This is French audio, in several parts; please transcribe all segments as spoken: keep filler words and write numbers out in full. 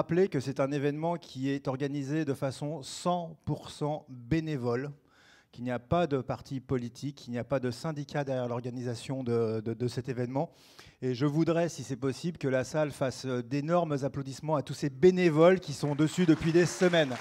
rappeler que c'est un événement qui est organisé de façon cent pour cent bénévole, qu'il n'y a pas de parti politique, qu'il n'y a pas de syndicat derrière l'organisation de, de, de cet événement. Et je voudrais, si c'est possible, que la salle fasse d'énormes applaudissements à tous ces bénévoles qui sont dessus depuis des semaines.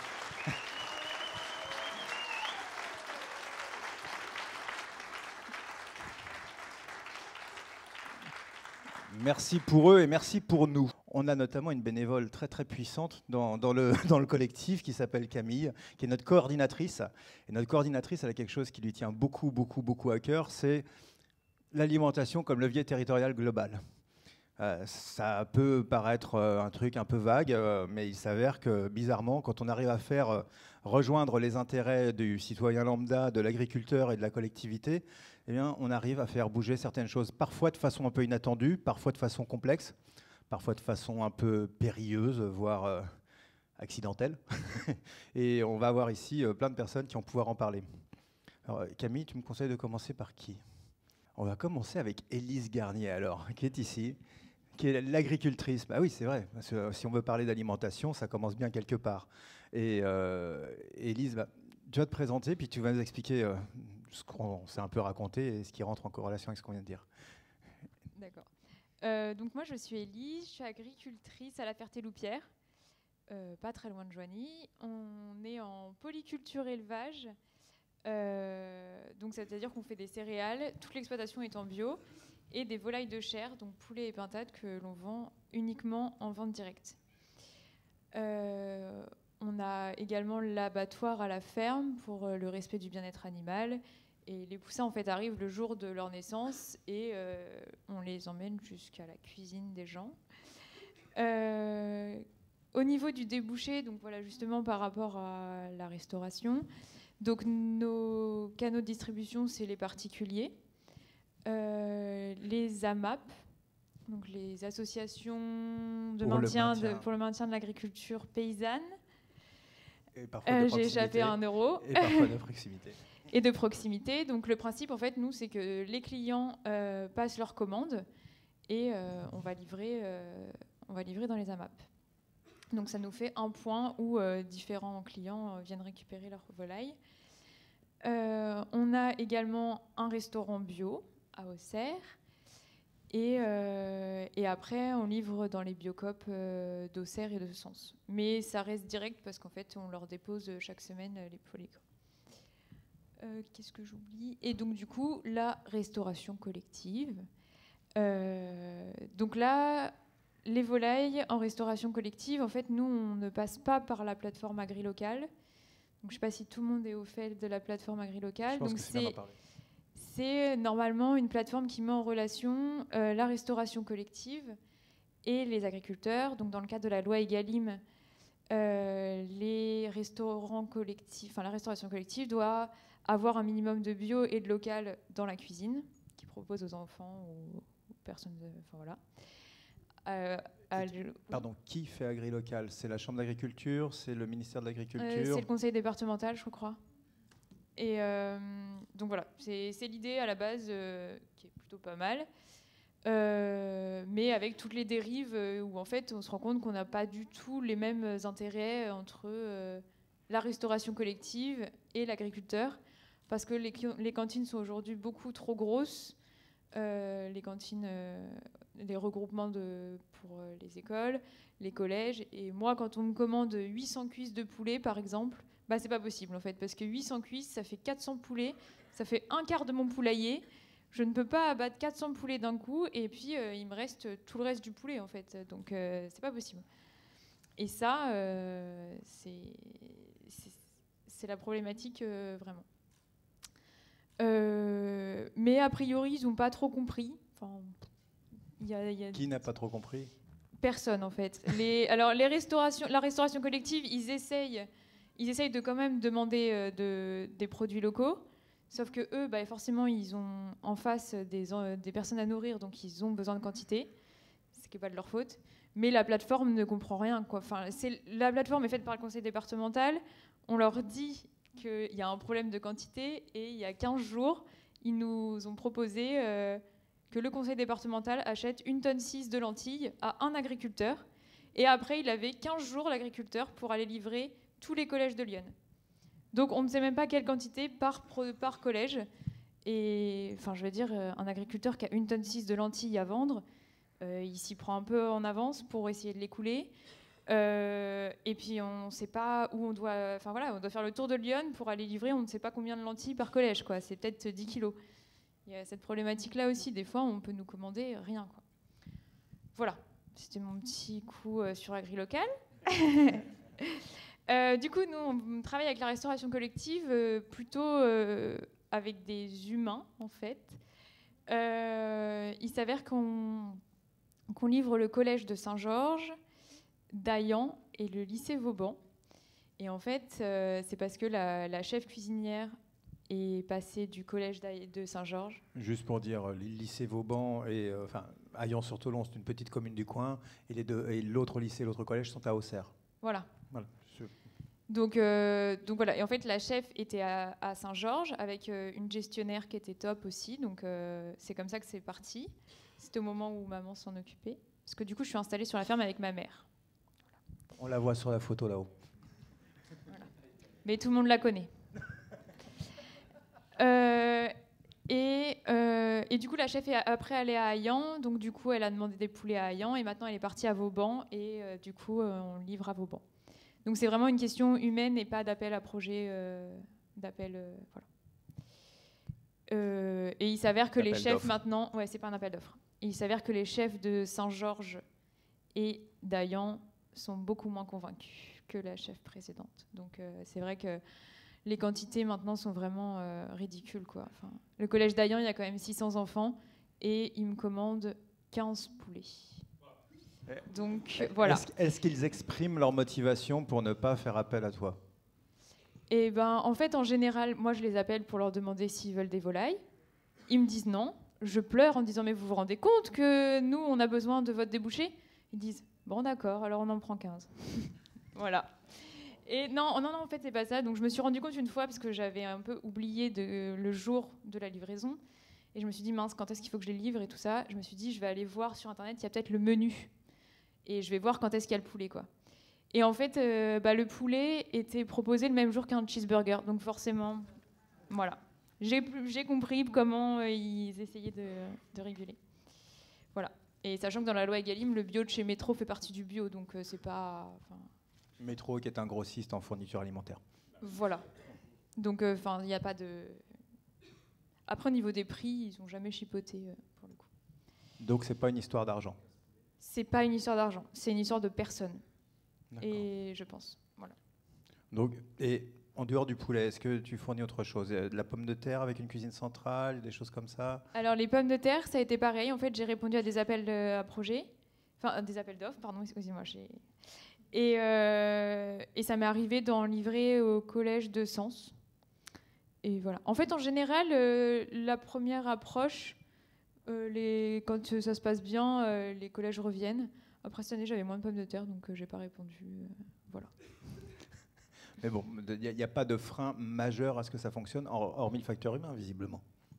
Merci pour eux et merci pour nous. On a notamment une bénévole très très puissante dans, dans, le, dans le collectif qui s'appelle Camille, qui est notre coordinatrice. Et notre coordinatrice, elle a quelque chose qui lui tient beaucoup, beaucoup, beaucoup à cœur, c'est l'alimentation comme levier territorial global. Euh, ça peut paraître euh, un truc un peu vague, euh, mais il s'avère que, bizarrement, quand on arrive à faire euh, rejoindre les intérêts du citoyen lambda, de l'agriculteur et de la collectivité, eh bien, on arrive à faire bouger certaines choses, parfois de façon un peu inattendue, parfois de façon complexe, parfois de façon un peu périlleuse, voire euh, accidentelle. Et on va avoir ici euh, plein de personnes qui vont pouvoir en parler. Alors, Camille, tu me conseilles de commencer par qui ? On va commencer avec Élise Garnier, alors, qui est ici, qui est l'agricultrice. Bah oui, c'est vrai, parce que si on veut parler d'alimentation, ça commence bien quelque part. Et euh, Élise, bah, tu vas te présenter, puis tu vas nous expliquer euh, ce qu'on s'est un peu raconté et ce qui rentre en corrélation avec ce qu'on vient de dire. D'accord. Euh, donc moi, je suis Élise, je suis agricultrice à la Ferté-Loupière, euh, pas très loin de Joigny. On est en polyculture élevage. Euh, donc c'est-à-dire qu'on fait des céréales, toute l'exploitation est en bio, et des volailles de chair, donc poulet et pintade, que l'on vend uniquement en vente directe. Euh, on a également l'abattoir à la ferme pour le respect du bien-être animal, et les poussins en fait arrivent le jour de leur naissance et euh, on les emmène jusqu'à la cuisine des gens. Euh, au niveau du débouché, donc voilà, justement par rapport à la restauration, donc nos canaux de distribution, c'est les particuliers, euh, les A M A P, donc les associations de pour, maintien le de, pour le maintien de l'agriculture paysanne. Et parfois euh, de J'ai échappé à un euro. Et parfois de proximité. Et de proximité. Donc le principe, en fait, nous, c'est que les clients euh, passent leurs commandes et euh, on va livrer, euh, on va livrer dans les A M A P. Donc ça nous fait un point où euh, différents clients euh, viennent récupérer leurs volailles. Euh, on a également un restaurant bio à Auxerre. Et, euh, et après, on livre dans les biocoop euh, d'Auxerre et de Sens. Mais ça reste direct parce qu'en fait, on leur dépose chaque semaine les poulets. Euh, Qu'est-ce que j'oublie ? Et donc, du coup, la restauration collective. Euh, donc là... Les volailles en restauration collective, en fait, nous, on ne passe pas par la plateforme AgriLocal. Donc, je ne sais pas si tout le monde est au fait de la plateforme AgriLocal. Je pense Donc, que c'est bien d'en parler. C'est normalement une plateforme qui met en relation euh, la restauration collective et les agriculteurs. Donc, dans le cadre de la loi Egalim, euh, les restaurants collectifs, enfin, la restauration collective doit avoir un minimum de bio et de local dans la cuisine, qu'ils proposent aux enfants ou aux personnes. De, enfin, voilà. Euh, à... Pardon, qui fait AgriLocal ? C'est la Chambre d'agriculture ? C'est le ministère de l'Agriculture ? euh, C'est le conseil départemental, je crois. Et euh, donc voilà, c'est l'idée à la base euh, qui est plutôt pas mal. Euh, mais avec toutes les dérives euh, où en fait on se rend compte qu'on n'a pas du tout les mêmes intérêts entre euh, la restauration collective et l'agriculteur, parce que les, les cantines sont aujourd'hui beaucoup trop grosses. Euh, les cantines, euh, les regroupements de, pour euh, les écoles, les collèges. Et moi, quand on me commande huit cents cuisses de poulet, par exemple, bah, c'est pas possible, en fait, parce que huit cents cuisses, ça fait quatre cents poulets, ça fait un quart de mon poulailler. Je ne peux pas abattre quatre cents poulets d'un coup, et puis euh, il me reste tout le reste du poulet, en fait. Donc, euh, c'est pas possible. Et ça, euh, c'est la problématique, euh, vraiment. Euh, mais a priori, ils n'ont pas trop compris. Enfin, y a, y a... Qui n'a pas trop compris ? Personne, en fait. Les, alors, les restaurations, la restauration collective, ils essayent, ils essayent de quand même demander euh, de, des produits locaux. Sauf que eux, bah, forcément, ils ont en face des, des personnes à nourrir, donc ils ont besoin de quantité, ce qui n'est pas de leur faute. Mais la plateforme ne comprend rien, quoi. Enfin, la plateforme est faite par le conseil départemental. On leur dit qu'il y a un problème de quantité, et il y a quinze jours, ils nous ont proposé euh, que le conseil départemental achète une tonne six de lentilles à un agriculteur, Et après, il avait quinze jours, l'agriculteur, pour aller livrer tous les collèges de Lyon. Donc on ne sait même pas quelle quantité par, par collège. Et enfin, je veux dire, un agriculteur qui a une tonne six de lentilles à vendre, euh, il s'y prend un peu en avance pour essayer de l'écouler. Euh, et puis on ne sait pas où on doit... Enfin voilà, on doit faire le tour de Lyon pour aller livrer, on ne sait pas combien de lentilles par collège, quoi. C'est peut-être dix kilos. Il y a cette problématique-là aussi. Des fois, on peut nous commander rien, quoi. Voilà, c'était mon petit coup euh, sur AgriLocal. Euh, du coup, nous, on travaille avec la restauration collective euh, plutôt euh, avec des humains, en fait. Euh, il s'avère qu'on qu'on livre le collège de Saint-Georges, d'Aillan et le lycée Vauban. Et en fait, euh, c'est parce que la, la chef cuisinière est passée du collège de Saint-Georges. Juste pour dire, le lycée Vauban et euh, enfin, Aillan-sur-Tholon, c'est une petite commune du coin, et, les deux, et l'autre lycée et l'autre collège sont à Auxerre. Voilà. Voilà. Donc, euh, donc voilà, et en fait la chef était à, à Saint-Georges avec euh, une gestionnaire qui était top aussi, donc euh, c'est comme ça que c'est parti. C'était au moment où maman s'en occupait, parce que du coup je suis installée sur la ferme avec ma mère. On la voit sur la photo là-haut. Voilà. Mais tout le monde la connaît. euh, et, euh, et du coup la chef est après allée à Aillan, donc du coup elle a demandé des poulets à Aillan, et maintenant elle est partie à Vauban, et euh, du coup euh, on livre à Vauban. Donc c'est vraiment une question humaine et pas d'appel à projet, euh, d'appel, euh, voilà. Euh, et il s'avère que les chefs maintenant, ouais, c'est pas un appel d'offres. Il s'avère que les chefs de Saint-Georges et d'Aillan sont beaucoup moins convaincus que la chef précédente. Donc euh, c'est vrai que les quantités maintenant sont vraiment euh, ridicules, quoi. Enfin, le collège d'Aillan, il y a quand même six cents enfants et ils me commandent quinze poulets. Donc voilà. Est-ce, est-ce qu'ils expriment leur motivation pour ne pas faire appel à toi ? Et ben, en fait, en général, moi, je les appelle pour leur demander s'ils veulent des volailles. Ils me disent non. Je pleure en disant mais vous vous rendez compte que nous, on a besoin de votre débouché ? Ils disent bon, d'accord, alors on en prend quinze. Voilà. Et non, non, non, en fait, c'est pas ça. Donc, je me suis rendu compte une fois parce que j'avais un peu oublié de, le jour de la livraison. Et je me suis dit mince, quand est-ce qu'il faut que je les livre et tout ça ? Je me suis dit je vais aller voir sur internet, il y a peut-être le menu. Et je vais voir quand est-ce qu'il y a le poulet, quoi. Et en fait, euh, bah, le poulet était proposé le même jour qu'un cheeseburger. Donc forcément, voilà. J'ai, j'ai compris comment euh, ils essayaient de, de réguler. Voilà. Et sachant que dans la loi Egalim, le bio de chez Métro fait partie du bio. Donc euh, c'est pas... Métro qui est un grossiste en fourniture alimentaire. Voilà. Donc enfin, il n'y a pas de... Après, au niveau des prix, ils n'ont jamais chipoté, euh, pour le coup. Donc c'est pas une histoire d'argent ? C'est pas une histoire d'argent, c'est une histoire de personne. D'accord. Et je pense, voilà. Donc, et en dehors du poulet, est-ce que tu fournis autre chose ? De la pomme de terre avec une cuisine centrale, des choses comme ça ? Alors les pommes de terre, ça a été pareil. En fait, j'ai répondu à des appels de, à projets, enfin des appels d'offres, pardon, excusez-moi. J'ai... Et, euh, et ça m'est arrivé d'en livrer au collège de Sens. Et voilà. En fait, en général, euh, la première approche... Euh, les, quand ça se passe bien, euh, les collèges reviennent. Après cette année, j'avais moins de pommes de terre, donc euh, j'ai pas répondu. Euh, voilà. Mais bon, il n'y a, a pas de frein majeur à ce que ça fonctionne, hormis le facteur humain, visiblement.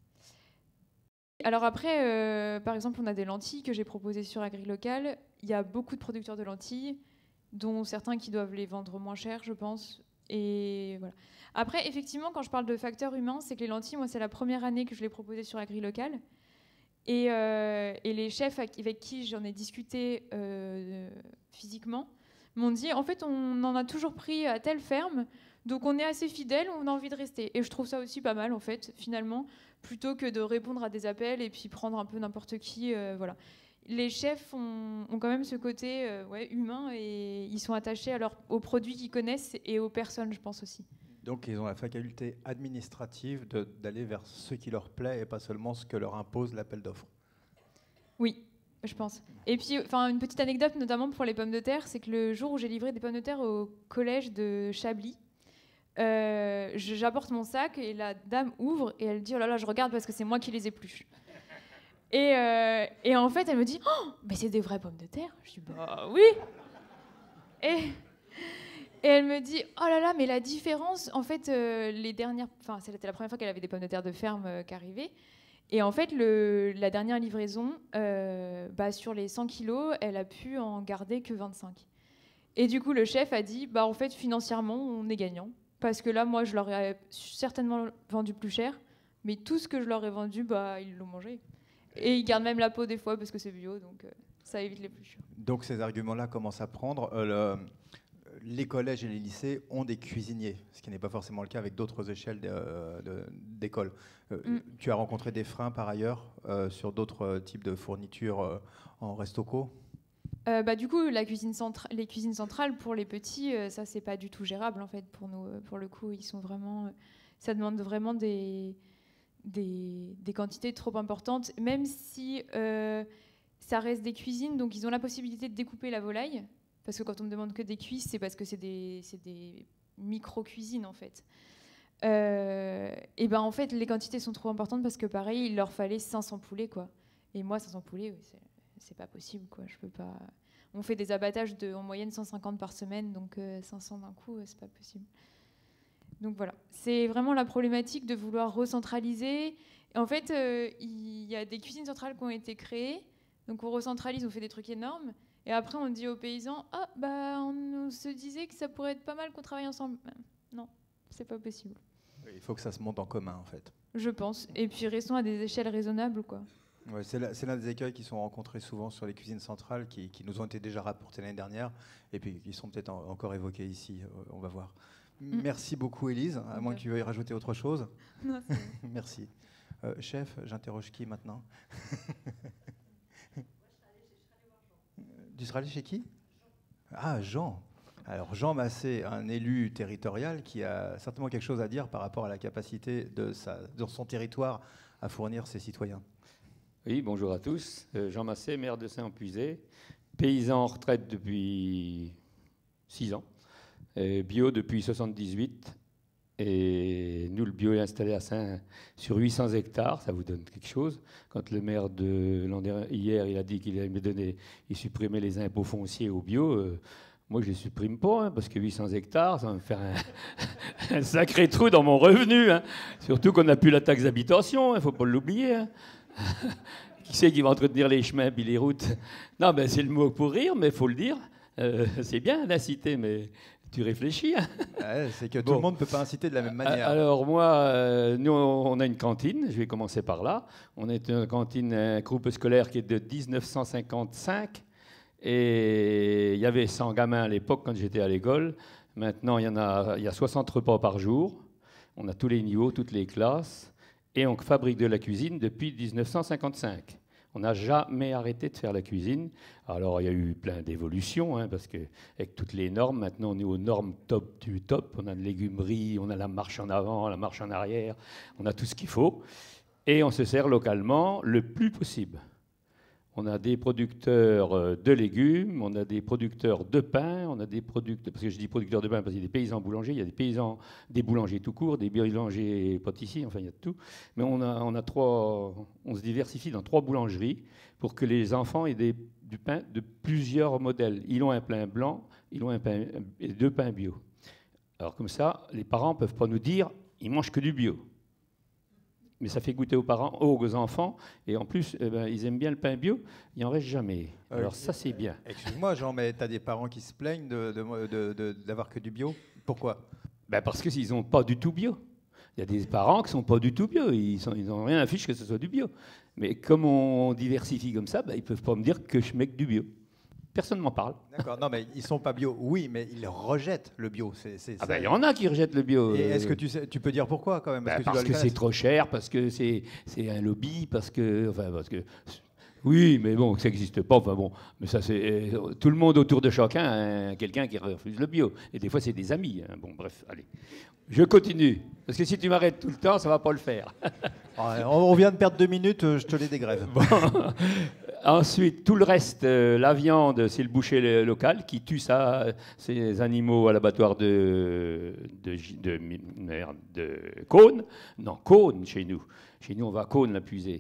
Alors après, euh, par exemple, on a des lentilles que j'ai proposées sur AgriLocal. Il y a beaucoup de producteurs de lentilles, dont certains qui doivent les vendre moins cher, je pense. Et voilà. Après, effectivement, quand je parle de facteur humain, c'est que les lentilles, moi, c'est la première année que je les proposais sur AgriLocal. Et, euh, et les chefs avec qui j'en ai discuté euh, physiquement m'ont dit, en fait, on en a toujours pris à telle ferme, donc on est assez fidèles, on a envie de rester. Et je trouve ça aussi pas mal, en fait, finalement, plutôt que de répondre à des appels et puis prendre un peu n'importe qui. Euh, voilà. Les chefs ont, ont quand même ce côté euh, ouais, humain et ils sont attachés à leur, aux produits qu'ils connaissent et aux personnes, je pense aussi. Donc ils ont la faculté administrative de, d'aller vers ce qui leur plaît et pas seulement ce que leur impose l'appel d'offres. Oui, je pense. Et puis, enfin, une petite anecdote, notamment pour les pommes de terre, c'est que le jour où j'ai livré des pommes de terre au collège de Chablis, euh, j'apporte mon sac et la dame ouvre et elle dit « Oh là là, je regarde parce que c'est moi qui les épluche. » Et, euh, et en fait, elle me dit « Oh, mais c'est des vraies pommes de terre ?» Je dis « Bah oui !» Et... Et elle me dit, oh là là, mais la différence, en fait, euh, les dernières, enfin, c'était la première fois qu'elle avait des pommes de terre de ferme euh, qui arrivaient, Et en fait, le, la dernière livraison, euh, bah, sur les cent kilos, elle a pu en garder que vingt-cinq. Et du coup, le chef a dit, bah, en fait, financièrement, on est gagnant. Parce que là, moi, je leur ai certainement vendu plus cher, mais tout ce que je leur ai vendu, bah, ils l'ont mangé. Et ils gardent même la peau des fois parce que c'est bio, donc euh, ça évite les plus chers. Donc ces arguments-là commencent à prendre. Euh, le, les collèges et les lycées ont des cuisiniers, ce qui n'est pas forcément le cas avec d'autres échelles d'écoles. Euh, mm. Tu as rencontré des freins par ailleurs euh, sur d'autres types de fournitures euh, en resto-co? Euh, bah, du coup, la cuisine centra- les cuisines centrales pour les petits, euh, ça c'est pas du tout gérable en fait pour nous. Pour le coup, ils sont vraiment, euh, ça demande vraiment des, des, des quantités trop importantes, même si euh, ça reste des cuisines, donc ils ont la possibilité de découper la volaille, parce que quand on me demande que des cuisses, c'est parce que c'est des, c'est des micro-cuisines en fait. Euh, et ben en fait, les quantités sont trop importantes parce que pareil, il leur fallait cinq cents poulets quoi. Et moi, cinq cents poulets, oui, c'est c'est pas possible quoi. Je peux pas. On fait des abattages de en moyenne cent cinquante par semaine, donc euh, cinq cents d'un coup, euh, c'est pas possible. Donc voilà, c'est vraiment la problématique de vouloir recentraliser. Et en fait, euh, il y a des cuisines centrales qui ont été créées, donc on recentralise, on fait des trucs énormes, et après on dit aux paysans, ah bah on se disait que ça pourrait être pas mal qu'on travaille ensemble. Non, c'est pas possible. Il faut que ça se monte en commun en fait. Je pense. Et puis restons à des échelles raisonnables quoi. Ouais, c'est l'un des écueils qui sont rencontrés souvent sur les cuisines centrales, qui, qui nous ont été déjà rapportés l'année dernière, et puis qui sont peut-être en, encore évoqués ici, euh, on va voir. Mm. Merci beaucoup Élise, à moins que tu veuilles rajouter autre chose. Non, merci. Euh, chef, j'interroge qui maintenant? Tu seras allé chez qui? Ah, Jean. Alors Jean Massé, un élu territorial qui a certainement quelque chose à dire par rapport à la capacité de, sa, de son territoire à fournir ses citoyens. Oui, bonjour à tous. Euh, Jean Massé, maire de Saint-Puisé, paysan en retraite depuis six ans, et bio depuis soixante-dix-huit. Et nous, le bio est installé à Saint sur huit cents hectares, ça vous donne quelque chose. Quand le maire de l'an dernier, hier, il a dit qu'il allait me donner, il supprimait les impôts fonciers au bio. Euh, moi, je ne les supprime pas, hein, parce que huit cents hectares, ça va me faire un, un sacré trou dans mon revenu. Hein. Surtout qu'on n'a plus la taxe d'habitation, il hein, ne faut pas l'oublier. Hein. Qui c'est qui va entretenir les chemins puis les routes? Non, ben c'est le mot pour rire, mais il faut le dire. Euh, c'est bien d'inciter, mais tu réfléchis. Hein. Ouais, c'est que tout bon. le monde ne peut pas inciter de la même manière. Alors moi, euh, nous, on a une cantine. Je vais commencer par là. On est une cantine, un groupe scolaire qui est de dix-neuf cent cinquante-cinq. Et il y avait cent gamins à l'époque quand j'étais à l'école. Maintenant, il y en a, il y a soixante repas par jour. On a tous les niveaux, toutes les classes. Et on fabrique de la cuisine depuis dix-neuf cent cinquante-cinq. On n'a jamais arrêté de faire la cuisine. Alors, il y a eu plein d'évolutions, hein, parce qu'avec toutes les normes, maintenant, on est aux normes top du top. On a de légumerie, on a la marche en avant, la marche en arrière. On a tout ce qu'il faut. Et on se sert localement le plus possible. On a des producteurs de légumes, on a des producteurs de pain, on a des producteurs, parce que je dis producteurs de pain parce qu'il y a des paysans boulangers, il y a des paysans, des boulangers tout court, des boulangers pâtissiers, enfin il y a de tout. Mais on a, on a trois, on se diversifie dans trois boulangeries pour que les enfants aient des, du pain de plusieurs modèles. Ils ont un pain blanc, ils ont un pain, deux pains bio. Alors comme ça, les parents ne peuvent pas nous dire, ils mangent que du bio. Mais ça fait goûter aux parents, aux enfants, et en plus, eh ben, ils aiment bien le pain bio, il n'en reste jamais. Alors euh, ça, c'est bien. Excuse-moi, Jean, mais tu as des parents qui se plaignent de, de, de, de, d'avoir que du bio? Pourquoi? Ben parce qu'ils n'ont pas du tout bio. Il y a des parents qui ne sont pas du tout bio, ils n'ont rien à fiche que ce soit du bio. Mais comme on diversifie comme ça, ben, ils ne peuvent pas me dire que je mets que du bio. Personne ne m'en parle. D'accord, non, mais ils ne sont pas bio, oui, mais ils rejettent le bio. C'est, c'est, ah ben, il y en a qui rejettent le bio. Et est-ce que tu, sais, tu peux dire pourquoi, quand même? Parce ben, que, parce que c'est trop cher, parce que c'est, c'est un lobby, parce que... Enfin, parce que... Oui, mais bon, ça n'existe pas. Enfin bon, mais ça c'est tout le monde autour de chacun, hein, quelqu'un qui refuse le bio. Et des fois, c'est des amis. Hein. Bon, bref, allez. Je continue. Parce que si tu m'arrêtes tout le temps, ça ne va pas le faire. On vient de perdre deux minutes, je te les dégrève. Bon. Ensuite, tout le reste, euh, la viande, c'est le boucher local qui tue ça, ces animaux à l'abattoir de, de, de, merde, de Cône. Non, Cône chez nous. Chez nous, on va à Cône la puiser.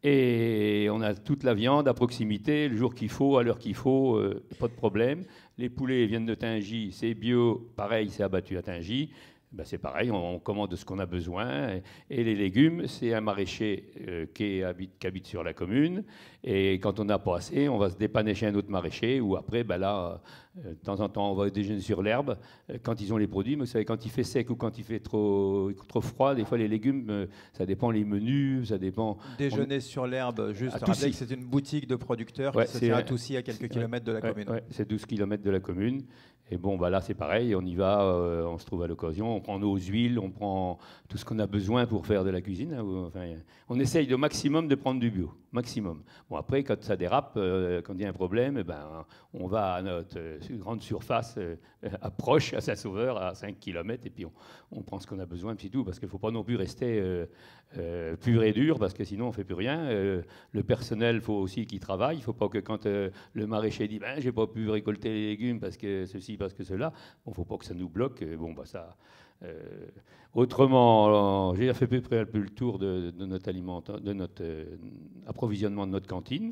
Et on a toute la viande à proximité, le jour qu'il faut, à l'heure qu'il faut, euh, pas de problème. Les poulets viennent de Tingy, c'est bio, pareil, c'est abattu à Tingy. Ben c'est pareil, on, on commande ce qu'on a besoin. Et, et les légumes, c'est un maraîcher euh, qui, habite, qui habite sur la commune. Et quand on n'a pas assez, on va se dépanner chez un autre maraîcher. Ou après, ben là, euh, de temps en temps, on va déjeuner sur l'herbe. Euh, quand ils ont les produits, mais vous savez, quand il fait sec ou quand il fait trop, trop froid, des fois les légumes, euh, ça dépend les menus, ça dépend. Déjeuner on... sur l'herbe, juste à rappeler que c'est une boutique de producteurs ouais, qui se tient à Toussy, à quelques kilomètres de la ouais, commune. Ouais, c'est douze kilomètres de la commune. Et bon, bah là, c'est pareil, on y va, euh, on se trouve à l'occasion, on prend nos huiles, on prend tout ce qu'on a besoin pour faire de la cuisine. Hein, enfin, on essaye au maximum de prendre du bio, maximum. Bon, après, quand ça dérape, euh, quand il y a un problème, eh ben, on va à notre euh, grande surface, euh, approche à Saint-Sauveur, à cinq kilomètres, et puis on, on prend ce qu'on a besoin, puis c'est tout, parce qu'il ne faut pas non plus rester euh, euh, pur et dur, parce que sinon, on ne fait plus rien. Euh, le personnel, il faut aussi qu'il travaille. Il ne faut pas que quand euh, le maraîcher dit ben, « je n'ai pas pu récolter les légumes parce que ceci, parce que cela », il ne faut pas que ça nous bloque. Bon, bah, ça, euh, autrement, j'ai fait à peu près un peu le tour de, de notre, aliment, de notre euh, approvisionnement de notre cantine.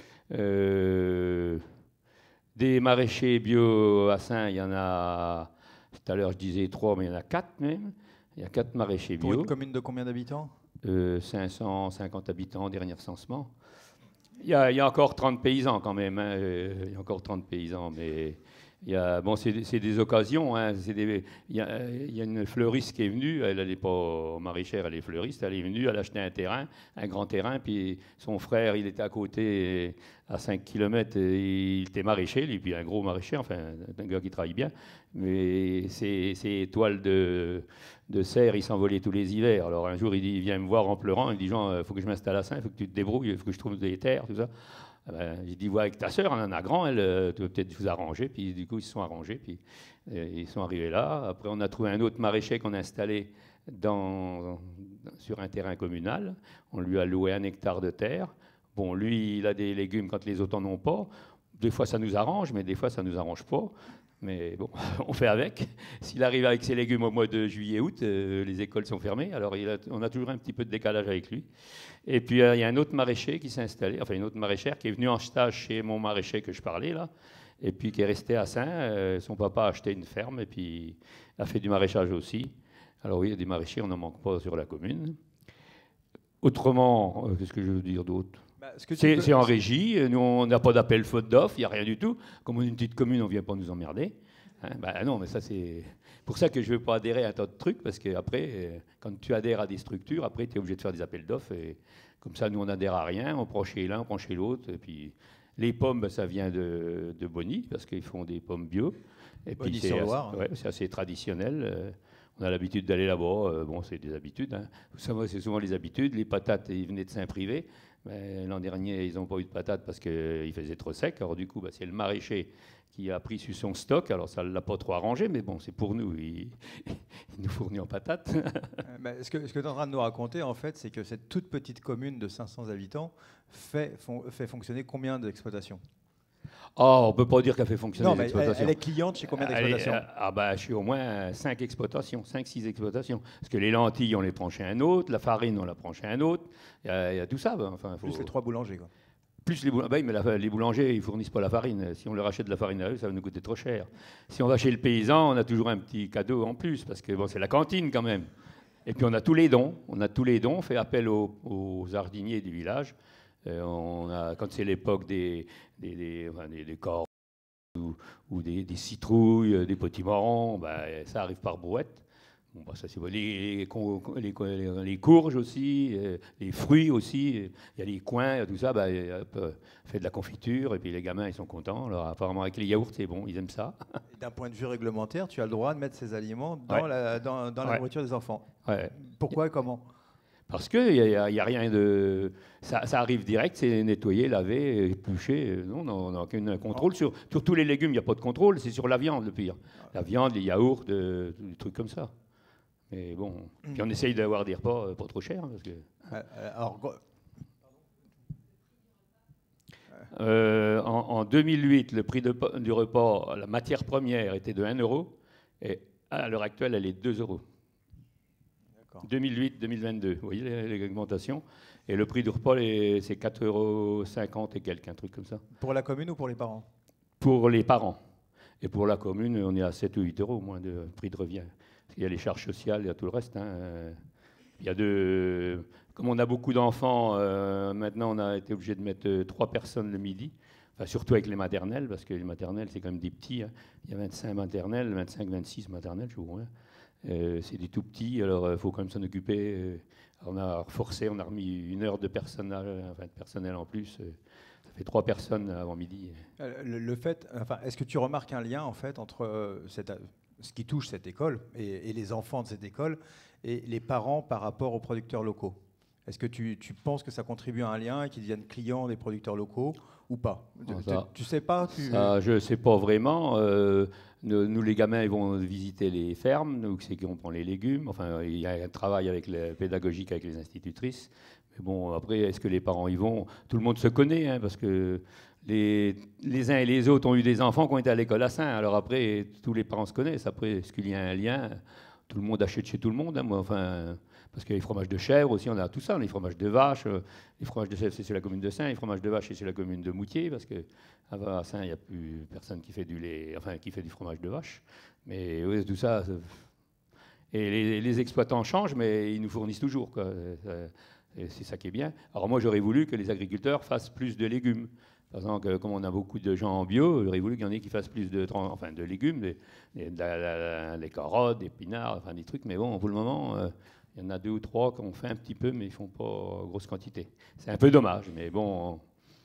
Euh, des maraîchers bio à Saint, il y en a, tout à l'heure je disais trois, mais il y en a quatre même. Il y a quatre maraîchers bio. Pour une commune de combien d'habitants ? euh, cinq cent cinquante habitants, dernier recensement. Il y, a, il y a encore trente paysans quand même, hein. Il y a encore trente paysans, mais il y a, bon, c'est, c'est des occasions. Hein. C'est des, il, y a, il y a une fleuriste qui est venue, elle n'est pas maraîchère, elle est fleuriste, elle est venue, elle a acheté un terrain, un grand terrain, puis son frère, il était à côté, à cinq kilomètres, il était maraîcher, lui, puis un gros maraîcher, enfin, un gars qui travaille bien, mais ses, ses toiles de, de serre, il s'envolait tous les hivers. Alors un jour, il, dit, il vient me voir en pleurant, il dit « Jean, il faut que je m'installe à Saint, il faut que tu te débrouilles, il faut que je trouve des terres, tout ça ». Ben, j'ai dit, vois avec ta sœur, elle en a grand, elle, euh, tu peux peut-être vous arranger. Puis du coup, ils se sont arrangés, puis euh, ils sont arrivés là. Après, on a trouvé un autre maraîcher qu'on a installé dans, sur un terrain communal. On lui a loué un hectare de terre. Bon, lui, il a des légumes quand les autres n'en ont pas. Des fois, ça nous arrange, mais des fois, ça ne nous arrange pas. Mais bon, on fait avec. S'il arrive avec ses légumes au mois de juillet-août, euh, les écoles sont fermées. Alors, il a, on a toujours un petit peu de décalage avec lui. Et puis, euh, il y a un autre maraîcher qui s'est installé, enfin, une autre maraîchère qui est venue en stage chez mon maraîcher que je parlais, là, et puis qui est resté à Saint. Euh, son papa a acheté une ferme et puis a fait du maraîchage aussi. Alors, oui, il y a des maraîchers, on n'en manque pas sur la commune. Autrement, euh, qu'est-ce que je veux dire d'autre ? Bah, c'est, peux... c'est en régie, nous on n'a pas d'appel faute d'offre, il n'y a rien du tout. Comme on est une petite commune, on ne vient pas nous emmerder. Hein, bah, non, mais ça c'est pour ça que je ne veux pas adhérer à un tas de trucs, parce qu'après, quand tu adhères à des structures, après tu es obligé de faire des appels d'offres. Et comme ça, nous on n'adhère à rien, on prend chez l'un, on prend chez l'autre. Et puis les pommes, bah, ça vient de, de Bonny, parce qu'ils font des pommes bio. Et Bonny puis c'est sur assez, Loire, hein. Ouais, c'est assez traditionnel. On a l'habitude d'aller là-bas. Euh, bon, c'est des habitudes. Hein. Vous savez, c'est souvent les habitudes. Les patates, ils venaient de Saint-Privé. Mais l'an dernier, ils n'ont pas eu de patates parce qu'il faisait trop sec. Alors du coup, bah, c'est le maraîcher qui a pris sur son stock. Alors ça ne l'a pas trop arrangé, mais bon, c'est pour nous. Il, il nous fournit en patates. bah, ce que, ce que tu es en train de nous raconter, en fait, c'est que cette toute petite commune de cinq cents habitants fait, fon, fait fonctionner combien d'exploitations ? Oh, on ne peut pas dire qu'elle fait fonctionner non, les mais exploitations. Elle, elle est cliente chez combien d'exploitations ? est, Ah bah, je suis au moins cinq exploitations, cinq six exploitations. Parce que les lentilles, on les prend chez un autre, la farine, on la prend chez un autre. Il y, y a tout ça. Bah, enfin, faut... Plus les trois boulangers, quoi. Plus les boulangers, bah, mais la, les boulangers, ils ne fournissent pas la farine. Si on leur achète de la farine à eux, ça va nous coûter trop cher. Si on va chez le paysan, on a toujours un petit cadeau en plus, parce que bon, c'est la cantine quand même. Et puis on a tous les dons. On a tous les dons. On fait appel aux, aux jardiniers du village. Euh, on a, quand c'est l'époque des, des, des, enfin, des, des corps, ou, ou des, des citrouilles, des potimarrons, ben, ça arrive par brouette. Bon, ben, ça, c'est les, les, les, les courges aussi, euh, les fruits aussi. Il y a les coins, tout ça. Ben, hop, fait de la confiture et puis les gamins ils sont contents. Alors apparemment avec les yaourts c'est bon, ils aiment ça. Et d'un point de vue réglementaire, tu as le droit de mettre ces aliments dans ouais. la, dans, dans la ouais. nourriture des enfants. Ouais. Pourquoi et comment ? Parce qu'il n'y a, a, a rien de... Ça, ça arrive direct, c'est nettoyé, lavé, épluché. Non, on n'a aucun contrôle. Sur, sur tous les légumes, il n'y a pas de contrôle. C'est sur la viande, le pire. La viande, les yaourts, de, des trucs comme ça. Mais bon... Puis on essaye d'avoir des repas pas trop chers. Parce que... Alors... Euh, en, en deux mille huit, le prix de, du repas, la matière première était de un euro. Et à l'heure actuelle, elle est de deux euros. deux mille huit deux mille vingt-deux, vous voyez l'augmentation. Et le prix du repas, c'est quatre euros cinquante et quelques, un truc comme ça. Pour la commune ou pour les parents ? Pour les parents. Et pour la commune, on est à sept ou huit euros moins de prix de revient. Il y a les charges sociales, il y a tout le reste. Hein. Il y a de, comme on a beaucoup d'enfants, euh, maintenant on a été obligé de mettre euh, trois personnes le midi, enfin, surtout avec les maternelles, parce que les maternelles c'est quand même des petits. Hein. Il y a vingt-cinq maternelles, vingt-cinq, vingt-six maternelles, je vois. Hein. Euh, c'est des tout petits, alors il euh, faut quand même s'en occuper. Euh, on a forcé, on a remis une heure de personnel, enfin, de personnel en plus. Euh, ça fait trois personnes avant midi. Euh, le, le fait, enfin, est-ce que tu remarques un lien en fait entre euh, cette, ce qui touche cette école et, et les enfants de cette école et les parents par rapport aux producteurs locaux? Est-ce que tu, tu penses que ça contribue à un lien et qu'ils deviennent clients des producteurs locaux ou pas? Ça, tu, tu sais pas tu... ça, je ne sais pas vraiment. Euh, nous, nous, les gamins, ils vont visiter les fermes. Nous, c'est qu'on prend les légumes. Enfin, il y a un travail avec les, pédagogique avec les institutrices. Mais bon, après, est-ce que les parents y vont? Tout le monde se connaît, hein, parce que les, les uns et les autres ont eu des enfants qui ont été à l'école à Saint. Alors après, tous les parents se connaissent. Après, est-ce qu'il y a un lien? Tout le monde achète chez tout le monde. Hein, moi, enfin... Parce qu'il y a les fromages de chèvre aussi, on a tout ça, les fromages de vache. Euh, les fromages de chèvre, c'est sur la commune de Saint, les fromages de vache, c'est sur la commune de Moutier, parce qu'à Saint, il n'y a plus personne qui fait du lait, enfin qui fait du fromage de vache. Mais oui, tout ça. Et les, les exploitants changent, mais ils nous fournissent toujours, quoi. C'est ça qui est bien. Alors moi, j'aurais voulu que les agriculteurs fassent plus de légumes. Par exemple, comme on a beaucoup de gens en bio, j'aurais voulu qu'il y en ait qui fassent plus de, enfin, de légumes, des, des, des, des carottes, des épinards, enfin des trucs. Mais bon, pour le moment. Euh, Il y en a deux ou trois qu'on fait un petit peu, mais ils ne font pas grosse quantité. C'est un peu dommage, mais bon,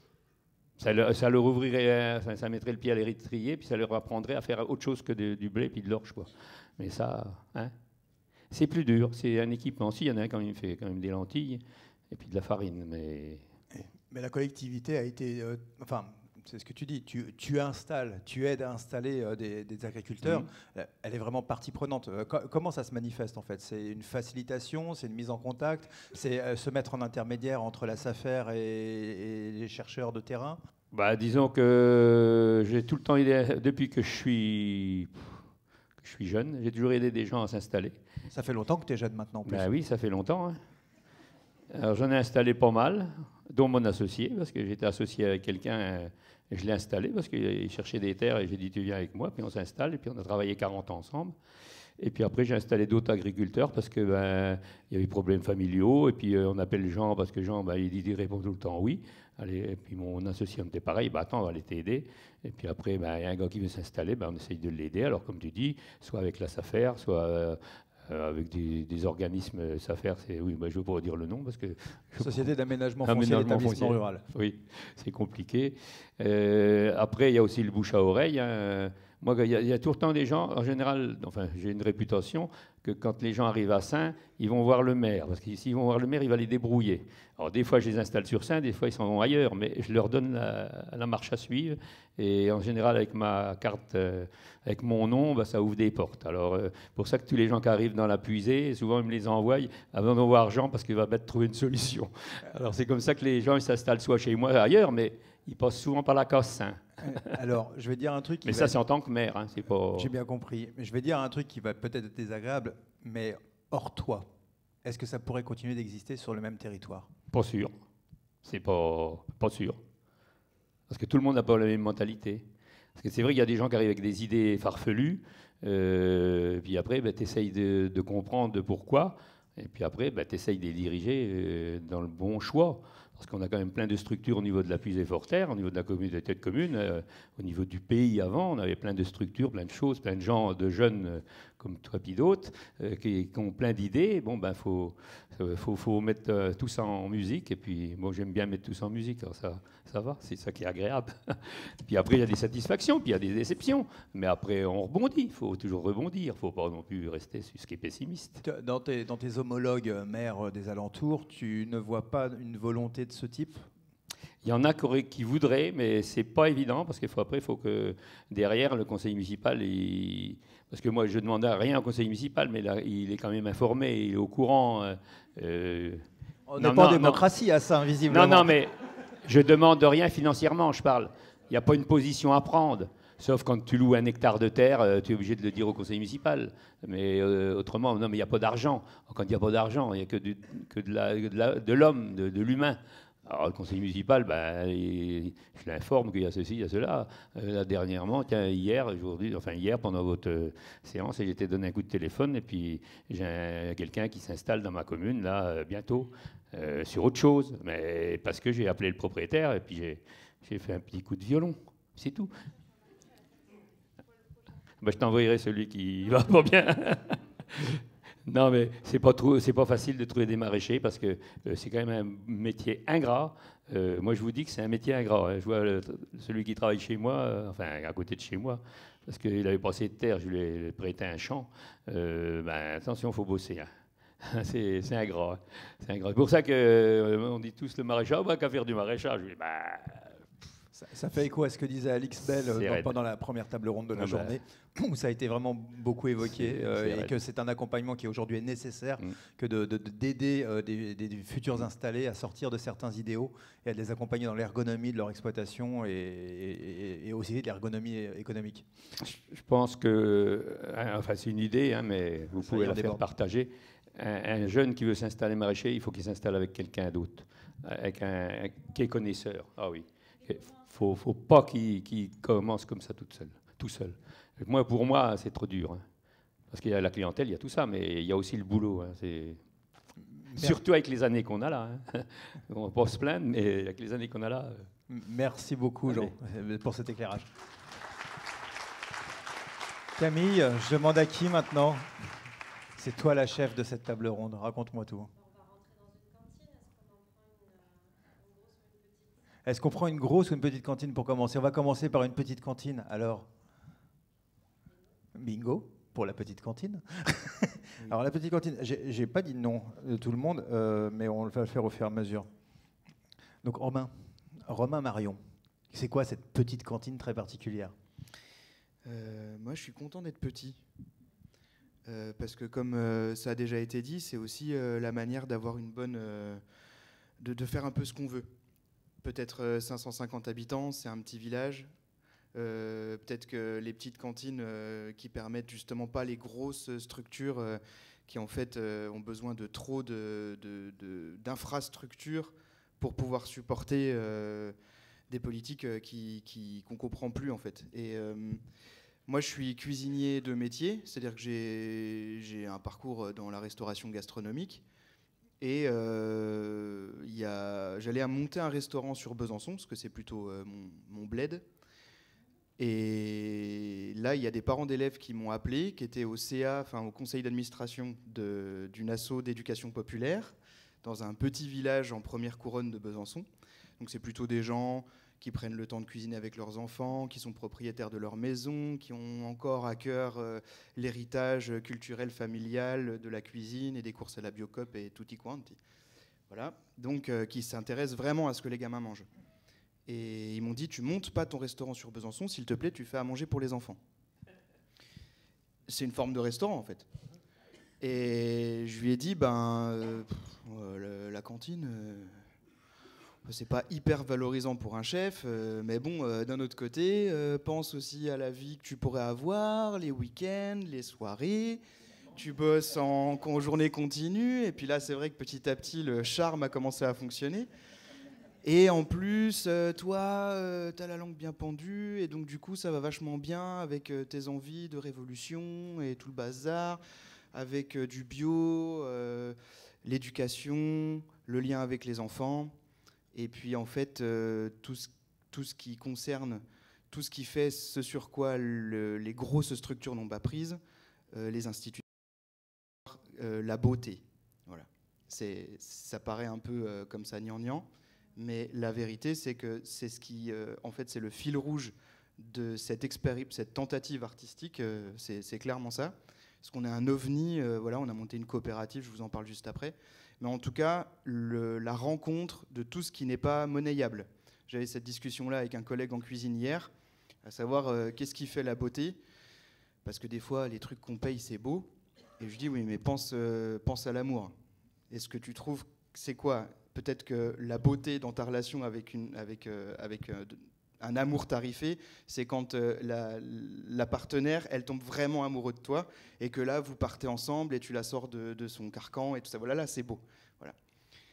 ça, le, ça leur ouvrirait, ça, ça mettrait le pied à l'étrier, puis ça leur apprendrait à faire autre chose que de, du blé puis de l'orge, quoi. Mais ça, hein, c'est plus dur, c'est un équipement. Si, il y en a un quand même qui fait quand même des lentilles et puis de la farine, mais... Mais la collectivité a été... Euh, enfin, c'est ce que tu dis, tu, tu installes, tu aides à installer euh, des, des agriculteurs, mmh. Elle est vraiment partie prenante. Euh, co- comment ça se manifeste en fait? C'est une facilitation, c'est une mise en contact, c'est euh, se mettre en intermédiaire entre la SAFER et, et les chercheurs de terrain? Bah, disons que j'ai tout le temps aidé, depuis que je suis, que je suis jeune, j'ai toujours aidé des gens à s'installer. Ça fait longtemps que tu es jeune maintenant en plus. Bah oui, ça fait longtemps. Hein. Alors j'en ai installé pas mal, dont mon associé, parce que j'étais associé avec quelqu'un... Euh, Et je l'ai installé parce qu'il cherchait des terres et j'ai dit tu viens avec moi, puis on s'installe et puis on a travaillé quarante ans ensemble. Et puis après j'ai installé d'autres agriculteurs parce que ben il y avait des problèmes familiaux et puis euh, on appelle Jean parce que Jean ben, il dit il répond tout le temps oui. Allez, et puis mon associé était pareil, bah attends on va aller t'aider. Et puis après ben, il y a un gars qui veut s'installer, ben, on essaye de l'aider. Alors comme tu dis, soit avec la SAFER, soit euh, avec des, des organismes SAFER, c'est oui, ben, je ne veux pas dire le nom parce que Société d'aménagement foncier et d'établissement rural. Oui, c'est compliqué. Euh, après, il y a aussi le bouche à oreille. Hein. Moi, il y, a, il y a tout le temps des gens, en général, enfin, j'ai une réputation que quand les gens arrivent à Saint, ils vont voir le maire. Parce que s'ils vont voir le maire, il va les débrouiller. Alors, des fois, je les installe sur Saint, des fois, ils s'en vont ailleurs, mais je leur donne la, la marche à suivre. Et en général, avec ma carte, euh, avec mon nom, bah, ça ouvre des portes. Alors, euh, pour ça que tous les gens qui arrivent dans la puisée, souvent, ils me les envoient avant de voir Jean parce qu'il va peut-être trouver une solution. Alors, c'est comme ça que les gens ils s'installent soit chez moi, ailleurs, mais ils passent souvent par la case Saint. Alors, je vais dire un truc... Qui mais ça, être... c'est en tant que maire. Hein, c'est pas... J'ai bien compris. Mais je vais dire un truc qui va peut-être être désagréable, mais hors toi, est-ce que ça pourrait continuer d'exister sur le même territoire? Pas sûr. C'est pas, pas sûr. Parce que tout le monde n'a pas la même mentalité. Parce que c'est vrai qu'il y a des gens qui arrivent avec des idées farfelues, euh, puis après, ben, tu essayes de, de comprendre de pourquoi, et puis après, ben, tu essayes de les diriger euh, dans le bon choix. Parce qu'on a quand même plein de structures au niveau de la Puisée-Forterre, au niveau de la communauté de communes, euh, au niveau du pays avant, on avait plein de structures, plein de choses, plein de gens, de jeunes euh, comme toi puis d'autres, euh, qui, qui ont plein d'idées. Bon, ben, faut, faut, faut mettre euh, tout ça en musique. Et puis, moi, j'aime bien mettre tout ça en musique. Alors ça, ça va, c'est ça qui est agréable. Puis après, il y a des satisfactions, puis il y a des déceptions. Mais après, on rebondit. Il faut toujours rebondir. Il ne faut pas non plus rester sur ce qui est pessimiste. Dans tes, dans tes homologues maires des alentours, tu ne vois pas une volonté de ce type? Il y en a qui voudraient, mais c'est pas évident parce qu'il faut après, il faut que derrière le conseil municipal, il... parce que moi je ne demande rien au conseil municipal, mais là, il est quand même informé, il est au courant. Euh... On n'est pas en démocratie non. à ça, visiblement. Non, non, mais je demande rien financièrement, je parle. Il n'y a pas une position à prendre. Sauf quand tu loues un hectare de terre, euh, tu es obligé de le dire au conseil municipal. Mais euh, autrement, non, mais il n'y a pas d'argent. Quand il n'y a pas d'argent, il n'y a que, du, que de l'homme, de, de, de l'humain. Alors, le conseil municipal, ben, il- je l'informe qu'il y a ceci, il y a cela. Euh, là, dernièrement, tiens, hier, aujourd'hui, enfin hier, pendant votre euh, séance, j'ai été donné un coup de téléphone et puis j'ai un- quelqu'un qui s'installe dans ma commune, là, euh, bientôt, euh, sur autre chose. Mais parce que j'ai appelé le propriétaire et puis j'ai j'ai fait un petit coup de violon. C'est tout. Ben, je t'envoyerai celui qui va pas bien. Non, mais c'est pas trop, c'est pas facile de trouver des maraîchers parce que euh, c'est quand même un métier ingrat. Euh, moi, je vous dis que c'est un métier ingrat. Hein. Je vois le- celui qui travaille chez moi, euh, enfin à côté de chez moi, parce qu'il avait pas assez de terre, je lui ai prêté un champ. Euh, ben, attention, faut bosser. Hein. c'est, c'est ingrat. Hein. C'est ingrat. C'est pour ça que euh, on dit tous le maraîchage. On va qu'à faire du maraîchage. Je dis, ben, Ça, ça fait écho à ce que disait Alix Bell euh, C'est dans- raide. pendant la première table ronde de la Ah bah. journée, où ça a été vraiment beaucoup évoqué, C'est- euh, c'est et raide. que c'est un accompagnement qui aujourd'hui est nécessaire, Mm. que de- de- de- d'aider euh, des, des- des futurs installés à sortir de certains idéaux et à les accompagner dans l'ergonomie de leur exploitation et, et- et aussi de l'ergonomie économique. Je pense que, euh, enfin c'est une idée, hein, mais vous Ça pouvez y la en faire déborde. partager. Un, un jeune qui veut s'installer maraîcher, il faut qu'il s'installe avec quelqu'un d'autre, avec un, un- qui est connaisseur. Ah oui. Il faut, faut pas qu'il qu'il commence comme ça tout seul. Tout seul. Moi, pour moi, c'est trop dur. Hein. Parce qu'il y a la clientèle, il y a tout ça, mais il y a aussi le boulot. Hein, c'est... Surtout avec les années qu'on a là. Hein. On va pas se plaindre, mais avec les années qu'on a là. euh, Merci beaucoup, Jean, Allez. pour cet éclairage. Camille, je demande à qui maintenant? C'est toi la chef de cette table ronde. Raconte-moi tout. Est-ce qu'on prend une grosse ou une petite cantine pour commencer? On va commencer par une petite cantine. Alors, bingo pour la petite cantine. Alors la petite cantine, j'ai j'ai pas dit non de tout le monde, euh, mais on va le faire au fur et à mesure. Donc Romain, Romain Marion, c'est quoi cette petite cantine très particulière? Euh, moi, je suis content d'être petit. Euh, parce que comme euh, ça a déjà été dit, c'est aussi euh, la manière d'avoir une bonne... euh, de, de faire un peu ce qu'on veut. Peut-être euh, cinq cent cinquante habitants, c'est un petit village. Euh, peut-être que les petites cantines euh, qui permettent justement pas les grosses structures euh, qui en fait euh, ont besoin de trop de, de, de, d'infrastructures pour pouvoir supporter euh, des politiques euh, qui, qui, qu'on comprend plus en fait. Et euh, moi je suis cuisinier de métier, c'est-à-dire que j'ai, j'ai un parcours dans la restauration gastronomique. Et euh, y a, j'allais à monter un restaurant sur Besançon, parce que c'est plutôt euh, mon, mon bled. Et là, il y a des parents d'élèves qui m'ont appelé, qui étaient au C A, enfin au conseil d'administration de, d'une asso d'éducation populaire, dans un petit village en première couronne de Besançon. Donc c'est plutôt des gens qui prennent le temps de cuisiner avec leurs enfants, qui sont propriétaires de leur maison, qui ont encore à cœur euh, l'héritage culturel familial de la cuisine et des courses à la Biocoop et tutti quanti. Voilà, donc euh, qui s'intéressent vraiment à ce que les gamins mangent. Et ils m'ont dit, tu montes pas ton restaurant sur Besançon, s'il te plaît, tu fais à manger pour les enfants. C'est une forme de restaurant en fait. Et je lui ai dit, ben, euh, pff, euh, la, la cantine... Euh, c'est pas hyper valorisant pour un chef, euh, mais bon, euh, d'un autre côté, euh, pense aussi à la vie que tu pourrais avoir, les week-ends, les soirées. Tu bosses en, en journée continue, et puis là, c'est vrai que petit à petit, le charme a commencé à fonctionner. Et en plus, euh, toi, euh, t'as la langue bien pendue, et donc du coup, ça va vachement bien avec euh, tes envies de révolution et tout le bazar, avec euh, du bio, euh, l'éducation, le lien avec les enfants. Et puis en fait, euh, tout, ce, tout ce qui concerne, tout ce qui fait ce sur quoi le, les grosses structures n'ont pas prise, euh, les instituts, euh, la beauté. Voilà. C'est, ça paraît un peu euh, comme ça gnangnan, mais la vérité, c'est que c'est ce qui, euh, en fait, c'est le fil rouge de cette, expéri- cette tentative artistique. Euh, c'est, c'est clairement ça. Parce qu'on est un ovni. Euh, voilà, on a monté une coopérative. Je vous en parle juste après. Mais en tout cas, le, la rencontre de tout ce qui n'est pas monnayable. J'avais cette discussion-là avec un collègue en cuisine hier, à savoir euh, qu'est-ce qui fait la beauté. Parce que des fois, les trucs qu'on paye, c'est beau. Et je dis, oui, mais pense, euh, pense à l'amour. Est-ce que tu trouves, c'est quoi? Peut-être que la beauté dans ta relation avec, une, avec, euh, avec euh, un amour tarifé, c'est quand euh, la, la partenaire, elle tombe vraiment amoureux de toi, et que là, vous partez ensemble, et tu la sors de, de son carcan, et tout ça. Voilà, là, c'est beau. Voilà.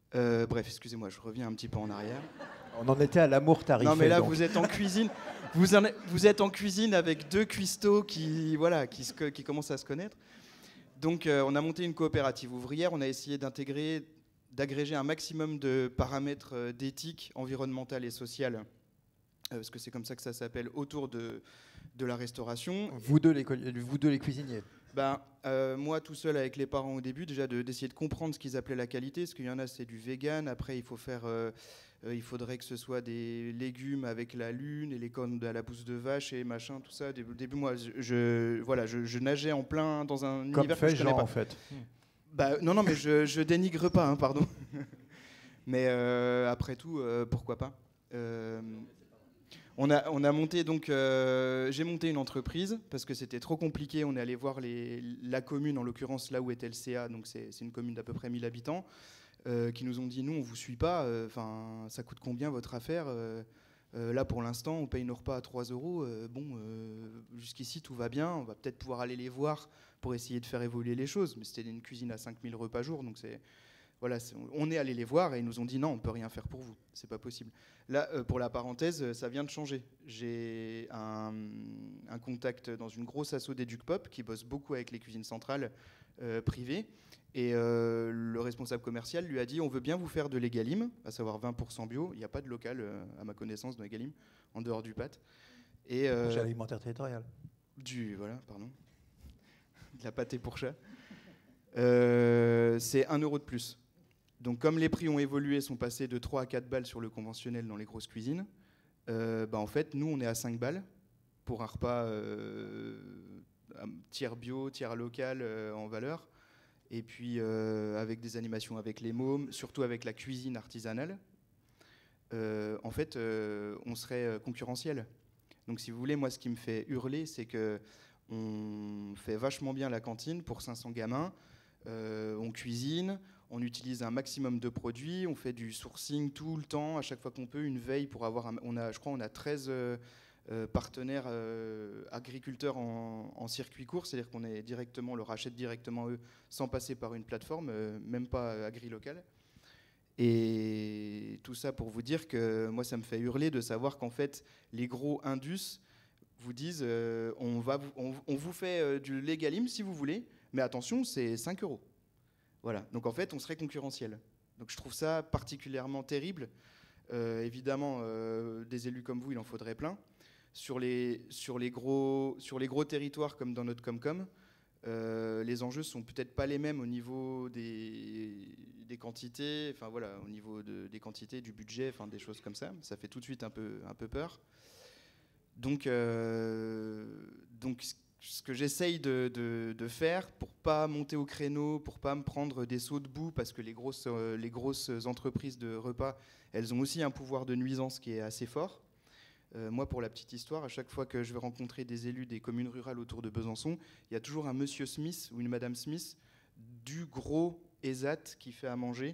Euh, bref, excusez-moi, je reviens un petit peu en arrière. On en était à l'amour tarifé. Non, mais là, donc. vous êtes en cuisine. Vous, en, vous êtes en cuisine avec deux cuistots qui, voilà, qui, se, qui commencent à se connaître. Donc, euh, on a monté une coopérative ouvrière. On a essayé d'intégrer, d'agréger un maximum de paramètres euh, d'éthique environnementale et sociale, euh, parce que c'est comme ça que ça s'appelle, autour de, de la restauration. Vous deux les, vous deux les cuisiniers. Ben, euh, moi, tout seul avec les parents au début, déjà de, d'essayer de comprendre ce qu'ils appelaient la qualité, parce qu'il y en a, c'est du vegan. Après, il faut faire, euh, euh, il faudrait que ce soit des légumes avec la lune et les cornes à la bouse de vache et machin, tout ça. Au début, moi, je, je voilà, je, je nageais en plein dans un Comme univers fait que je connais Jean, pas. en fait. Bah, non, non, mais je, je dénigre pas, hein, pardon. Mais euh, après tout, euh, pourquoi pas. Euh, On a, on a monté donc, euh, j'ai monté une entreprise parce que c'était trop compliqué. On est allé voir les, la commune, en l'occurrence là où était le C A, donc c'est, c'est une commune d'à peu près mille habitants, euh, qui nous ont dit nous on vous suit pas. Enfin, euh, ça coûte combien votre affaire euh, euh, Là pour l'instant on paye nos repas à trois euros. Euh, bon, euh, jusqu'ici tout va bien. On va peut-être pouvoir aller les voir pour essayer de faire évoluer les choses. Mais c'était une cuisine à cinq mille repas jour, donc c'est Voilà, c'est, on est allé les voir et ils nous ont dit non, on ne peut rien faire pour vous, c'est pas possible. Là, euh, pour la parenthèse, ça vient de changer. J'ai un, un contact dans une grosse asso d'Educpop qui bosse beaucoup avec les cuisines centrales euh, privées. Et euh, le responsable commercial lui a dit on veut bien vous faire de l'Egalim, à savoir vingt pour cent bio. Il n'y a pas de local, euh, à ma connaissance, dans l'Egalim, en dehors du P A T. Et, euh, Projet alimentaire territorial. Du, voilà, pardon. De la pâté pour chat. Euh, c'est un euro de plus. Donc comme les prix ont évolué, sont passés de trois à quatre balles sur le conventionnel dans les grosses cuisines, euh, bah en fait, nous, on est à cinq balles pour un repas euh, tiers bio, tiers local euh, en valeur, et puis euh, avec des animations avec les mômes, surtout avec la cuisine artisanale. Euh, en fait, euh, on serait concurrentiel. Donc si vous voulez, moi, ce qui me fait hurler, c'est qu'on fait vachement bien la cantine pour cinq cents gamins, euh, on cuisine, on utilise un maximum de produits, on fait du sourcing tout le temps, à chaque fois qu'on peut, une veille pour avoir, un, on a, je crois, on a treize euh, euh, partenaires euh, agriculteurs en, en circuit court, c'est-à-dire qu'on est directement, on le rachète directement eux, sans passer par une plateforme, euh, même pas euh, agri-local. Et tout ça pour vous dire que moi, ça me fait hurler de savoir qu'en fait, les gros indus vous disent, euh, on, va vous, on, on vous fait euh, du légalim si vous voulez, mais attention, c'est cinq euros. Voilà, donc en fait, on serait concurrentiel. Donc je trouve ça particulièrement terrible. Euh, évidemment, euh, des élus comme vous, il en faudrait plein. Sur les, sur les, gros, sur les gros territoires comme dans notre Comcom, euh, les enjeux sont peut-être pas les mêmes au niveau des, des quantités, enfin voilà, au niveau de, des quantités, du budget, enfin des choses comme ça. Ça fait tout de suite un peu, un peu peur. Donc, euh, donc ce que j'essaye de, de, de faire pour pas monter au créneau, pour pas me prendre des sauts de boue, parce que les grosses, euh, les grosses entreprises de repas, elles ont aussi un pouvoir de nuisance qui est assez fort. Euh, moi, pour la petite histoire, à chaque fois que je vais rencontrer des élus des communes rurales autour de Besançon, il y a toujours un monsieur Smith ou une madame Smith du gros E S A T qui fait à manger.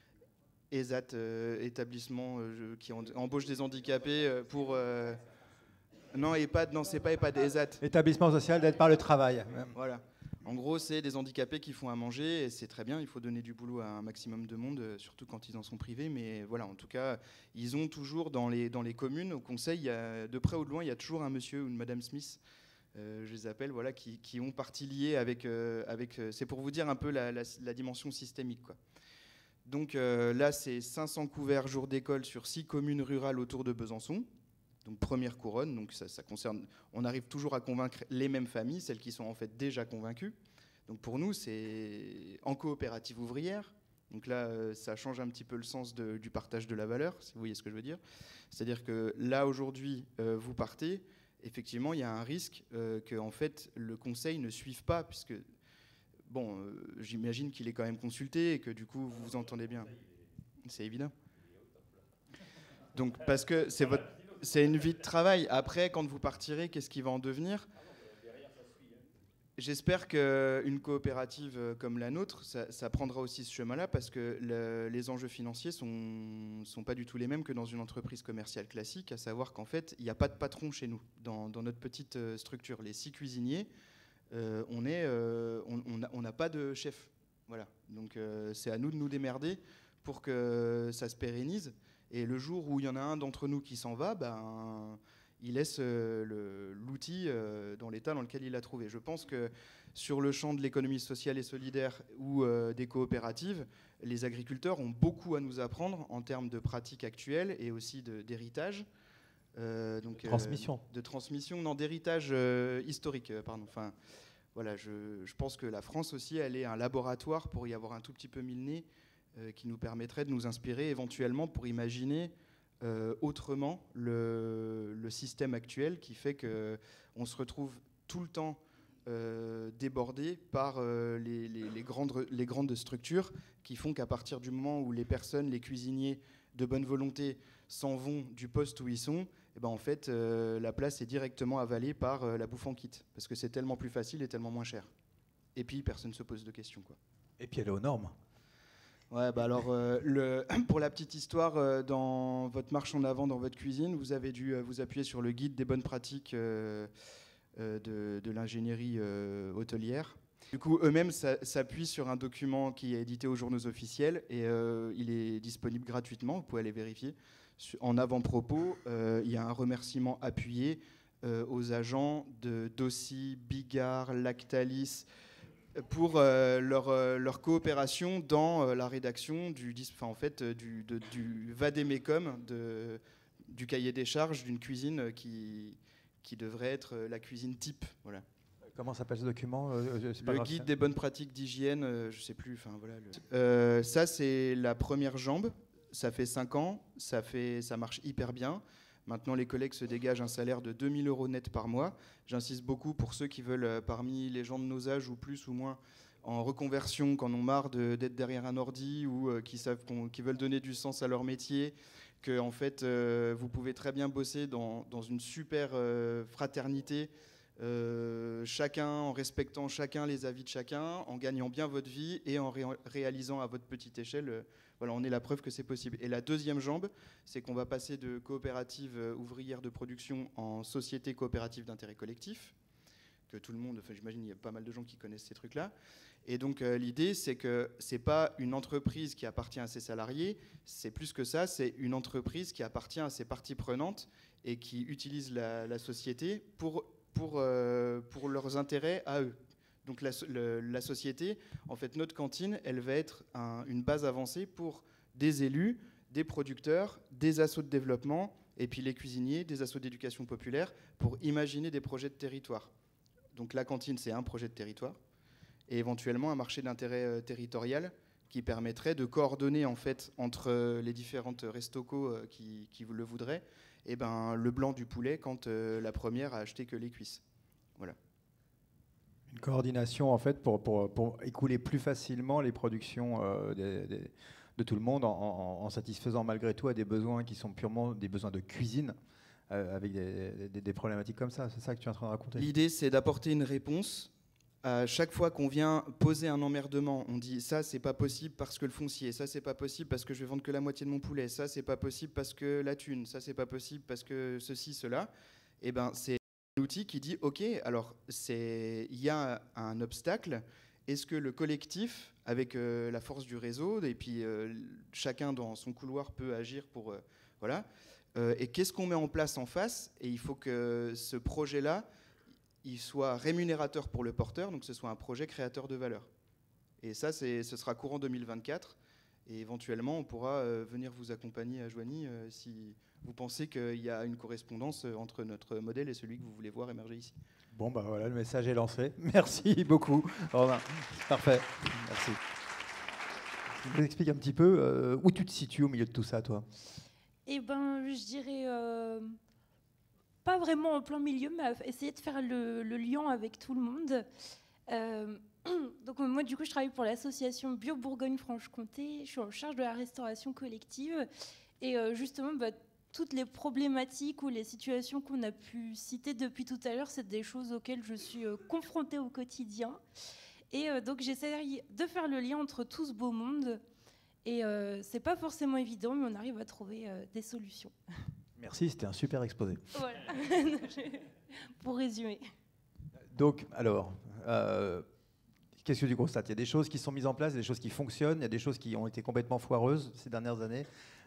E S A T, euh, établissement euh, qui en, embauche des handicapés euh, pour... Euh, Non, EHPAD, non, c'est pas EHPAD, E S A T. Établissement social d'aide par le travail. Voilà. En gros, c'est des handicapés qui font à manger, et c'est très bien, il faut donner du boulot à un maximum de monde, surtout quand ils en sont privés, mais voilà, en tout cas, ils ont toujours, dans les, dans les communes, au conseil, il y a, de près ou de loin, il y a toujours un monsieur ou une madame Smith, euh, je les appelle, voilà, qui, qui ont partie liée avec... Euh, avec euh, c'est pour vous dire un peu la, la, la dimension systémique, quoi. Donc euh, là, c'est cinq cents couverts jour d'école sur six communes rurales autour de Besançon. Donc première couronne, donc ça, ça concerne, on arrive toujours à convaincre les mêmes familles, celles qui sont en fait déjà convaincues. Donc pour nous, c'est en coopérative ouvrière. Donc là, euh, ça change un petit peu le sens de, du partage de la valeur, si vous voyez ce que je veux dire. C'est-à-dire que là, aujourd'hui, euh, vous partez, effectivement, il y a un risque euh, que en fait, le conseil ne suive pas, puisque, bon, euh, j'imagine qu'il est quand même consulté et que du coup, vous vous entendez bien. C'est évident. Donc parce que c'est votre... C'est une vie de travail. Après, quand vous partirez, qu'est-ce qui va en devenir ? J'espère qu'une coopérative comme la nôtre, ça, ça prendra aussi ce chemin-là, parce que le, les enjeux financiers ne sont, sont pas du tout les mêmes que dans une entreprise commerciale classique, à savoir qu'en fait, il n'y a pas de patron chez nous, dans, dans notre petite structure. Les six cuisiniers, euh, on est, euh, on n'a on a pas de chef. Voilà. Donc euh, c'est à nous de nous démerder pour que ça se pérennise. Et le jour où il y en a un d'entre nous qui s'en va, ben, il laisse euh, l'outil euh, dans l'état dans lequel il l'a trouvé. Je pense que sur le champ de l'économie sociale et solidaire ou euh, des coopératives, les agriculteurs ont beaucoup à nous apprendre en termes de pratiques actuelles et aussi d'héritage. Euh, donc, transmission. Euh, de transmission, non, d'héritage euh, historique, euh, pardon. Enfin, voilà, je, je pense que la France aussi, elle est un laboratoire pour y avoir un tout petit peu mis le nez, euh, qui nous permettrait de nous inspirer éventuellement pour imaginer euh, autrement le, le système actuel qui fait qu'on se retrouve tout le temps euh, débordé par euh, les, les, les, grandes, les grandes structures qui font qu'à partir du moment où les personnes, les cuisiniers de bonne volonté s'en vont du poste où ils sont, et ben en fait, euh, la place est directement avalée par euh, la bouffe en kit, parce que c'est tellement plus facile et tellement moins cher. Et puis, personne ne se pose de questions, quoi. Et puis, elle est aux normes. Ouais, bah alors, euh, le, pour la petite histoire, euh, dans votre marche en avant dans votre cuisine, vous avez dû euh, vous appuyer sur le guide des bonnes pratiques euh, euh, de, de l'ingénierie euh, hôtelière. Du coup, eux-mêmes s'appuient sur un document qui est édité aux journaux officiels et euh, il est disponible gratuitement, vous pouvez aller vérifier. En avant-propos, euh, il y a un remerciement appuyé euh, aux agents de Dossi, Bigard, Lactalis pour euh, leur, euh, leur coopération dans euh, la rédaction du, enfin, en fait, du, de, du vadémécum, de, du cahier des charges d'une cuisine qui, qui devrait être la cuisine type. Voilà. Comment s'appelle ce document? euh, Le grave, guide ça. des bonnes pratiques d'hygiène, euh, je sais plus. Enfin voilà. Le... Euh, ça c'est la première jambe. Ça fait cinq ans. Ça fait, ça marche hyper bien. Maintenant, les collègues se dégagent un salaire de deux mille euros net par mois. J'insiste beaucoup pour ceux qui veulent, euh, parmi les gens de nos âges ou plus ou moins, en reconversion, qui en ont marre de, d'être derrière un ordi ou euh, qui savent qu'on, qui veulent donner du sens à leur métier, que en fait, euh, vous pouvez très bien bosser dans, dans une super euh, fraternité. Euh, chacun en respectant chacun les avis de chacun, en gagnant bien votre vie et en ré- réalisant à votre petite échelle, euh, voilà, on est la preuve que c'est possible. Et la deuxième jambe, c'est qu'on va passer de coopérative euh, ouvrière de production en société coopérative d'intérêt collectif, que tout le monde, enfin j'imagine il y a pas mal de gens qui connaissent ces trucs-là. Et donc euh, l'idée, c'est que c'est pas une entreprise qui appartient à ses salariés, c'est plus que ça, c'est une entreprise qui appartient à ses parties prenantes et qui utilise la, la société pour Pour, euh, pour leurs intérêts à eux. Donc la, le, la société, en fait, notre cantine, elle va être un, une base avancée pour des élus, des producteurs, des assos de développement, et puis les cuisiniers, des assos d'éducation populaire, pour imaginer des projets de territoire. Donc la cantine, c'est un projet de territoire, et éventuellement un marché d'intérêt euh, territorial qui permettrait de coordonner en fait entre les différentes restocos euh, qui, qui le voudraient, et ben, le blanc du poulet quand euh, la première a acheté que les cuisses. Voilà. Une coordination en fait pour, pour, pour écouler plus facilement les productions euh, des, des, de tout le monde en, en, en satisfaisant malgré tout à des besoins qui sont purement des besoins de cuisine euh, avec des, des, des problématiques comme ça. C'est ça que tu es en train de raconter? L'idée, c'est d'apporter une réponse. À chaque fois qu'on vient poser un emmerdement, on dit ça c'est pas possible parce que le foncier, ça c'est pas possible parce que je vais vendre que la moitié de mon poulet, ça c'est pas possible parce que la thune, ça c'est pas possible parce que ceci, cela. Et ben c'est un outil qui dit ok, alors c'est il y a un obstacle. Est-ce que le collectif, avec euh, la force du réseau, et puis euh, chacun dans son couloir peut agir pour euh, voilà. Euh, et qu'est-ce qu'on met en place en face? Et il faut que ce projet-là il soit rémunérateur pour le porteur, donc ce soit un projet créateur de valeur. Et ça, c'est, ce sera courant deux mille vingt-quatre. Et éventuellement, on pourra euh, venir vous accompagner à Joigny euh, si vous pensez qu'il y a une correspondance entre notre modèle et celui que vous voulez voir émerger ici. Bon, bah voilà, le message est lancé. Merci beaucoup, Romain. Parfait. Merci. Je vous explique un petit peu euh, où tu te situes au milieu de tout ça, toi. Eh ben, je dirais... Euh pas vraiment en plein milieu, mais à essayer de faire le, le lien avec tout le monde. Euh, donc moi, du coup, je travaille pour l'association Bio Bourgogne-Franche-Comté. Je suis en charge de la restauration collective. Et euh, justement, bah, toutes les problématiques ou les situations qu'on a pu citer depuis tout à l'heure, c'est des choses auxquelles je suis euh, confrontée au quotidien. Et euh, donc, j'essaie de faire le lien entre tout ce beau monde. Et euh, c'est pas forcément évident, mais on arrive à trouver euh, des solutions. Merci, c'était un super exposé. Voilà, pour résumer. Donc, alors, euh, Qu'est-ce que tu constates? Il y a des choses qui sont mises en place, il y a des choses qui fonctionnent, il y a des choses qui ont été complètement foireuses ces dernières années.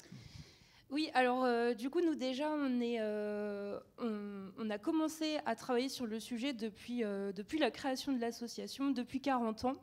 Oui, alors euh, du coup, nous déjà, on, est, euh, on, on a commencé à travailler sur le sujet depuis, euh, depuis la création de l'association, depuis quarante ans.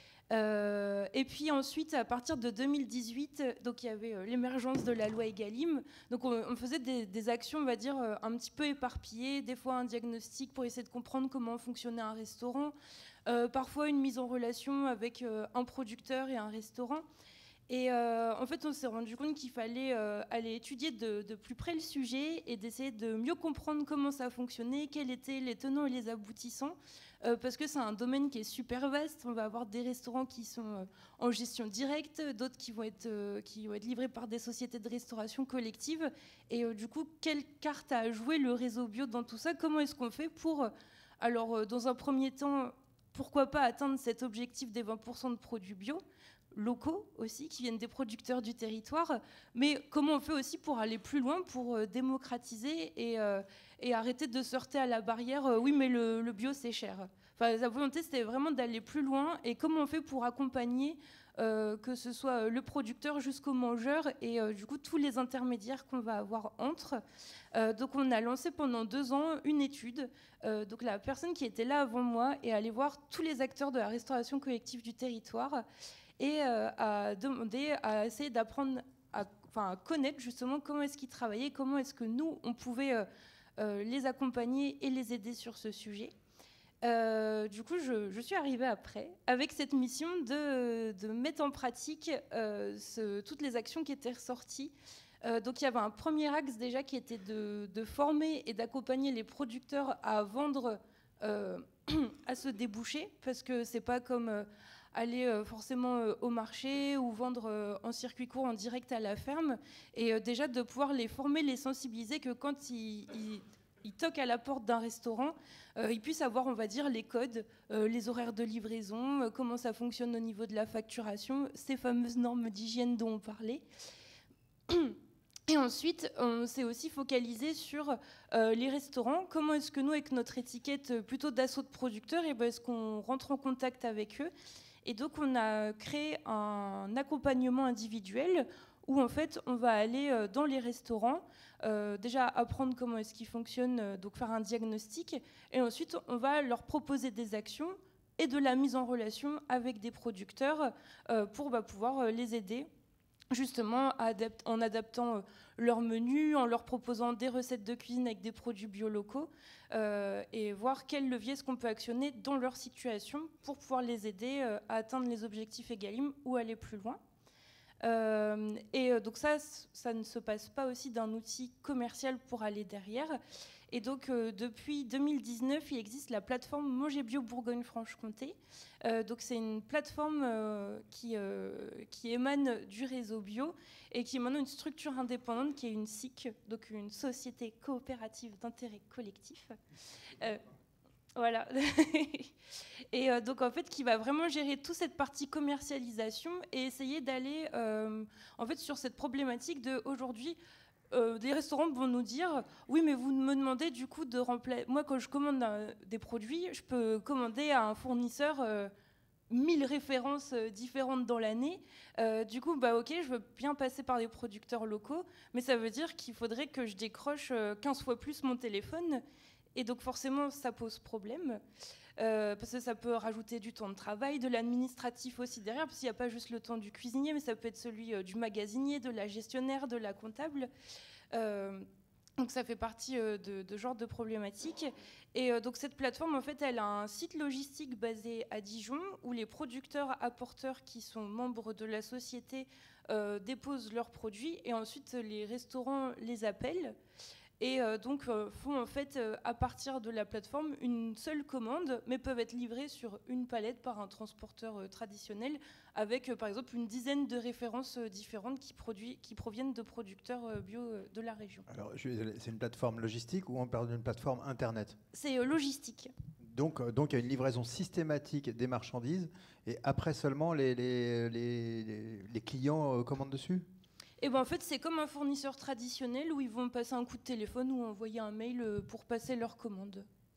Euh, et puis ensuite, à partir de deux mille dix-huit, donc il y avait euh, l'émergence de la loi Egalim. Donc on, on faisait des, des actions, on va dire, euh, un petit peu éparpillées, des fois un diagnostic pour essayer de comprendre comment fonctionnait un restaurant, euh, parfois une mise en relation avec euh, un producteur et un restaurant. Et euh, en fait, on s'est rendu compte qu'il fallait euh, aller étudier de, de plus près le sujet et d'essayer de mieux comprendre comment ça fonctionnait, quels étaient les tenants et les aboutissants, euh, parce que c'est un domaine qui est super vaste. On va avoir des restaurants qui sont euh, en gestion directe, d'autres qui vont être euh, qui vont être livrés par des sociétés de restauration collective. Et euh, du coup, quelle carte a joué le réseau bio dans tout ça? Comment est-ce qu'on fait pour, alors, euh, dans un premier temps, pourquoi pas atteindre cet objectif des vingt pour cent de produits bio locaux aussi, qui viennent des producteurs du territoire, mais comment on fait aussi pour aller plus loin, pour euh, démocratiser et, euh, et arrêter de se heurter à la barrière euh, oui mais le, le bio c'est cher. Enfin, la volonté c'était vraiment d'aller plus loin, et comment on fait pour accompagner euh, que ce soit le producteur jusqu'au mangeur et euh, du coup tous les intermédiaires qu'on va avoir entre. Euh, donc on a lancé pendant deux ans une étude. Euh, donc la personne qui était là avant moi est allée voir tous les acteurs de la restauration collective du territoire et euh, à demander, à essayer d'apprendre, à, enfin, à connaître justement comment est-ce qu'ils travaillaient, comment est-ce que nous, on pouvait euh, euh, les accompagner et les aider sur ce sujet. Euh, du coup, je, je suis arrivée après avec cette mission de, de mettre en pratique euh, ce, toutes les actions qui étaient ressorties. Euh, donc il y avait un premier axe déjà qui était de, de former et d'accompagner les producteurs à vendre, euh, à se déboucher, parce que c'est pas comme... Euh, aller euh, forcément euh, au marché ou vendre euh, en circuit court en direct à la ferme, et euh, déjà de pouvoir les former, les sensibiliser, que quand ils, ils, ils toquent à la porte d'un restaurant, euh, ils puissent avoir, on va dire, les codes, euh, les horaires de livraison, euh, comment ça fonctionne au niveau de la facturation, ces fameuses normes d'hygiène dont on parlait. Et ensuite, on s'est aussi focalisé sur euh, les restaurants. Comment est-ce que nous, avec notre étiquette plutôt d'assaut de producteurs, et ben, est-ce qu'on rentre en contact avec eux? Et donc, on a créé un accompagnement individuel où, en fait, on va aller dans les restaurants, euh, déjà apprendre comment est-ce qu'ils fonctionnent, euh, donc faire un diagnostic, et ensuite, on va leur proposer des actions et de la mise en relation avec des producteurs euh, pour bah, pouvoir les aider, justement adapt- en adaptant euh, leur menu, en leur proposant des recettes de cuisine avec des produits bio locaux, euh, et voir quels leviers est-ce qu'on peut actionner dans leur situation pour pouvoir les aider euh, à atteindre les objectifs Egalim ou aller plus loin. Euh, et euh, donc ça, ça ne se passe pas aussi d'un outil commercial pour aller derrière. Et donc, euh, depuis deux mille dix-neuf, il existe la plateforme Manger Bio Bourgogne-Franche-Comté. Euh, donc, c'est une plateforme euh, qui, euh, qui émane du réseau bio et qui est maintenant une structure indépendante qui est une S I C, donc une société coopérative d'intérêt collectif. Euh, voilà. Et euh, donc, en fait, qui va vraiment gérer toute cette partie commercialisation et essayer d'aller, euh, en fait, sur cette problématique de aujourd'hui. Euh, des restaurants vont nous dire oui mais vous me demandez du coup de remplacer, moi quand je commande un, des produits, je peux commander à un fournisseur euh, mille références euh, différentes dans l'année, euh, du coup bah ok je veux bien passer par des producteurs locaux, mais ça veut dire qu'il faudrait que je décroche euh, quinze fois plus mon téléphone, et donc forcément ça pose problème. Euh, parce que ça peut rajouter du temps de travail, de l'administratif aussi derrière, parce qu'il n'y a pas juste le temps du cuisinier, mais ça peut être celui euh, du magasinier, de la gestionnaire, de la comptable. Euh, donc ça fait partie euh, de, de genre de problématiques. Et euh, donc cette plateforme, en fait, elle a un site logistique basé à Dijon, où les producteurs apporteurs qui sont membres de la société euh, déposent leurs produits, et ensuite les restaurants les appellent. Et euh, donc euh, font en fait euh, à partir de la plateforme une seule commande, mais peuvent être livrées sur une palette par un transporteur euh, traditionnel, avec euh, par exemple une dizaine de références euh, différentes qui, produit, qui proviennent de producteurs euh, bio euh, de la région. Alors, je suis désolé, c'est une plateforme logistique ou on parle d'une plateforme internet? C'est euh, logistique. Donc, euh, donc il y a une livraison systématique des marchandises, et après seulement les, les, les, les clients euh, commandent dessus? Et ben en fait, c'est comme un fournisseur traditionnel où ils vont passer un coup de téléphone ou envoyer un mail pour passer leur commande.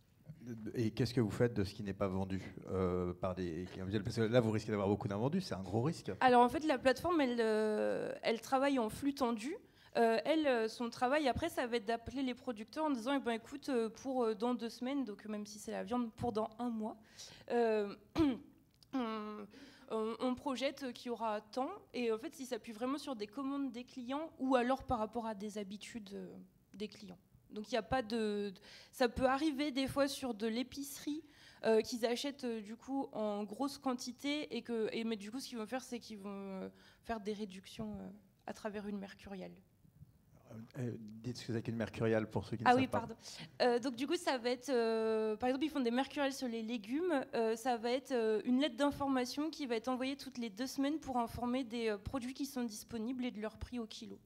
Et qu'est-ce que vous faites de ce qui n'est pas vendu euh, par des clients visuels? Parce que là, vous risquez d'avoir beaucoup d'invendus, c'est un gros risque. Alors en fait, la plateforme, elle, euh, elle travaille en flux tendu. Euh, elle, son travail après, ça va être d'appeler les producteurs en disant, eh ben, écoute, pour euh, dans deux semaines, donc même si c'est la viande, pour dans un mois, euh, on, on, on projette qu'il y aura tant. Et en fait, il s'appuie vraiment sur des commandes des clients ou alors par rapport à des habitudes euh, des clients. Donc il n'y a pas de, ça peut arriver des fois sur de l'épicerie euh, qu'ils achètent euh, du coup en grosse quantité et que, et mais du coup, ce qu'ils vont faire, c'est qu'ils vont euh, faire des réductions euh, à travers une mercuriale. Euh, dites ce que c'est qu'une mercuriale pour ceux qui ne ah savent oui, pas. pardon. Euh, donc du coup, ça va être, euh, par exemple, ils font des mercuriales sur les légumes. Euh, ça va être euh, une lettre d'information qui va être envoyée toutes les deux semaines pour informer des euh, produits qui sont disponibles et de leur prix au kilo.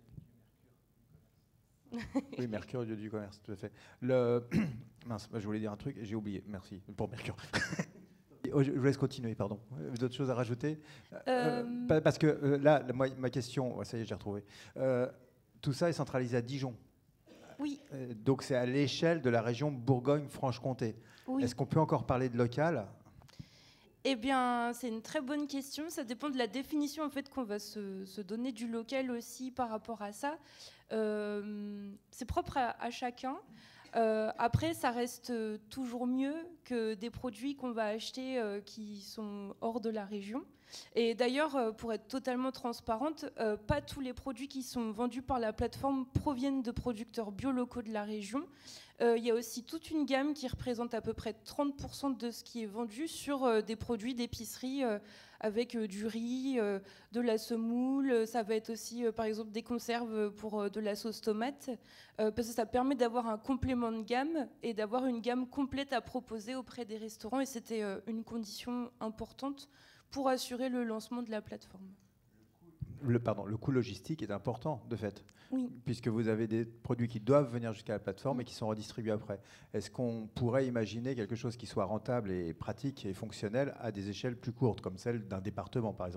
Oui, Mercure, lieu du commerce, tout à fait. Le... Mince, je voulais dire un truc et j'ai oublié. Merci pour Mercure. Je vous laisse continuer, pardon. Vous avez d'autres choses à rajouter euh... Euh, Parce que euh, là, moi, ma question, ça y est, j'ai retrouvé. Euh, tout ça est centralisé à Dijon. Oui. Euh, donc c'est à l'échelle de la région Bourgogne-Franche-Comté. Oui. Est-ce qu'on peut encore parler de local ? Eh bien, c'est une très bonne question. Ça dépend de la définition en fait, qu'on va se, se donner du local aussi par rapport à ça. Euh, c'est propre à, à chacun. Euh, après, ça reste toujours mieux que des produits qu'on va acheter euh, qui sont hors de la région. Et d'ailleurs, euh, pour être totalement transparente, euh, pas tous les produits qui sont vendus par la plateforme proviennent de producteurs bio locaux de la région. Euh, il y a aussi toute une gamme qui représente à peu près trente pour cent de ce qui est vendu sur euh, des produits d'épicerie euh, avec euh, du riz, euh, de la semoule. Ça va être aussi, euh, par exemple, des conserves pour euh, de la sauce tomate, euh, parce que ça permet d'avoir un complément de gamme et d'avoir une gamme complète à proposer auprès des restaurants. Et c'était euh, une condition importante pour assurer le lancement de la plateforme. Le, pardon, le coût logistique est important, de fait, oui. puisque vous avez des produits qui doivent venir jusqu'à la plateforme et qui sont redistribués après. Est-ce qu'on pourrait imaginer quelque chose qui soit rentable et pratique et fonctionnel à des échelles plus courtes, comme celle d'un département, par exemple ?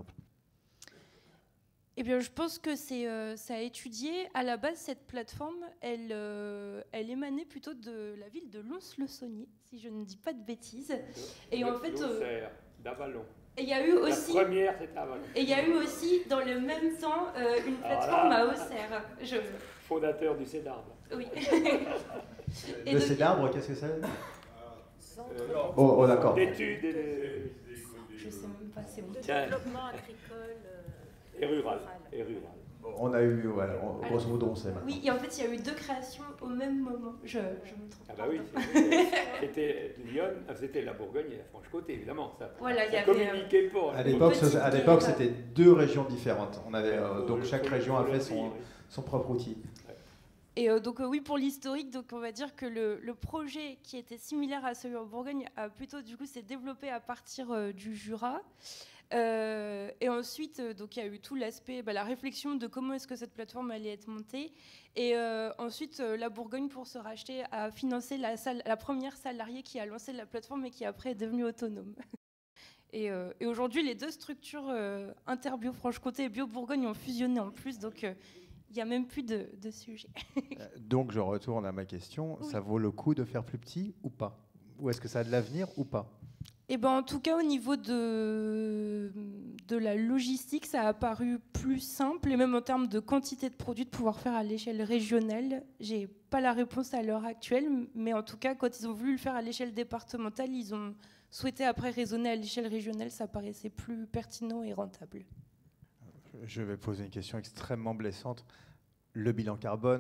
Eh bien, je pense que c'est euh, ça a étudié. À la base, cette plateforme, elle, euh, elle émanait plutôt de la ville de Lons-le-Saunier, si je ne dis pas de bêtises. Et en fait, euh, d'Avalon. Et il y a eu aussi. La première, c'était Avalon. Et il y a eu aussi, dans le même temps, euh, une plateforme à Auxerre. Je... Fondateur du Cédarbre. Oui. Et le Cédarbre, qu'est-ce que c'est ? euh, Oh, oh d'accord. D'études et de... Je sais même pas, c'est bon. De développement agricole euh, et rural. Et rural. On a eu, voilà, grosso modo, on sait maintenant. Oui, et en fait, il y a eu deux créations au même moment. Je, je me trompe. Ah bah oui, c'était Lyon, c'était la Bourgogne et la Franche-Comté, évidemment. Ça, voilà, ça y avait communiquait pas. À l'époque, à l'époque, c'était deux régions différentes. On avait, euh, donc chaque région a fait son, son propre outil. Et euh, donc euh, oui, pour l'historique, donc on va dire que le, le projet qui était similaire à celui en Bourgogne a plutôt du coup s'est développé à partir euh, du Jura. Euh, et ensuite, euh, donc il y a eu tout l'aspect, bah, la réflexion de comment est-ce que cette plateforme allait être montée. Et euh, ensuite, euh, la Bourgogne, pour se racheter, a financé la, salle, la première salariée qui a lancé la plateforme et qui après est devenue autonome. Et, euh, et aujourd'hui, les deux structures, euh, Interbio Franche-Comté et Bio Bourgogne, ont fusionné en plus. Donc il euh, n'y a même plus de, de sujet. Donc je retourne à ma question. Oui. Ça vaut le coup de faire plus petit ou pas ? Ou est-ce que ça a de l'avenir ou pas ? Eh ben, en tout cas, au niveau de, de la logistique, ça a paru plus simple, et même en termes de quantité de produits, de pouvoir faire à l'échelle régionale. Je n'ai pas la réponse à l'heure actuelle, mais en tout cas, quand ils ont voulu le faire à l'échelle départementale, ils ont souhaité après raisonner à l'échelle régionale, ça paraissait plus pertinent et rentable. Je vais poser une question extrêmement blessante. Le bilan carbone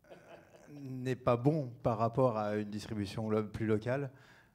n'est pas bon par rapport à une distribution plus locale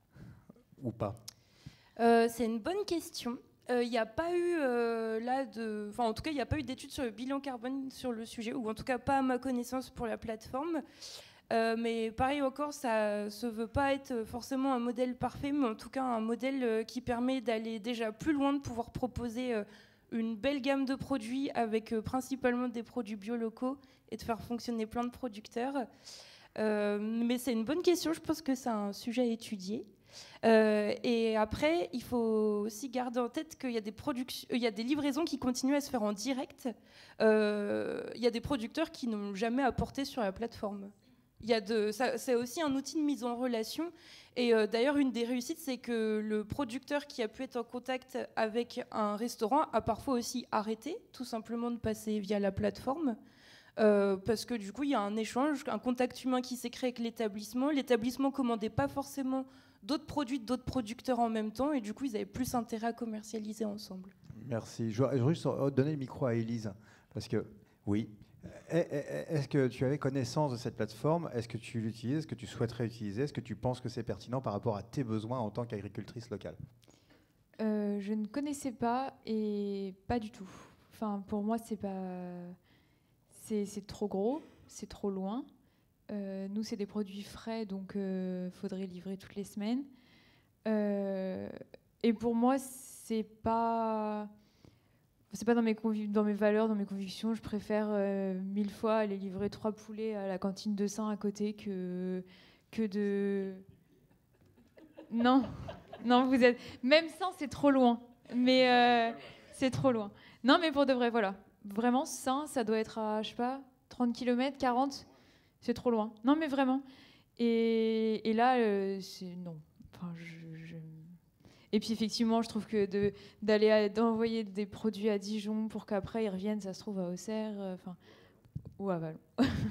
ou pas ? Euh, c'est une bonne question. Il euh, n'y a pas eu euh, là de, enfin en tout cas il n'y a pas eu d'études sur le bilan carbone sur le sujet, ou en tout cas pas à ma connaissance pour la plateforme. Euh, mais pareil encore, ça se veut pas être forcément un modèle parfait, mais en tout cas un modèle euh, qui permet d'aller déjà plus loin, de pouvoir proposer euh, une belle gamme de produits avec euh, principalement des produits bio locaux et de faire fonctionner plein de producteurs. Euh, mais c'est une bonne question. Je pense que c'est un sujet à étudier. Euh, et après, il faut aussi garder en tête qu'il y a des productions, il y a des livraisons qui continuent à se faire en direct. Euh, il y a des producteurs qui n'ont jamais apporté sur la plateforme. il y a de, ça, c'est aussi un outil de mise en relation. Et euh, d'ailleurs, une des réussites, c'est que le producteur qui a pu être en contact avec un restaurant a parfois aussi arrêté, tout simplement, de passer via la plateforme. Euh, parce que du coup, il y a un échange, un contact humain qui s'est créé avec l'établissement. L'établissement commandait pas forcément d'autres produits, d'autres producteurs en même temps. Et du coup, ils avaient plus intérêt à commercialiser ensemble. Merci. Je voudrais juste donner le micro à Élise. Parce que, oui. Est-ce que tu avais connaissance de cette plateforme? Est-ce que tu l'utilises? Est-ce que tu souhaiterais l'utiliser? Est-ce que tu penses que c'est pertinent par rapport à tes besoins en tant qu'agricultrice locale? euh, Je ne connaissais pas et pas du tout. Enfin, pour moi, c'est pas, c'est, c'est trop gros, c'est trop loin. Euh, nous, c'est des produits frais, donc il euh, faudrait livrer toutes les semaines. Euh, et pour moi, c'est pas c'est pas dans mes, convic- dans mes valeurs, dans mes convictions. Je préfère euh, mille fois aller livrer trois poulets à la cantine de Saint à côté que, que de... Non, non, vous êtes... Même Saint, c'est trop loin. Mais euh, c'est trop loin. Non, mais pour de vrai, voilà. Vraiment, Saint, ça doit être à, je sais pas, trente kilomètres, quarante. C'est trop loin. Non, mais vraiment. Et, et là, euh, c'est... Non. Enfin, je... je... Et puis effectivement, je trouve que de, d'aller à, d'envoyer des produits à Dijon pour qu'après ils reviennent, ça se trouve à Auxerre, enfin, euh, ou à Vallon.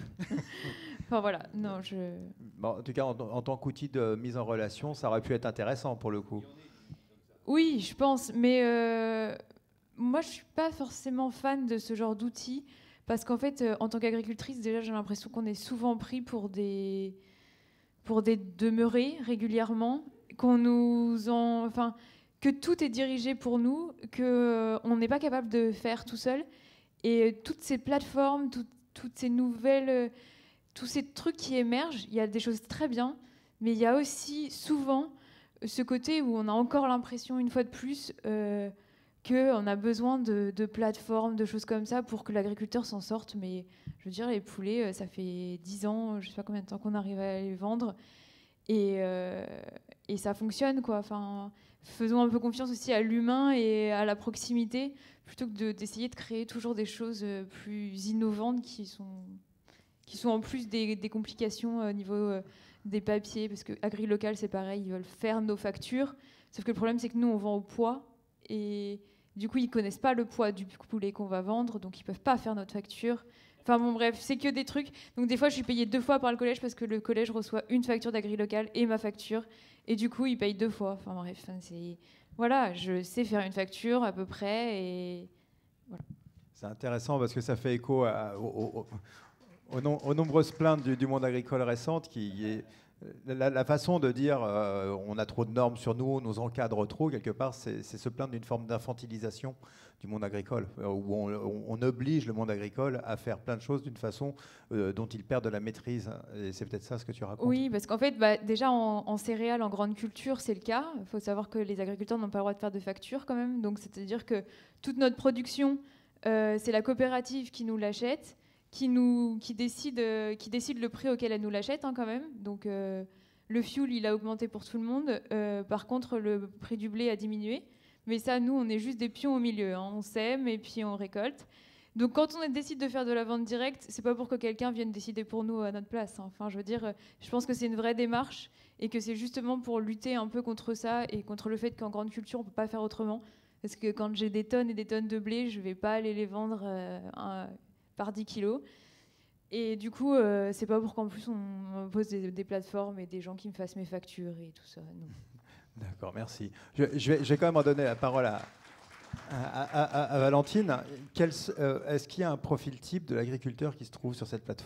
Enfin voilà, non, je... Bon, en tout cas, en, en tant qu'outil de mise en relation, ça aurait pu être intéressant pour le coup. Oui, je pense, mais euh, moi je suis pas forcément fan de ce genre d'outils, parce qu'en fait, euh, en tant qu'agricultrice, déjà j'ai l'impression qu'on est souvent pris pour des, pour des demeurés régulièrement, qu'on nous en, enfin, que tout est dirigé pour nous, que euh, on n'est pas capable de faire tout seul. Et euh, toutes ces plateformes, tout, toutes ces nouvelles, euh, tous ces trucs qui émergent, il y a des choses très bien, mais il y a aussi souvent ce côté où on a encore l'impression, une fois de plus, euh, qu'on a besoin de, de plateformes, de choses comme ça pour que l'agriculteur s'en sorte. Mais je veux dire, les poulets, ça fait dix ans, je ne sais pas combien de temps qu'on arrive à les vendre. Et, euh, et ça fonctionne, quoi. Enfin, faisons un peu confiance aussi à l'humain et à la proximité, plutôt que de, d'essayer de créer toujours des choses plus innovantes qui sont, qui sont en plus des, des complications au niveau euh, des papiers, parce que AgriLocal, c'est pareil, ils veulent faire nos factures, sauf que le problème, c'est que nous, on vend au poids, et du coup, ils connaissent pas le poids du poulet qu'on va vendre, donc ils peuvent pas faire notre facture. Enfin bon, bref, c'est que des trucs. Donc des fois, je suis payée deux fois par le collège parce que le collège reçoit une facture d'AgriLocal et ma facture. Et du coup, ils payent deux fois. Enfin bref, c'est... Voilà, je sais faire une facture à peu près et voilà. C'est intéressant parce que ça fait écho à, aux, aux, aux, nom, aux nombreuses plaintes du, du monde agricole récentes qui est... La, la façon de dire euh, on a trop de normes sur nous, on nous encadre trop, quelque part, c'est, c'est se plaindre d'une forme d'infantilisation du monde agricole, euh, où on, on, on oblige le monde agricole à faire plein de choses d'une façon euh, dont il perd de la maîtrise. Et c'est peut-être ça ce que tu racontes. Oui, parce qu'en fait, bah, déjà en, en céréales, en grande culture, c'est le cas. Il faut savoir que les agriculteurs n'ont pas le droit de faire de facture quand même. Donc c'est-à-dire que toute notre production, euh, c'est la coopérative qui nous l'achète. Qui, nous, qui, décide, euh, qui décide le prix auquel elle nous l'achète hein, quand même. Donc euh, le fuel, il a augmenté pour tout le monde. Euh, par contre, le prix du blé a diminué. Mais ça, nous, on est juste des pions au milieu. Hein. On sème et puis on récolte. Donc quand on décide de faire de la vente directe, c'est pas pour que quelqu'un vienne décider pour nous à notre place. Hein. Enfin, je veux dire, je pense que c'est une vraie démarche et que c'est justement pour lutter un peu contre ça et contre le fait qu'en grande culture, on peut pas faire autrement. Parce que quand j'ai des tonnes et des tonnes de blé, je vais pas aller les vendre euh, un, par dix kilos. Et du coup, euh, c'est pas pour qu'en plus on pose des, des plateformes et des gens qui me fassent mes factures et tout ça. Non. D'accord, merci. Je, je, vais, je vais quand même en donner la parole à, à, à, à Valentine. Quel, euh, est-ce qu'il y a un profil type de l'agriculteur qui se trouve sur cette plateforme ?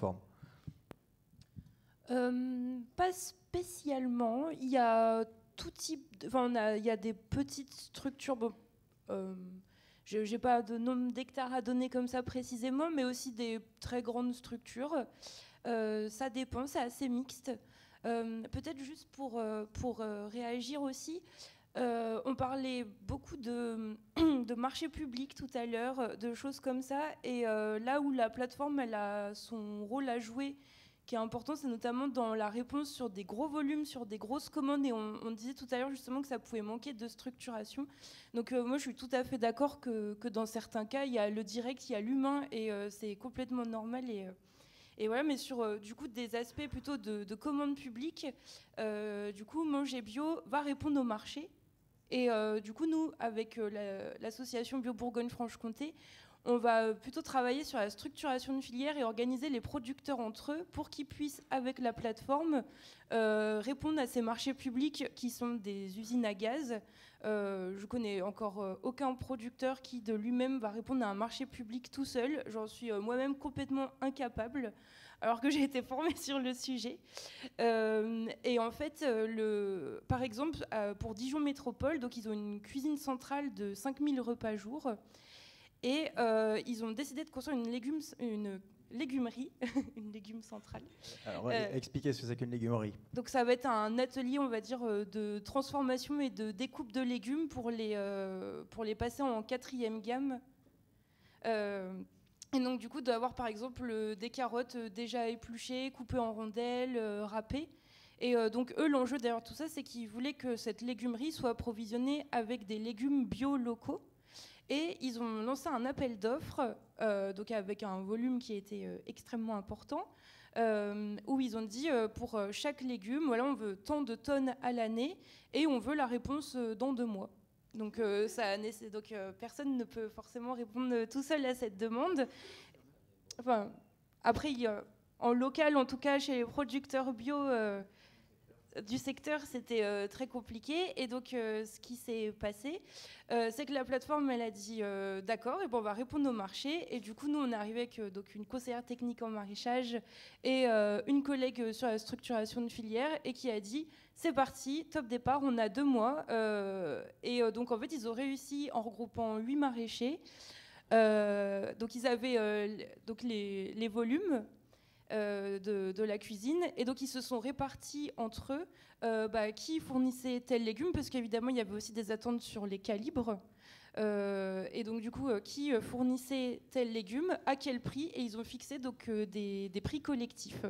euh, Pas spécialement. Il y a tout type. De, enfin, on a, il y a des petites structures. Bon, euh, Je n'ai pas de nombre d'hectares à donner comme ça précisément, mais aussi des très grandes structures. Euh, ça dépend, c'est assez mixte. Euh, peut-être juste pour, euh, pour euh, réagir aussi, euh, on parlait beaucoup de, de marché public tout à l'heure, de choses comme ça. Et euh, là où la plateforme elle a son rôle à jouer, qui est important, c'est notamment dans la réponse sur des gros volumes, sur des grosses commandes. Et on, on disait tout à l'heure justement que ça pouvait manquer de structuration. Donc euh, moi, je suis tout à fait d'accord que, que dans certains cas, il y a le direct, il y a l'humain, et euh, c'est complètement normal. Et, euh, Et voilà, mais sur euh, du coup des aspects plutôt de, de commande publique, euh, du coup Manger Bio va répondre au marché. Et euh, du coup nous, avec euh, la, l'association Bio Bourgogne-Franche-Comté, on va plutôt travailler sur la structuration de filière et organiser les producteurs entre eux pour qu'ils puissent, avec la plateforme, euh, répondre à ces marchés publics qui sont des usines à gaz. Euh, je connais encore euh, aucun producteur qui de lui-même va répondre à un marché public tout seul. J'en suis euh, moi-même complètement incapable, alors que j'ai été formée sur le sujet. Euh, et en fait, euh, le, par exemple, euh, pour Dijon Métropole, donc ils ont une cuisine centrale de cinq mille repas jour. Et euh, ils ont décidé de construire une, légume, une légumerie, une légume centrale. Alors, ouais, euh, expliquez ce que c'est qu'une légumerie. Donc ça va être un atelier, on va dire, de transformation et de découpe de légumes pour les, euh, pour les passer en quatrième gamme. Euh, et donc du coup, d'avoir par exemple des carottes déjà épluchées, coupées en rondelles, euh, râpées. Et euh, donc eux, l'enjeu derrière tout ça, c'est qu'ils voulaient que cette légumerie soit approvisionnée avec des légumes bio locaux. Et ils ont lancé un appel d'offres, euh, donc avec un volume qui était euh, extrêmement important, euh, où ils ont dit euh, pour chaque légume, voilà, on veut tant de tonnes à l'année et on veut la réponse euh, dans deux mois. Donc, euh, ça, donc euh, personne ne peut forcément répondre tout seul à cette demande. Enfin, après, il y a, en local, en tout cas chez les producteurs bio, euh, du secteur, c'était euh, très compliqué. Et donc, euh, ce qui s'est passé, euh, c'est que la plateforme, elle a dit euh, d'accord, et bon, on va répondre au marché. Et du coup, nous, on est arrivé avec euh, donc, une conseillère technique en maraîchage et euh, une collègue sur la structuration de filière, et qui a dit c'est parti, top départ, on a deux mois. Euh, et euh, donc, en fait, ils ont réussi en regroupant huit maraîchers. Euh, donc, ils avaient euh, donc les, les volumes. Euh, de, de la cuisine, et donc ils se sont répartis entre eux euh, bah, qui fournissait tel légume, parce qu'évidemment il y avait aussi des attentes sur les calibres, euh, et donc du coup euh, qui fournissait tel légume, à quel prix, et ils ont fixé donc euh, des, des prix collectifs.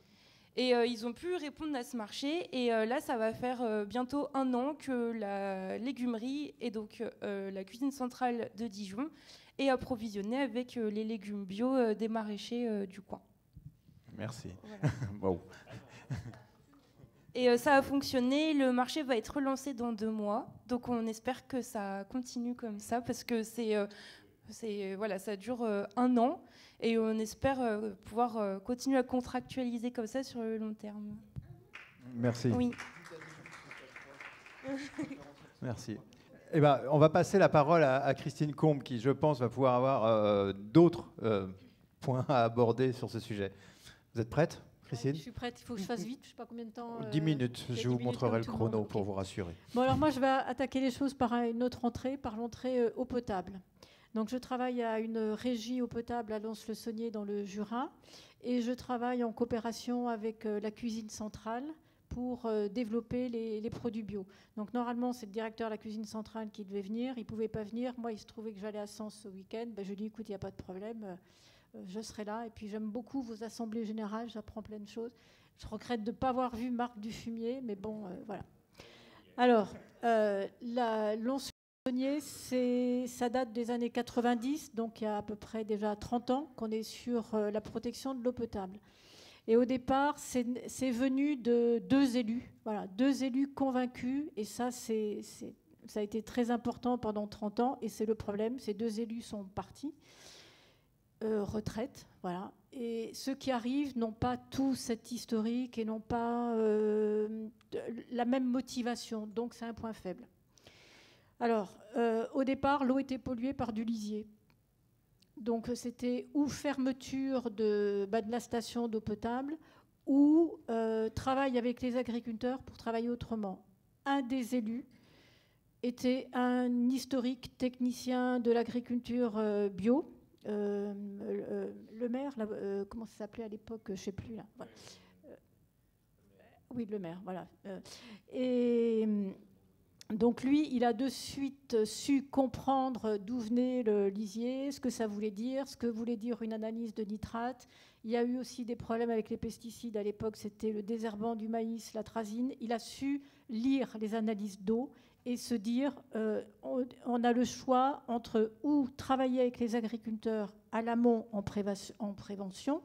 Et euh, ils ont pu répondre à ce marché, et euh, là ça va faire euh, bientôt un an que la légumerie et donc euh, la cuisine centrale de Dijon est approvisionnée avec euh, les légumes bio euh, des maraîchers euh, du coin. Merci. Voilà. Wow. Et euh, ça a fonctionné, le marché va être relancé dans deux mois, donc on espère que ça continue comme ça, parce que c'est, euh, c'est, voilà, ça dure euh, un an, et on espère euh, pouvoir euh, continuer à contractualiser comme ça sur le long terme. Merci. Oui. Merci. Eh ben, on va passer la parole à, à Christine Combe, qui, je pense, va pouvoir avoir euh, d'autres euh, points à aborder sur ce sujet. Vous êtes prête, Christine ? Je suis prête, il faut que je fasse vite, je ne sais pas combien de temps. dix minutes, je vous montrerai le chrono monde, pour okay. vous rassurer. Bon, alors moi, je vais attaquer les choses par une autre entrée, par l'entrée euh, eau potable. Donc, je travaille à une régie eau potable à Lons-le-Saunier dans le Jura, et je travaille en coopération avec euh, la cuisine centrale pour euh, développer les, les produits bio. Donc, normalement, c'est le directeur de la cuisine centrale qui devait venir, il ne pouvait pas venir. Moi, il se trouvait que j'allais à Sens ce week-end. Ben, je lui ai dit, écoute, il n'y a pas de problème. Euh, je serai là. Et puis j'aime beaucoup vos assemblées générales, j'apprends plein de choses. Je regrette de ne pas avoir vu Marc Dufumier, mais bon, euh, voilà. Alors, euh, la Lons-le-Saunier, c'est, ça date des années quatre-vingt-dix, donc il y a à peu près déjà trente ans qu'on est sur euh, la protection de l'eau potable. Et au départ, c'est, c'est venu de deux élus, voilà, deux élus convaincus, et ça, c'est, c'est, ça a été très important pendant trente ans, et c'est le problème, ces deux élus sont partis. Euh, retraite, voilà. Et ceux qui arrivent n'ont pas tout cet historique et n'ont pas euh, la même motivation, donc c'est un point faible. Alors, euh, au départ, l'eau était polluée par du lisier. Donc c'était ou fermeture de, bah, de la station d'eau potable, ou euh, travail avec les agriculteurs pour travailler autrement. Un des élus était un historique technicien de l'agriculture euh, bio. Euh, euh, le maire, là, euh, comment ça s'appelait à l'époque, je ne sais plus. Là. Voilà. Euh, oui, le maire, voilà. Euh, et donc lui, il a de suite su comprendre d'où venait le lisier, ce que ça voulait dire, ce que voulait dire une analyse de nitrate. Il y a eu aussi des problèmes avec les pesticides. À l'époque, c'était le désherbant du maïs, l'atrazine. Il a su lire les analyses d'eau et se dire, euh, on, on a le choix entre ou travailler avec les agriculteurs à l'amont en, préva- en prévention,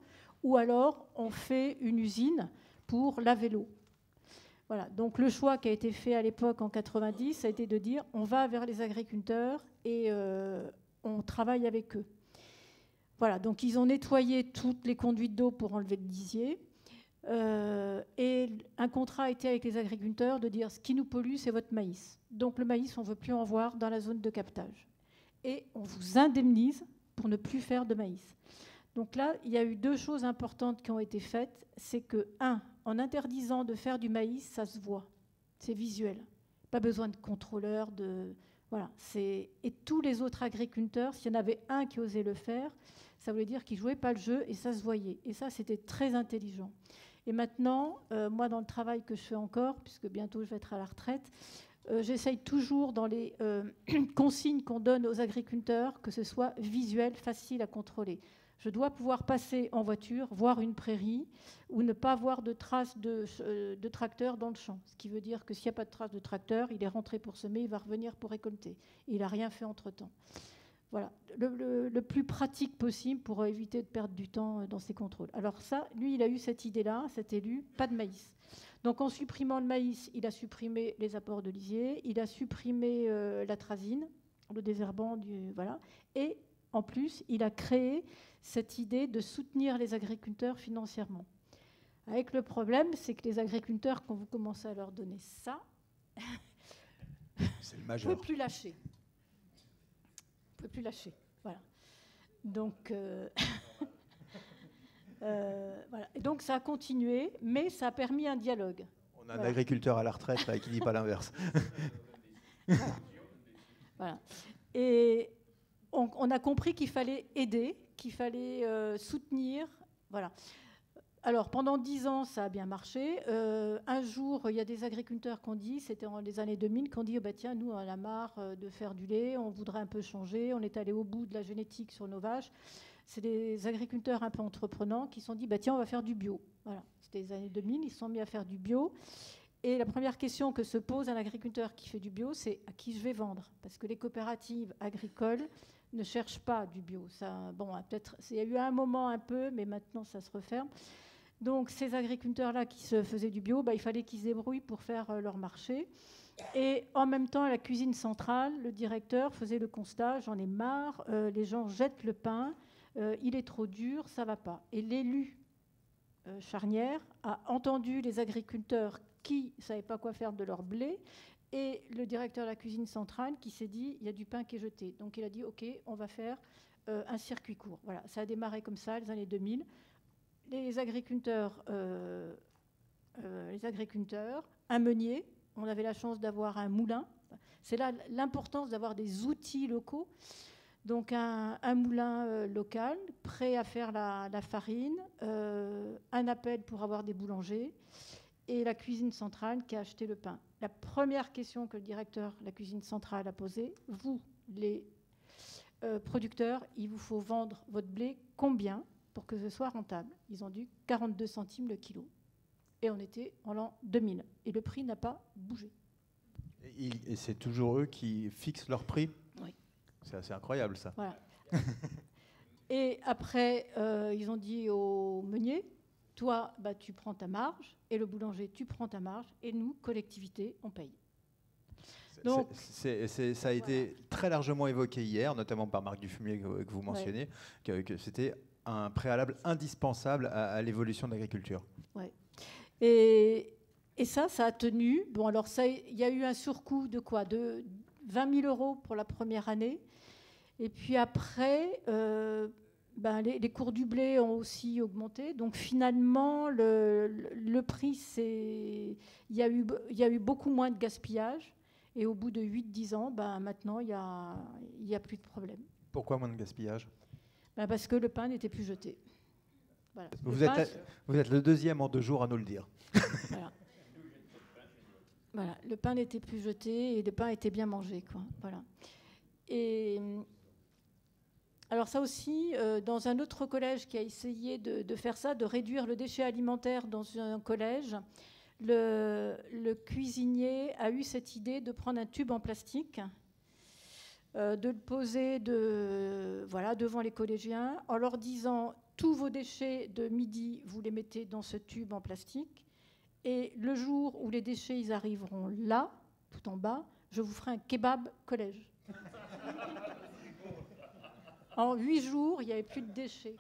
ou alors on fait une usine pour laver l'eau. Voilà, donc le choix qui a été fait à l'époque en quatre-vingt-dix, ça a été de dire on va vers les agriculteurs et euh, on travaille avec eux. Voilà, donc ils ont nettoyé toutes les conduites d'eau pour enlever le lisier. Euh, et un contrat a été avec les agriculteurs de dire ce qui nous pollue, c'est votre maïs. Donc le maïs, on ne veut plus en voir dans la zone de captage. Et on vous indemnise pour ne plus faire de maïs. Donc là, il y a eu deux choses importantes qui ont été faites. C'est que, un, en interdisant de faire du maïs, ça se voit. C'est visuel. Pas besoin de contrôleur, de... Voilà. C'est... Et tous les autres agriculteurs, s'il y en avait un qui osait le faire, ça voulait dire qu'ils ne jouaient pas le jeu et ça se voyait. Et ça, c'était très intelligent. Et maintenant, euh, moi, dans le travail que je fais encore, puisque bientôt je vais être à la retraite, euh, j'essaye toujours, dans les euh, consignes qu'on donne aux agriculteurs, que ce soit visuel, facile à contrôler. Je dois pouvoir passer en voiture, voir une prairie, ou ne pas voir de traces de, euh, de tracteur dans le champ. Ce qui veut dire que s'il n'y a pas de traces de tracteur, il est rentré pour semer, il va revenir pour récolter. Il n'a rien fait entre-temps. Voilà, le, le, le plus pratique possible pour éviter de perdre du temps dans ces contrôles. Alors ça, lui, il a eu cette idée-là, cet élu, pas de maïs. Donc en supprimant le maïs, il a supprimé les apports de lisier, il a supprimé euh, l'atrazine, le désherbant, du, voilà, et en plus, il a créé cette idée de soutenir les agriculteurs financièrement. Avec le problème, c'est que les agriculteurs, quand vous commencez à leur donner ça, c'est le vous majeur. ne pouvez plus lâcher. Vous ne pouvez plus lâcher. Voilà. Donc, euh, euh, voilà. Et donc, ça a continué, mais ça a permis un dialogue. On a un Voilà. agriculteur à la retraite là, qui ne dit pas l'inverse. Voilà. Voilà. Et on, on a compris qu'il fallait aider, qu'il fallait euh, soutenir. Voilà. Alors, pendant dix ans, ça a bien marché. Euh, un jour, il y a des agriculteurs qui ont dit, c'était en les années deux mille, qui ont dit oh, bah, tiens, nous, on en a marre de faire du lait, on voudrait un peu changer. On est allé au bout de la génétique sur nos vaches. C'est des agriculteurs un peu entreprenants qui se sont dit bah, tiens, on va faire du bio. Voilà. C'était les années deux mille, ils se sont mis à faire du bio. Et la première question que se pose un agriculteur qui fait du bio, c'est à qui je vais vendre ? Parce que les coopératives agricoles ne cherchent pas du bio. Ça, bon, peut-être, il y a eu un moment un peu, mais maintenant, ça se referme. Donc, ces agriculteurs-là qui se faisaient du bio, bah, il fallait qu'ils se débrouillent pour faire euh, leur marché. Et en même temps, à la cuisine centrale, le directeur faisait le constat, j'en ai marre, euh, les gens jettent le pain, euh, il est trop dur, ça ne va pas. Et l'élu euh, charnière a entendu les agriculteurs qui ne savaient pas quoi faire de leur blé, et le directeur de la cuisine centrale qui s'est dit, il y a du pain qui est jeté. Donc, il a dit, OK, on va faire euh, un circuit court. Voilà, ça a démarré comme ça, les années deux mille. Les agriculteurs, euh, euh, les agriculteurs, un meunier, on avait la chance d'avoir un moulin. C'est là l'importance d'avoir des outils locaux. Donc un, un moulin euh, local, prêt à faire la, la farine, euh, un appel pour avoir des boulangers, et la cuisine centrale qui a acheté le pain. La première question que le directeur de la cuisine centrale a posée, vous, les euh, producteurs, il vous faut vendre votre blé combien pour que ce soit rentable? Ils ont dû quarante-deux centimes le kilo. Et on était en l'an deux mille. Et le prix n'a pas bougé. Et, et c'est toujours eux qui fixent leur prix? Oui. C'est assez incroyable, ça. Voilà. Et après, euh, ils ont dit au meunier, toi, bah, tu prends ta marge, et le boulanger, tu prends ta marge, et nous, collectivité, on paye. Donc, c'est, c'est, ça a voilà. été très largement évoqué hier, notamment par Marc Dufumier que, que vous mentionnez, ouais. que, que c'était un préalable indispensable à, à l'évolution de l'agriculture. Ouais. Et, et ça, ça a tenu. Bon, alors il y a eu un surcoût de quoi? De vingt mille euros pour la première année. Et puis après, euh, ben les, les cours du blé ont aussi augmenté. Donc finalement, le, le, le prix, c'est, il y a eu, il y a eu beaucoup moins de gaspillage. Et au bout de huit dix ans, ben maintenant, il n'y a, y a plus de problème. Pourquoi moins de gaspillage? Ben parce que le pain n'était plus jeté. Voilà. Vous êtes, pain, vous êtes le deuxième en deux jours à nous le dire. Voilà. Voilà. Le pain n'était plus jeté et le pain était bien mangé, quoi. Voilà. Et alors ça aussi, euh, dans un autre collège qui a essayé de, de faire ça, de réduire le déchet alimentaire dans un collège, le, le cuisinier a eu cette idée de prendre un tube en plastique, euh, de le poser de, voilà, devant les collégiens, en leur disant tous vos déchets de midi, vous les mettez dans ce tube en plastique. Et le jour où les déchets ils arriveront là, tout en bas, je vous ferai un kebab collège. En huit jours, il n'y avait plus de déchets.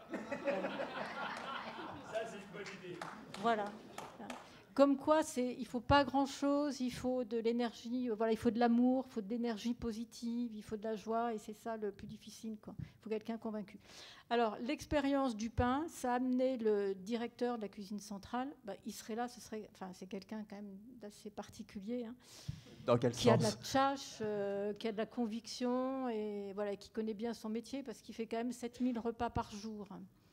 Ça, c'est une bonne idée. Voilà. Comme quoi, c'est, il ne faut pas grand-chose, il faut de l'énergie, euh, voilà, il faut de l'amour, il faut de l'énergie positive, il faut de la joie, et c'est ça le plus difficile, quoi. Il faut quelqu'un convaincu. Alors, l'expérience du pain, ça a amené le directeur de la cuisine centrale, bah, il serait là, ce serait, enfin, c'est quelqu'un quand même d'assez particulier, hein, Dans quel qui a de la sens? tâche, euh, qui a de la conviction, et voilà, qui connaît bien son métier, parce qu'il fait quand même sept mille repas par jour.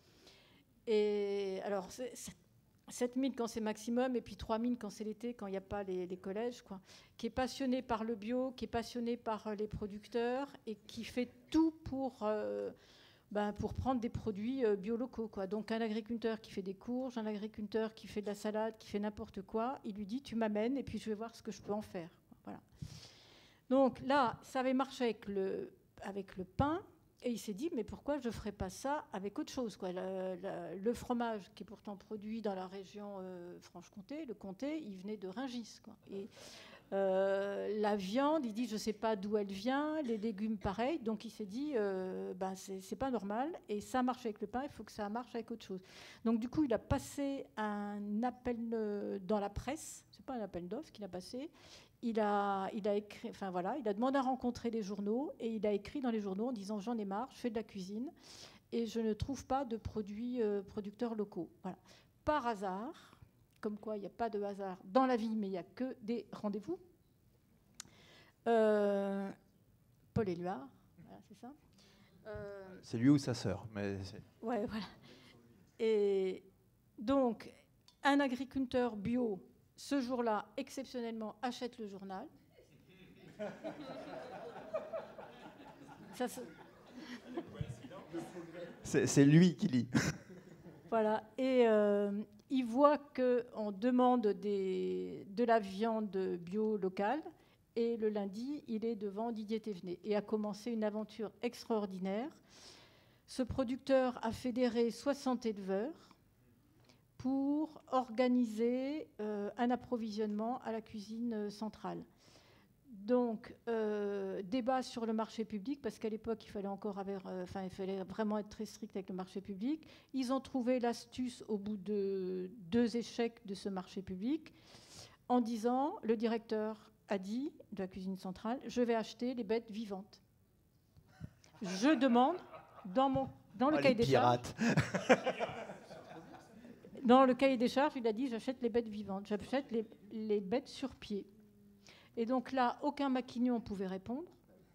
Et alors, c'est, c'est sept mille quand c'est maximum, et puis trois mille quand c'est l'été, quand il n'y a pas les, les collèges, quoi. Qui est passionné par le bio, qui est passionné par euh, les producteurs, et qui fait tout pour, euh, ben, pour prendre des produits euh, bio-locaux, quoi. Donc un agriculteur qui fait des courges, un agriculteur qui fait de la salade, qui fait n'importe quoi, il lui dit tu m'amènes, et puis je vais voir ce que je peux en faire. Voilà. Donc là, ça avait marché avec le, avec le pain. Et il s'est dit, mais pourquoi je ne ferais pas ça avec autre chose, quoi. Le, le, le fromage, qui est pourtant produit dans la région euh, Franche-Comté, le comté, il venait de Rungis, quoi. Et euh, la viande, il dit, je ne sais pas d'où elle vient, les légumes, pareil. Donc il s'est dit, euh, ben, c'est, c'est pas normal. Et ça marche avec le pain, il faut que ça marche avec autre chose. Donc du coup, il a passé un appel euh, dans la presse. Ce n'est pas un appel d'offres qu'il a passé. Il a, il, a écrit, enfin voilà, il a demandé à rencontrer les journaux et il a écrit dans les journaux en disant j'en ai marre, je fais de la cuisine et je ne trouve pas de produits euh, producteurs locaux. Voilà. Par hasard, comme quoi il n'y a pas de hasard dans la vie, mais il n'y a que des rendez-vous. Euh, Paul Éluard, voilà, c'est ça. Euh, c'est lui ou sa sœur, mais c'est... Ouais, voilà. Et donc, un agriculteur bio, ce jour-là, exceptionnellement, achète le journal. Ça, c'est... C'est, c'est lui qui lit. Voilà. Et euh, il voit qu'on demande des, de la viande bio locale. Et le lundi, il est devant Didier Thévenet. Et a commencé une aventure extraordinaire. Ce producteur a fédéré soixante éleveurs pour organiser euh, un approvisionnement à la cuisine centrale. Donc, euh, débat sur le marché public, parce qu'à l'époque, il fallait encore avoir, euh, enfin, il fallait vraiment être très strict avec le marché public. Ils ont trouvé l'astuce au bout de deux échecs de ce marché public, en disant, le directeur a dit, de la cuisine centrale, je vais acheter les bêtes vivantes. Je demande, dans, mon, dans le oh, cahier des charges... Dans le cahier des charges, il a dit j'achète les bêtes vivantes, j'achète les, les bêtes sur pied. Et donc là, aucun maquignon pouvait répondre.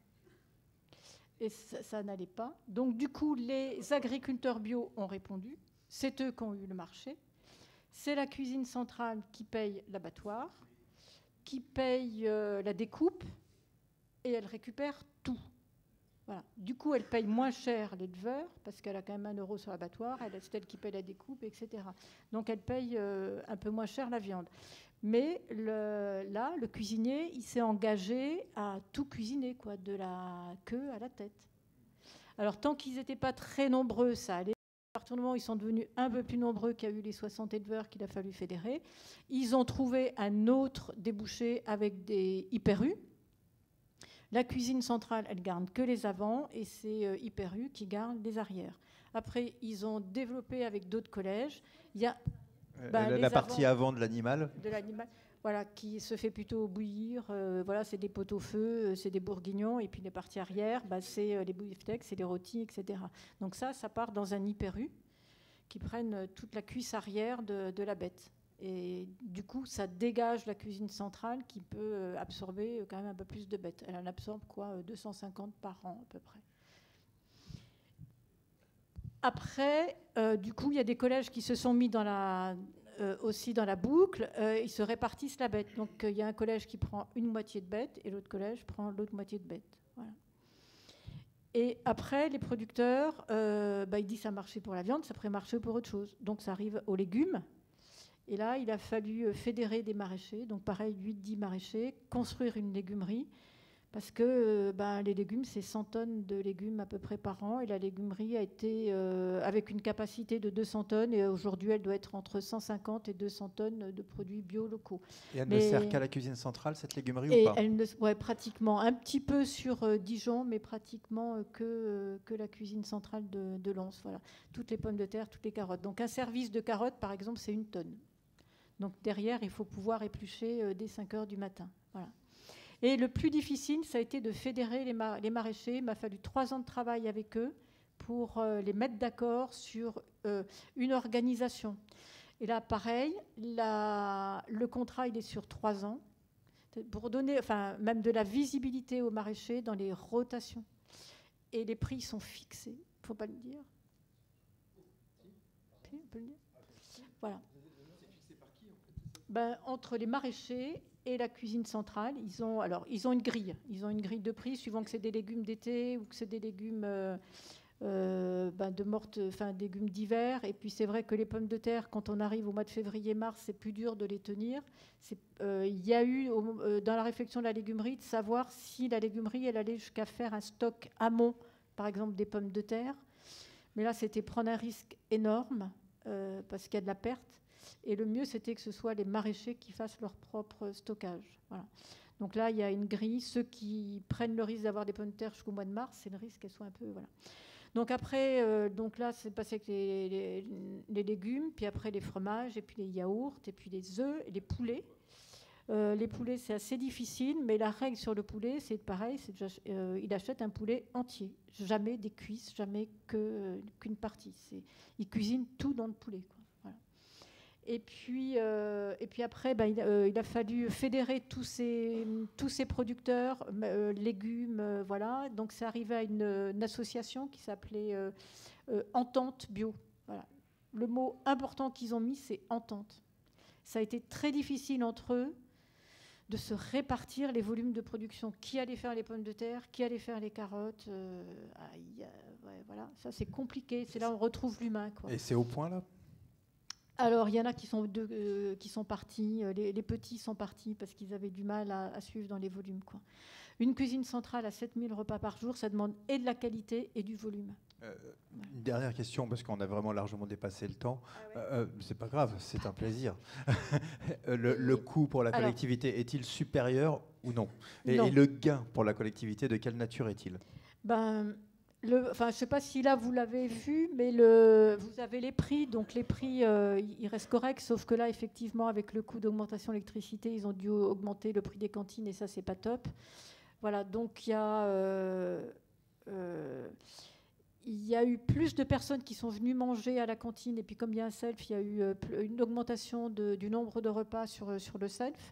Et ça, ça n'allait pas. Donc du coup, les agriculteurs bio ont répondu. C'est eux qui ont eu le marché. C'est la cuisine centrale qui paye l'abattoir, qui paye euh, la découpe, et elle récupère tout. Voilà. Du coup, elle paye moins cher l'éleveur, parce qu'elle a quand même un euro sur l'abattoir, elle, c'est elle qui paye la découpe, et cetera. Donc elle paye euh, un peu moins cher la viande. Mais le, là, le cuisinier, il s'est engagé à tout cuisiner, quoi, de la queue à la tête. Alors tant qu'ils n'étaient pas très nombreux, ça allait. À partir du moment où ils sont devenus un peu plus nombreux qu'il y a eu les soixante éleveurs qu'il a fallu fédérer, ils ont trouvé un autre débouché avec des Hyper U. La cuisine centrale, elle garde que les avants et c'est euh, Hyper U qui garde les arrières. Après, ils ont développé avec d'autres collèges. Il y a bah, la, la partie avant de l'animal. De l'animal, voilà, qui se fait plutôt bouillir. Euh, voilà, c'est des pot-au-feu, c'est des bourguignons, et puis les parties arrière, bah, c'est euh, les beefsteaks, c'est les rôtis, et cetera. Donc ça, ça part dans un Hyper U qui prennent euh, toute la cuisse arrière de, de la bête. Et du coup, ça dégage la cuisine centrale qui peut absorber quand même un peu plus de bêtes. Elle en absorbe quoi, deux cent cinquante par an à peu près. Après, euh, du coup, il y a des collèges qui se sont mis dans la, euh, aussi dans la boucle. Euh, ils se répartissent la bête. Donc, il euh, y a un collège qui prend une moitié de bête et l'autre collège prend l'autre moitié de bête. Voilà. Et après, les producteurs, euh, bah, ils disent ça marchait pour la viande, ça pourrait marcher pour autre chose. Donc, ça arrive aux légumes. Et là, il a fallu fédérer des maraîchers, donc pareil, huit dix maraîchers, construire une légumerie, Parce que euh, ben, les légumes, c'est cent tonnes de légumes à peu près par an. Et la légumerie a été euh, avec une capacité de deux cents tonnes. Et aujourd'hui, elle doit être entre cent cinquante et deux cents tonnes de produits bio locaux. Et elle mais ne sert qu'à la cuisine centrale, cette légumerie, et ou pas? elle ne, ouais, pratiquement. Un petit peu sur euh, Dijon, mais pratiquement euh, que, euh, que la cuisine centrale de, de Lens. Voilà. Toutes les pommes de terre, toutes les carottes. Donc un service de carottes, par exemple, c'est une tonne. Donc derrière, il faut pouvoir éplucher euh, dès cinq heures du matin. Voilà. Et le plus difficile, ça a été de fédérer les, mar- les maraîchers. Il m'a fallu trois ans de travail avec eux pour euh, les mettre d'accord sur euh, une organisation. Et là, pareil, la- le contrat, il est sur trois ans, pour donner, enfin, même de la visibilité aux maraîchers dans les rotations. Et les prix sont fixés, il ne faut pas le dire. Si, on peut le dire. Voilà. Ben, entre les maraîchers et la cuisine centrale, ils ont, alors, ils ont une grille. Ils ont une grille de prix, suivant que c'est des légumes d'été ou que c'est des légumes euh, euh, ben de morte, enfin, des légumes d'hiver. Et puis c'est vrai que les pommes de terre, quand on arrive au mois de février-mars, c'est plus dur de les tenir. C'est, euh, il y a eu, au, euh, dans la réflexion de la légumerie, de savoir si la légumerie, elle allait jusqu'à faire un stock amont, par exemple des pommes de terre. Mais là, c'était prendre un risque énorme, euh, parce qu'il y a de la perte. Et le mieux, c'était que ce soit les maraîchers qui fassent leur propre stockage. Voilà. Donc là, il y a une grille. Ceux qui prennent le risque d'avoir des pommes de terre jusqu'au mois de mars, c'est le risque qu'elles soient un peu... Voilà. Donc après, euh, donc là, c'est passé avec les, les, les légumes, puis après les fromages, et puis les yaourts, et puis les œufs, et les poulets. Euh, les poulets, c'est assez difficile, mais la règle sur le poulet, c'est pareil, c'est qu'il euh, achète un poulet entier. Jamais des cuisses, jamais que, euh, qu'une partie. C'est, il cuisine tout dans le poulet, quoi. Et puis, euh, et puis après, ben, il, euh, il a fallu fédérer tous ces, tous ces producteurs, euh, légumes, euh, voilà. Donc, c'est arrivé à une, une association qui s'appelait euh, euh, Entente Bio. Voilà. Le mot important qu'ils ont mis, c'est entente. Ça a été très difficile entre eux de se répartir les volumes de production. Qui allait faire les pommes de terre, qui allait faire les carottes. Euh, aïe, euh, ouais, voilà. Ça, c'est compliqué. C'est là où on retrouve l'humain, quoi. Et c'est au point, là? Alors, il y en a qui sont, deux, euh, qui sont partis, les, les petits sont partis parce qu'ils avaient du mal à, à suivre dans les volumes, quoi. Une cuisine centrale à sept mille repas par jour, ça demande et de la qualité et du volume. Euh, une dernière question, parce qu'on a vraiment largement dépassé le temps. Ah ouais. euh, c'est pas grave, c'est un plaisir. le, le coût pour la collectivité Alors, est-il supérieur ou non et, non. Et le gain pour la collectivité, de quelle nature est-il? Ben... Le, enfin, je ne sais pas si là vous l'avez vu, mais le, vous avez les prix. Donc les prix, euh, ils restent corrects, sauf que là, effectivement, avec le coût d'augmentation de l'électricité, ils ont dû augmenter le prix des cantines et ça, c'est pas top. Voilà, donc il y a, euh, euh, il y a eu plus de personnes qui sont venues manger à la cantine. Et puis comme il y a un self, il y a eu une augmentation de, du nombre de repas sur, sur le self.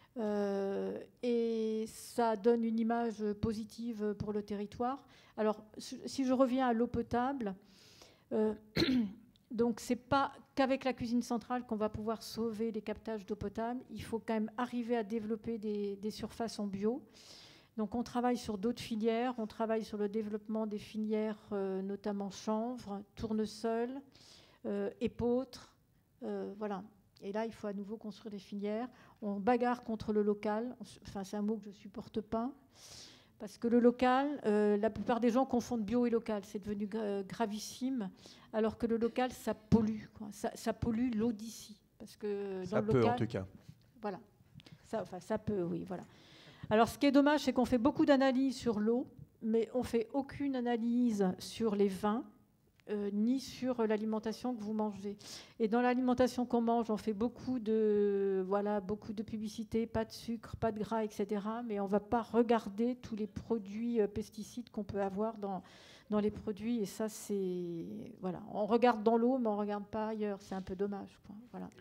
Euh, et ça donne une image positive pour le territoire. Alors, si je reviens à l'eau potable, euh, donc c'est pas qu'avec la cuisine centrale qu'on va pouvoir sauver les captages d'eau potable. Il faut quand même arriver à développer des, des surfaces en bio. Donc, on travaille sur d'autres filières. On travaille sur le développement des filières, euh, notamment chanvre, tournesol, euh, épeautre, euh, voilà. Et là, il faut à nouveau construire des filières. On bagarre contre le local. Enfin, c'est un mot que je ne supporte pas. Parce que le local, euh, la plupart des gens confondent bio et local. C'est devenu gra- gravissime. Alors que le local, ça pollue, quoi. Ça, ça pollue l'eau d'ici. Parce que dans ça le peut, local, en tout cas. Voilà. Ça, enfin, ça peut, oui. Voilà. Alors, ce qui est dommage, c'est qu'on fait beaucoup d'analyses sur l'eau, mais on ne fait aucune analyse sur les vins. Euh, ni sur l'alimentation que vous mangez. Et dans l'alimentation qu'on mange, on fait beaucoup de, voilà, beaucoup de publicité, pas de sucre, pas de gras, et cetera. Mais on ne va pas regarder tous les produits euh, pesticides qu'on peut avoir dans, dans les produits. Et ça, c'est... Voilà. On regarde dans l'eau, mais on ne regarde pas ailleurs. C'est un peu dommage, quoi. Voilà.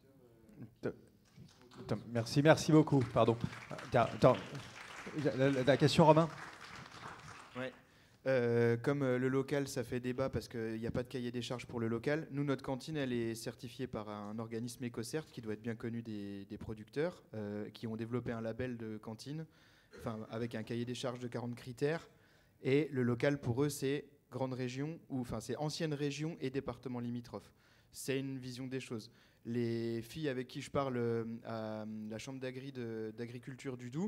Merci, merci beaucoup. Pardon. Attends, la, la, la question, Romain ? Ouais. Euh, comme euh, le local, ça fait débat parce qu'il n'y a pas de cahier des charges pour le local. Nous, notre cantine, elle est certifiée par un organisme EcoCert qui doit être bien connu des, des producteurs, euh, qui ont développé un label de cantine, enfin avec un cahier des charges de quarante critères. Et le local, pour eux, c'est grande région, ou enfin c'est ancienne région et département limitrophe. C'est une vision des choses. Les filles avec qui je parle euh, à la chambre d'agri de, d'agriculture du Doubs,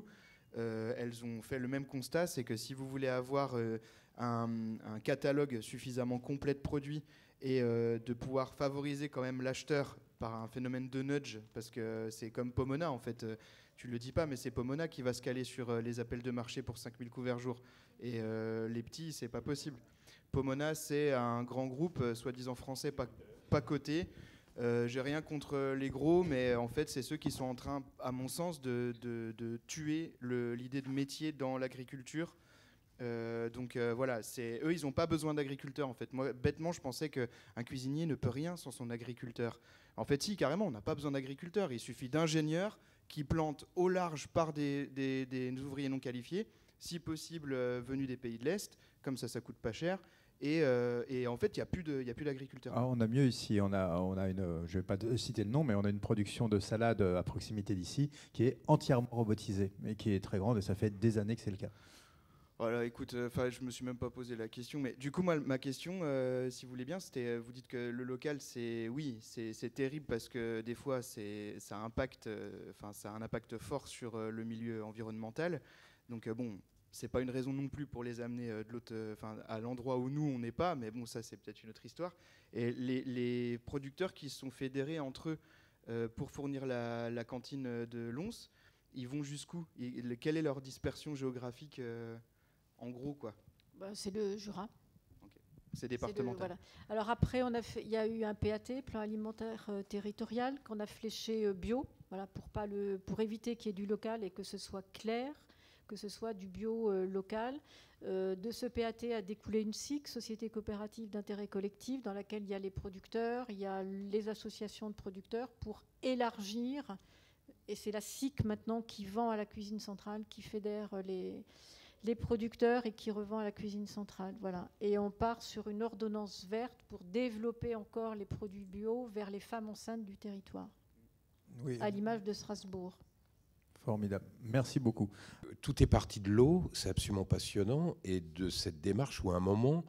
euh, elles ont fait le même constat, c'est que si vous voulez avoir euh, un, un catalogue suffisamment complet de produits et euh, de pouvoir favoriser quand même l'acheteur par un phénomène de nudge, parce que c'est comme Pomona en fait, euh, tu le dis pas, mais c'est Pomona qui va se caler sur euh, les appels de marché pour cinq mille couverts jour, et euh, les petits, c'est pas possible. Pomona, c'est un grand groupe, euh, soi-disant français, pas, pas coté. Euh, j'ai rien contre les gros, mais en fait, c'est ceux qui sont en train, à mon sens, de, de, de tuer le, l'idée de métier dans l'agriculture. Euh, donc euh, voilà, c'est, eux, ils n'ont pas besoin d'agriculteurs, en fait. Moi, bêtement, je pensais qu'un cuisinier ne peut rien sans son agriculteur. En fait, si, carrément, on n'a pas besoin d'agriculteurs. Il suffit d'ingénieurs qui plantent au large par des, des, des ouvriers non qualifiés, si possible euh, venus des pays de l'Est. Comme ça, ça coûte pas cher. Et, euh, et en fait, il n'y a plus de, il y a plus d'agriculteurs. Ah, on a mieux ici. On a, on a une, je ne vais pas citer le nom, mais on a une production de salade à proximité d'ici qui est entièrement robotisée et qui est très grande. Et ça fait des années que c'est le cas. Voilà, écoute, enfin, euh, je me suis même pas posé la question, mais du coup, moi, ma question, euh, si vous voulez bien, c'était, vous dites que le local, c'est, oui, c'est, c'est terrible parce que des fois, c'est, ça impacte, enfin, euh, ça a un impact fort sur euh, le milieu environnemental. Donc euh, bon. C'est pas une raison non plus pour les amener euh, de l'autre, enfin, euh, à l'endroit où nous on n'est pas, mais bon, ça c'est peut-être une autre histoire. Et les, les producteurs qui se sont fédérés entre eux euh, pour fournir la, la cantine de Lons, ils vont jusqu'où? Et, quelle est leur dispersion géographique euh, en gros, quoi? Bah, c'est le Jura. Okay. C'est départemental. C'est le, voilà. Alors après, on a fait, il y a eu un P A T, plan alimentaire euh, territorial, qu'on a fléché euh, bio, voilà, pour pas le, pour éviter qu'il y ait du local et que ce soit clair, que ce soit du bio euh, local. Euh, de ce P A T a découlé une S I C, Société coopérative d'intérêt collectif, dans laquelle il y a les producteurs, il y a les associations de producteurs, pour élargir, et c'est la S I C maintenant qui vend à la cuisine centrale, qui fédère les, les producteurs et qui revend à la cuisine centrale. Voilà. Et on part sur une ordonnance verte pour développer encore les produits bio vers les femmes enceintes du territoire, oui, à l'image de Strasbourg. Formidable. Merci beaucoup. Tout est parti de l'eau, c'est absolument passionnant, et de cette démarche où à un moment,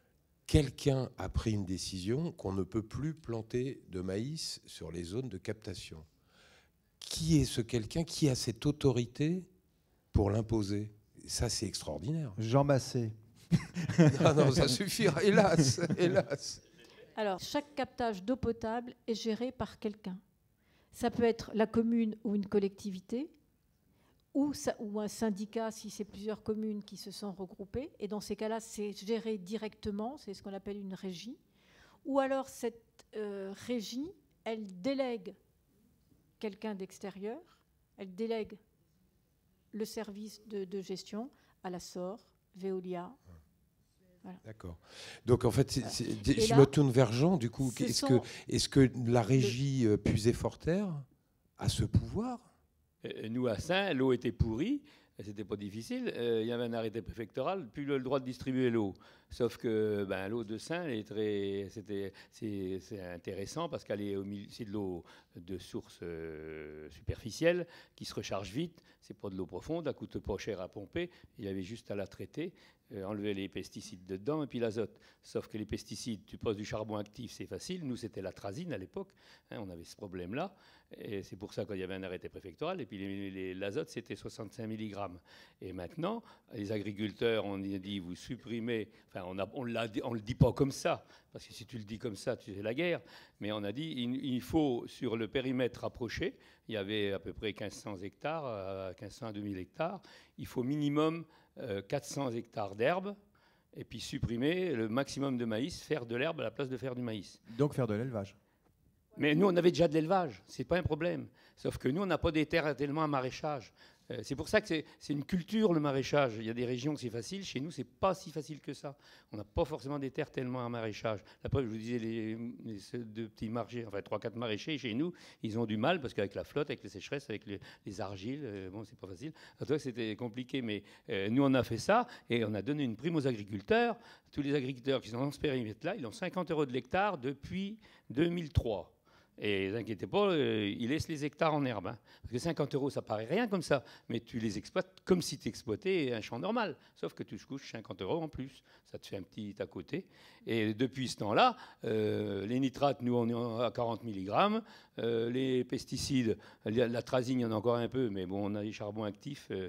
quelqu'un a pris une décision qu'on ne peut plus planter de maïs sur les zones de captation. Qui est ce quelqu'un? Qui a cette autorité pour l'imposer? Ça, c'est extraordinaire. Jean Massé. Non, non, ça suffira, hélas, hélas. Alors, chaque captage d'eau potable est géré par quelqu'un. Ça peut être la commune ou une collectivité, ou, ça, ou un syndicat si c'est plusieurs communes qui se sont regroupées. Et dans ces cas-là, c'est géré directement, c'est ce qu'on appelle une régie. Ou alors cette euh, régie, elle délègue quelqu'un d'extérieur, elle délègue le service de, de gestion à la S O R, Veolia. Voilà. D'accord. Donc en fait, c'est, c'est, je là, me tourne vers Jean, du coup. Est-ce sont... que, est-ce que la régie le... Puisé-Forterre a ce pouvoir? Nous, à Saint, l'eau était pourrie, c'était pas difficile. Il y avait un arrêté préfectoral, plus le droit de distribuer l'eau. Sauf que ben, l'eau de Saint, elle est très, c'était, c'est, c'est intéressant parce qu'elle est au milieu, c'est de l'eau de source euh, superficielle qui se recharge vite. C'est pas de l'eau profonde, elle coûte pas cher à pomper. Il y avait juste à la traiter, euh, enlever les pesticides dedans et puis l'azote. Sauf que les pesticides, tu poses du charbon actif, c'est facile. Nous, c'était l'atrazine à l'époque. Hein, on avait ce problème-là. Et c'est pour ça qu'il y avait un arrêté préfectoral. Et puis les, les, l'azote, c'était soixante-cinq milligrammes. Et maintenant, les agriculteurs, on a dit, vous supprimez... Enfin, on ne on le dit pas comme ça, parce que si tu le dis comme ça, tu fais la guerre. Mais on a dit, il, il faut, sur le périmètre rapproché, il y avait à peu près mille cinq cents hectares, mille cinq cents à deux mille hectares, il faut minimum euh, quatre cents hectares d'herbe, et puis supprimer le maximum de maïs, faire de l'herbe à la place de faire du maïs. Donc faire de l'élevage. Mais nous, on avait déjà de l'élevage, c'est pas un problème. Sauf que nous, on n'a pas des terres tellement à maraîchage. Euh, c'est pour ça que c'est, c'est une culture, le maraîchage. Il y a des régions où c'est facile. Chez nous, c'est pas si facile que ça. On n'a pas forcément des terres tellement à maraîchage. La preuve, je vous disais, les, les deux petits marchés, enfin trois, quatre maraîchers chez nous, ils ont du mal parce qu'avec la flotte, avec les sécheresses, avec les, les argiles, euh, bon, c'est pas facile. À toi, c'était compliqué. Mais euh, nous, on a fait ça et on a donné une prime aux agriculteurs. Tous les agriculteurs qui sont dans ce périmètre-là, ils ont cinquante euros de l'hectare depuis deux mille trois. Et ne vous inquiétez pas, euh, ils laissent les hectares en herbe. Hein. Parce que cinquante euros, ça paraît rien comme ça. Mais tu les exploites comme si tu exploitais un champ normal. Sauf que tu te couches cinquante euros en plus. Ça te fait un petit à côté. Et depuis ce temps-là, euh, les nitrates, nous, on est à quarante milligrammes. Euh, les pesticides, l'atrazine, il y en a encore un peu. Mais bon, on a les charbons actifs. Euh,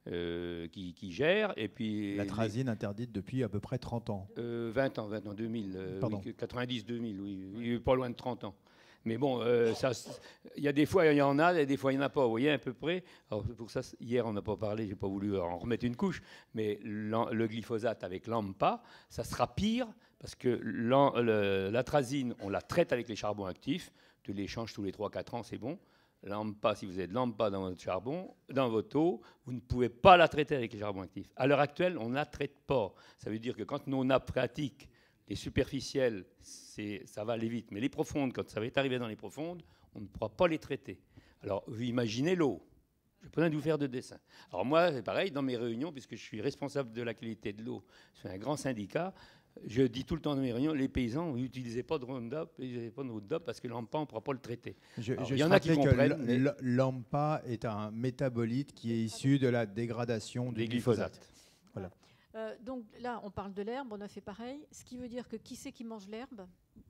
euh, qui, qui gère. Et puis l'atrazine interdite depuis à peu près trente ans. Euh, vingt ans, vingt ans, deux mille, euh, Pardon. oui, quatre-vingt-dix, deux mille, oui, oui, pas loin de trente ans. Mais bon, euh, ça, il y a des fois il y en a, et des fois il n'y en a pas. Vous voyez à peu près. Alors pour ça, hier on n'a pas parlé, j'ai pas voulu en remettre une couche, mais le glyphosate avec l'AMPA, ça sera pire parce que l'atrazine, on la traite avec les charbons actifs. Tu l'échanges tous les trois quatre ans, c'est bon. L'AMPA, si vous avez de l'AMPA dans votre charbon, dans votre eau, vous ne pouvez pas la traiter avec les charbons actifs. À l'heure actuelle, on ne la traite pas. Ça veut dire que quand nos nappes phréatiques, les superficielles, ça va aller vite. Mais les profondes, quand ça va être arrivé dans les profondes, on ne pourra pas les traiter. Alors, vous imaginez l'eau. Je n'ai pas besoin de vous faire de dessin. Alors moi, c'est pareil, dans mes réunions, puisque je suis responsable de la qualité de l'eau, c'est un grand syndicat, je dis tout le temps dans mes réunions, les paysans, vous n'utilisez pas de Roundup, n'utilisez pas de Roundup parce que l'AMPA, on ne pourra pas le traiter. Je, Alors, je il y en a qui comprennent. que mais... l'AMPA est un métabolite qui est issu de la dégradation du glyphosate. glyphosate. Voilà. Euh, donc là, on parle de l'herbe, on a fait pareil. Ce qui veut dire que qui c'est qui mange l'herbe?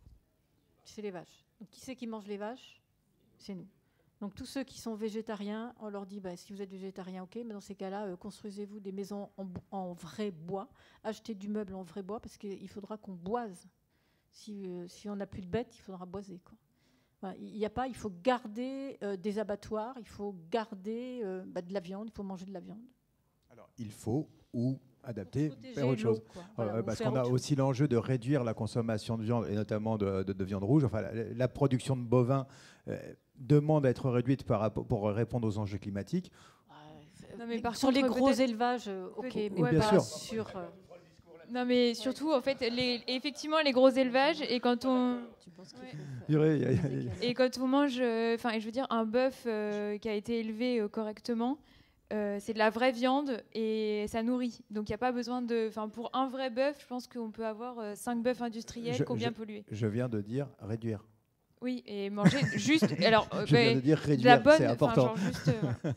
C'est les vaches. Donc qui c'est qui mange les vaches? C'est nous. Donc tous ceux qui sont végétariens, on leur dit, bah, si vous êtes végétarien, ok, mais dans ces cas-là, euh, construisez-vous des maisons en, en vrai bois, achetez du meuble en vrai bois, parce qu'il faudra qu'on boise. Si, euh, si on n'a plus de bêtes, il faudra boiser, quoi. Voilà, il y a pas, il faut garder euh, des abattoirs, il faut garder euh, bah, de la viande, il faut manger de la viande. Alors il faut ou adapter, faire autre chose. Voilà, euh, parce qu'on a aussi l'enjeu de réduire la consommation de viande, et notamment de, de, de viande rouge. Enfin, la, la production de bovins euh, demande à être réduite par, pour répondre aux enjeux climatiques. Non, mais par sur contre, les gros peut-être- élevages, euh, ok, mais Oui, bien pas sûr. sur... euh, Non, mais surtout, en fait, les, effectivement, les gros élevages, et quand on, tu penses qu'il Ouais. faut faire- Il y aurait- il y a- il y a- et quand on mange, enfin, je veux dire, un bœuf euh, qui a été élevé euh, correctement, euh, c'est de la vraie viande et ça nourrit. Donc, il n'y a pas besoin de. Enfin, pour un vrai bœuf, je pense qu'on peut avoir euh, cinq bœufs industriels Je- qui ont bien je- pollué. Je viens de dire réduire. Oui, et manger juste. Alors, euh, Je viens bah, de dire de la réduire, bonne. c'est enfin, important. genre juste, euh, voilà.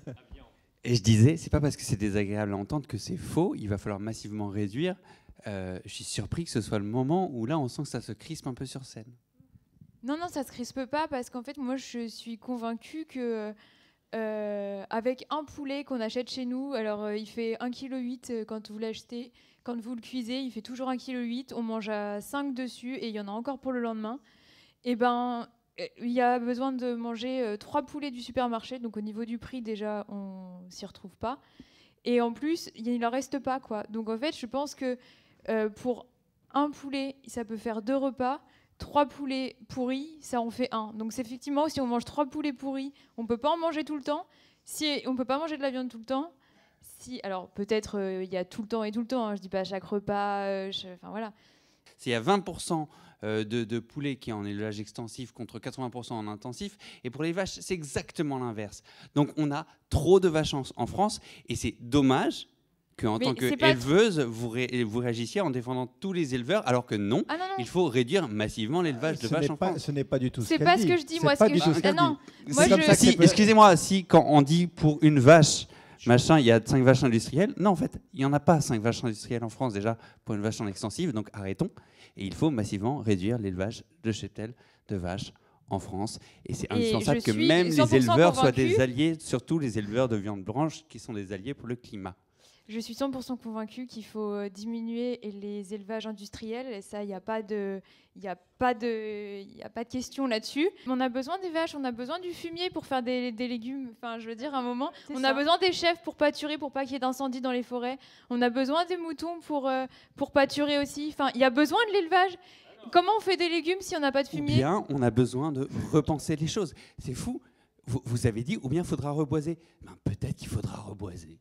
Et je disais, c'est pas parce que c'est désagréable à entendre que c'est faux. Il va falloir massivement réduire. Euh, je suis surpris que ce soit le moment où là, on sent que ça se crispe un peu sur scène. Non, non, ça se crispe pas parce qu'en fait, moi, je suis convaincue que euh, avec un poulet qu'on achète chez nous, alors euh, il fait un virgule huit kg quand vous l'achetez, quand vous le cuisez, il fait toujours un virgule huit kg, on mange à cinq dessus et il y en a encore pour le lendemain. Et ben, euh, il y a besoin de manger euh, trois poulets du supermarché, donc au niveau du prix, déjà, on s'y retrouve pas. Et en plus, il en reste pas, quoi. Donc en fait, je pense que euh, pour un poulet, ça peut faire deux repas. Trois poulets pourris, ça en fait un. Donc c'est effectivement, si on mange trois poulets pourris, on peut pas en manger tout le temps. Si on peut pas manger de la viande tout le temps. Si, alors peut-être euh, il y a tout le temps et tout le temps. Hein, je dis pas à chaque repas. euh, je- Enfin voilà. Il y a vingt pour cent euh, de, de poulets qui est en élevage extensif contre quatre-vingts pour cent en intensif. Et pour les vaches, c'est exactement l'inverse. Donc on a trop de vaches en, en France et c'est dommage qu'en Mais tant c'est pas qu'éleveuse, vous, ré- vous réagissiez en défendant tous les éleveurs, alors que non, Ah non non. il faut réduire massivement l'élevage de Ce vaches n'est en pas, France. ce n'est pas du tout ce C'est qu'elle pas ce dit. que je dis, C'est moi, ce pas que du je- tout ce Ah qu'elle non. dit. Moi, C'est comme je- ça que Si, c'est peut- excusez-moi, si quand on dit pour une vache, machin, il y a cinq vaches industrielles, non, en fait, il n'y en a pas cinq vaches industrielles en France déjà pour une vache en extensive, donc arrêtons. Et il faut massivement réduire l'élevage de cheptel de vaches en France. Et c'est Et indispensable je que suis même cent les pour cent éleveurs soient convaincue. des alliés, surtout les éleveurs de viande blanche qui sont des alliés pour le climat. Je suis cent pour cent convaincue qu'il faut euh, diminuer les élevages industriels. Et ça, il n'y a pas de, il y a pas de, il y a pas de question là-dessus. On a besoin des vaches, on a besoin du fumier pour faire des, des légumes. Enfin, je veux dire, à un moment, C'est on ça. a besoin des chèvres pour pâturer, pour pas qu'il y ait d'incendie dans les forêts. On a besoin des moutons pour euh, pour pâturer aussi. Enfin, il y a besoin de l'élevage. Comment on fait des légumes si on n'a pas de Ou fumier? bien on a besoin de repenser les choses. C'est fou. Vous, vous avez dit, ou bien il faudra reboiser. Ben, peut-être qu'il faudra reboiser.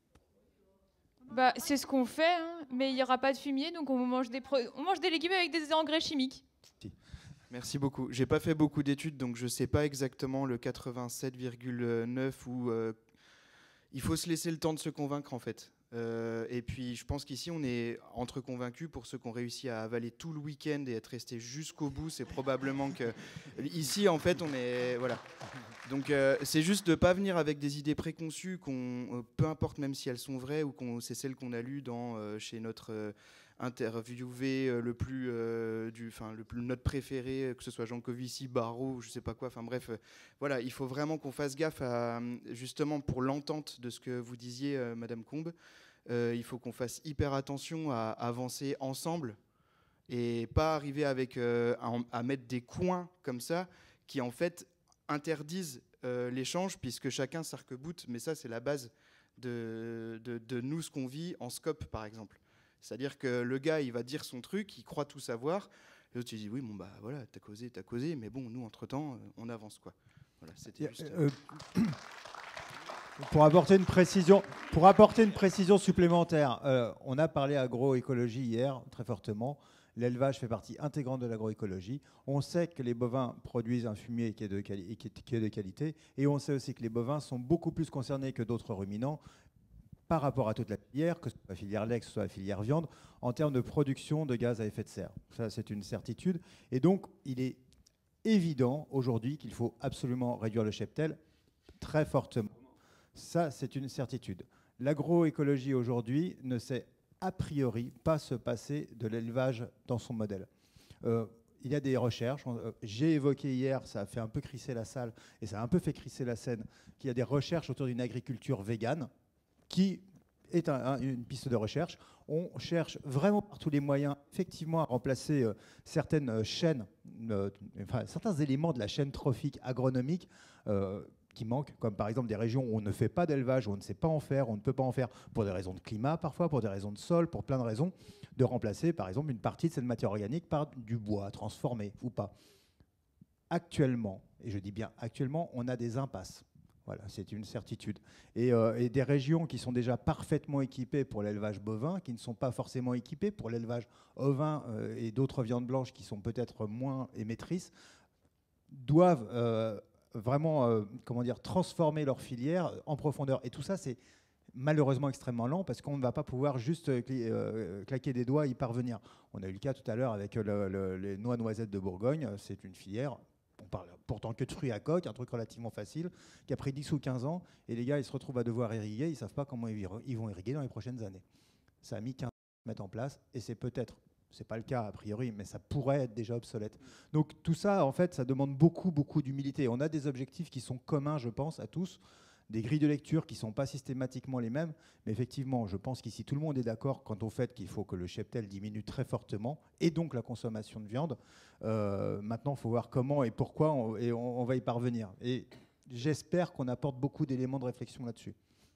Bah, c'est ce qu'on fait, hein, mais il n'y aura pas de fumier, donc on mange des, pro- on mange des légumes avec des engrais chimiques. Merci beaucoup. J'ai pas fait beaucoup d'études, donc je sais pas exactement le quatre-vingt-sept virgule neuf où euh, il faut se laisser le temps de se convaincre en fait. Euh, et puis je pense qu'ici on est entre convaincus. Pour ceux qui ont réussi à avaler tout le week-end et être restés jusqu'au bout, c'est probablement que ici en fait on est voilà. Donc euh, c'est juste de pas venir avec des idées préconçues, qu'on, euh, peu importe même si elles sont vraies ou qu'on, c'est celles qu'on a lues dans, euh, chez notre euh, interviewer le plus, euh, du, enfin, le plus notre préféré, que ce soit Jean Covici, Barrault, je sais pas quoi. Enfin bref, euh, voilà, il faut vraiment qu'on fasse gaffe à, justement pour l'entente de ce que vous disiez, euh, Madame Combe. Euh, il faut qu'on fasse hyper attention à avancer ensemble et pas arriver avec euh, à, à mettre des coins comme ça qui en fait interdisent euh, l'échange puisque chacun s'arc-boute. Mais ça, c'est la base de, de, de nous, ce qu'on vit en scope, par exemple. C'est-à-dire que le gars, il va dire son truc, il croit tout savoir. L'autre, il dit oui, bon, bah voilà, t'as causé, t'as causé, mais bon, nous, entre-temps, on avance, quoi. Voilà, c'était juste. Euh, pour, apporter une précision, pour apporter une précision supplémentaire, euh, on a parlé agroécologie hier, très fortement. L'élevage fait partie intégrante de l'agroécologie. On sait que les bovins produisent un fumier qui est, de quali- qui est- qui est de qualité, et on sait aussi que les bovins sont beaucoup plus concernés que d'autres ruminants par rapport à toute la filière, que ce soit la filière lait, que ce soit la filière viande, en termes de production de gaz à effet de serre. Ça, c'est une certitude. Et donc, il est évident aujourd'hui qu'il faut absolument réduire le cheptel très fortement. Ça, c'est une certitude. L'agroécologie aujourd'hui ne sait a priori pas se passer de l'élevage dans son modèle. Euh, il y a des recherches, euh, j'ai évoqué hier, ça a fait un peu crisser la salle, et ça a un peu fait crisser la scène, qu'il y a des recherches autour d'une agriculture végane, qui est un, un, une piste de recherche. On cherche vraiment par tous les moyens, effectivement, à remplacer euh, certaines euh, chaînes, euh, enfin, certains éléments de la chaîne trophique agronomique euh, qui manquent, comme par exemple des régions où on ne fait pas d'élevage, où on ne sait pas en faire, on ne peut pas en faire pour des raisons de climat parfois, pour des raisons de sol, pour plein de raisons, de remplacer par exemple une partie de cette matière organique par du bois transformé ou pas. Actuellement, et je dis bien actuellement, on a des impasses. Voilà, c'est une certitude. Et, euh, et des régions qui sont déjà parfaitement équipées pour l'élevage bovin, qui ne sont pas forcément équipées pour l'élevage ovin euh, et d'autres viandes blanches qui sont peut-être moins émettrices, doivent euh, vraiment euh, comment dire, transformer leur filière en profondeur. Et tout ça, c'est malheureusement extrêmement lent parce qu'on ne va pas pouvoir juste euh, claquer des doigts et y parvenir. On a eu le cas tout à l'heure avec le, le, les noix noisettes de Bourgogne. C'est une filière, on parle pourtant que de fruits à coque, un truc relativement facile, qui a pris dix ou quinze ans, et les gars, ils se retrouvent à devoir irriguer, ils ne savent pas comment ils vont irriguer dans les prochaines années. Ça a mis quinze ans à mettre en place, et c'est peut-être, c'est pas le cas a priori, mais ça pourrait être déjà obsolète. Donc tout ça, en fait, ça demande beaucoup, beaucoup d'humilité. On a des objectifs qui sont communs, je pense, à tous, des grilles de lecture qui ne sont pas systématiquement les mêmes, mais effectivement, je pense qu'ici, tout le monde est d'accord quant au fait qu'il faut que le cheptel diminue très fortement, et donc la consommation de viande. Euh, maintenant, il faut voir comment et pourquoi, on, et on, on va y parvenir. Et j'espère qu'on apporte beaucoup d'éléments de réflexion là-dessus.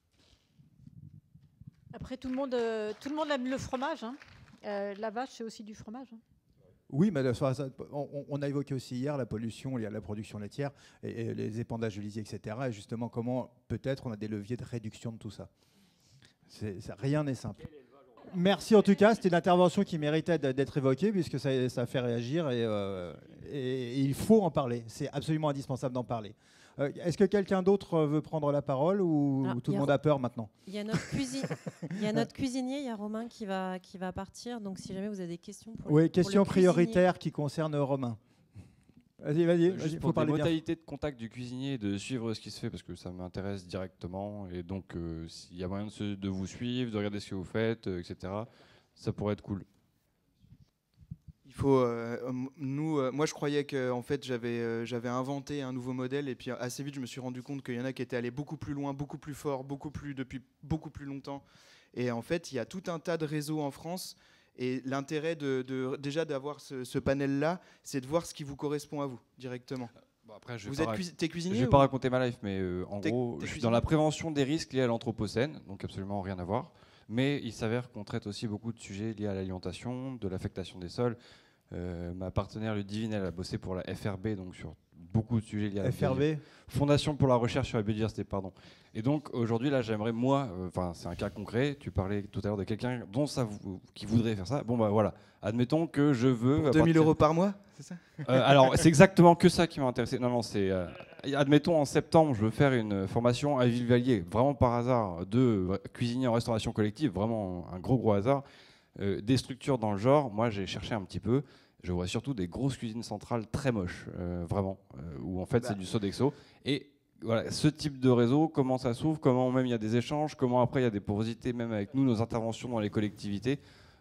Après, tout le monde, euh, tout le monde aime le fromage. Hein. Euh, la vache, c'est aussi du fromage. Hein. Oui, mais on a évoqué aussi hier la pollution liée à la production laitière et les épandages de lisier, et cetera. Et justement, comment peut-être on a des leviers de réduction de tout ça. C'est, ça rien n'est simple. Merci en tout cas, c'était une intervention qui méritait d'être évoquée puisque ça, ça fait réagir et, euh, et, et il faut en parler. C'est absolument indispensable d'en parler. Euh, Est-ce que quelqu'un d'autre veut prendre la parole ou ah, tout le monde a peur maintenant? Il y a notre, cuisine, il y a notre cuisinier, il y a Romain qui va, qui va partir. Donc si jamais vous avez des questions pour Oui, le, question pour le prioritaire qui concerne Romain. Vas-y, vas-y. Juste vas-y, pour faut parler les bien. modalités de contact du cuisinier, de suivre ce qui se fait, parce que ça m'intéresse directement. Et donc, euh, s'il y a moyen de, se, de vous suivre, de regarder ce que vous faites, euh, et cetera, ça pourrait être cool. Il faut, euh, nous, euh, moi, je croyais que en fait, j'avais, euh, j'avais inventé un nouveau modèle, et puis assez vite, je me suis rendu compte qu'il y en a qui étaient allés beaucoup plus loin, beaucoup plus fort, beaucoup plus depuis beaucoup plus longtemps. Et en fait, il y a tout un tas de réseaux en France. Et l'intérêt de, de déjà d'avoir ce, ce panel-là, c'est de voir ce qui vous correspond à vous directement. Bon, après, je vous êtes cuisi- t'es cuisinier? Je ne vais ou... pas raconter ma life, mais euh, en t'es, gros, t'es je suis dans la prévention des risques liés à l'anthropocène, donc absolument rien à voir. Mais il s'avère qu'on traite aussi beaucoup de sujets liés à l'alimentation, de l'affectation des sols. Euh, ma partenaire Ludivine, elle a bossé pour la F R B, donc sur beaucoup de sujets liés à la F R B, Fondation pour la recherche sur la biodiversité, pardon. Et donc aujourd'hui, là, j'aimerais moi, enfin, euh, c'est un cas concret. Tu parlais tout à l'heure de quelqu'un dont ça vous, qui voudrait faire ça. Bon bah voilà, admettons que je veux. Pour deux mille euros par mois, c'est ça? euh, Alors c'est exactement que ça qui m'a intéressé. Non non, c'est. Euh, admettons en septembre, je veux faire une formation à Villevallier, vraiment par hasard, de cuisinier en restauration collective, vraiment un gros gros hasard. Euh, des structures dans le genre, moi j'ai cherché un petit peu, je vois surtout des grosses cuisines centrales très moches, euh, vraiment, euh, où en fait bah. c'est du Sodexo. Et voilà, ce type de réseau, comment ça s'ouvre, comment même il y a des échanges, comment après il y a des porosités, même avec nous, nos interventions dans les collectivités.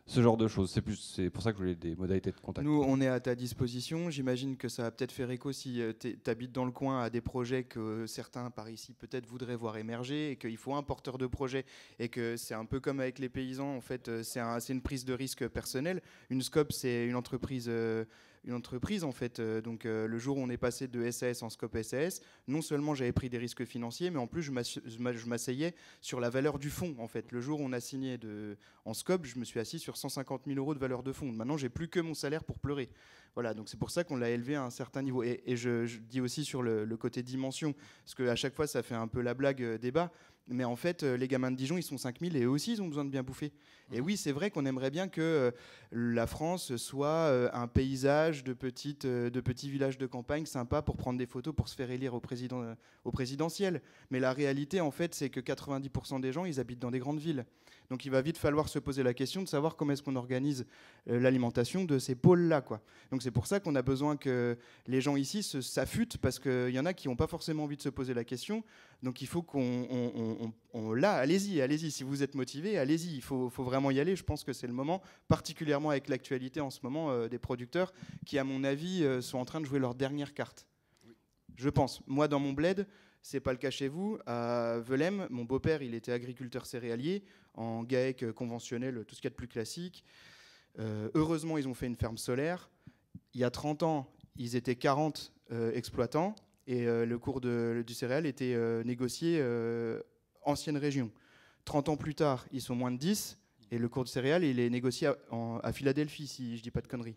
ce genre de choses. C'est plus, c'est pour ça que je voulais des modalités de contact. Nous, on est à ta disposition. J'imagine que ça va peut-être faire écho si tu habites dans le coin à des projets que certains par ici peut-être voudraient voir émerger et qu'il faut un porteur de projet et que c'est un peu comme avec les paysans. En fait, c'est un, c'est une prise de risque personnelle. Une Scope, c'est une entreprise... Euh, une entreprise en fait, euh, donc euh, le jour où on est passé de S A S en Scope S A S, non seulement j'avais pris des risques financiers, mais en plus je m'asseyais sur la valeur du fonds en fait. Le jour où on a signé de, en Scope, je me suis assis sur cent cinquante mille euros de valeur de fonds. Maintenant j'ai plus que mon salaire pour pleurer. Voilà, donc c'est pour ça qu'on l'a élevé à un certain niveau. Et, et je, je dis aussi sur le, le côté dimension, parce qu'à chaque fois ça fait un peu la blague euh, débat, mais en fait euh, les gamins de Dijon ils sont cinq mille et eux aussi ils ont besoin de bien bouffer. Et oui, c'est vrai qu'on aimerait bien que euh, la France soit euh, un paysage de, petites, euh, de petits villages de campagne sympa pour prendre des photos, pour se faire élire au, président, euh, au présidentiel. Mais la réalité, en fait, c'est que quatre-vingt-dix pour cent des gens, ils habitent dans des grandes villes. Donc il va vite falloir se poser la question de savoir comment est-ce qu'on organise euh, l'alimentation de ces pôles-là, quoi. Donc c'est pour ça qu'on a besoin que les gens ici s'affûtent, parce qu'il y en a qui n'ont pas forcément envie de se poser la question. Donc il faut qu'on... On, on, on, là, allez-y, allez-y. Si vous êtes motivés, allez-y. Il faut, faut vraiment y aller. Je pense que c'est le moment, particulièrement avec l'actualité en ce moment euh, des producteurs qui, à mon avis, euh, sont en train de jouer leur dernière carte. Oui. Je pense. Moi, dans mon bled, c'est pas le cas chez vous. À Velem, mon beau-père, il était agriculteur céréalier en GAEC conventionnel, tout ce qu'il y a de plus classique. Euh, heureusement, ils ont fait une ferme solaire. Il y a trente ans, ils étaient quarante euh, exploitants et euh, le cours de, du céréal était euh, négocié euh, ancienne région. trente ans plus tard, ils sont moins de dix et le cours de céréales, il est négocié à, en, à Philadelphie, si je dis pas de conneries.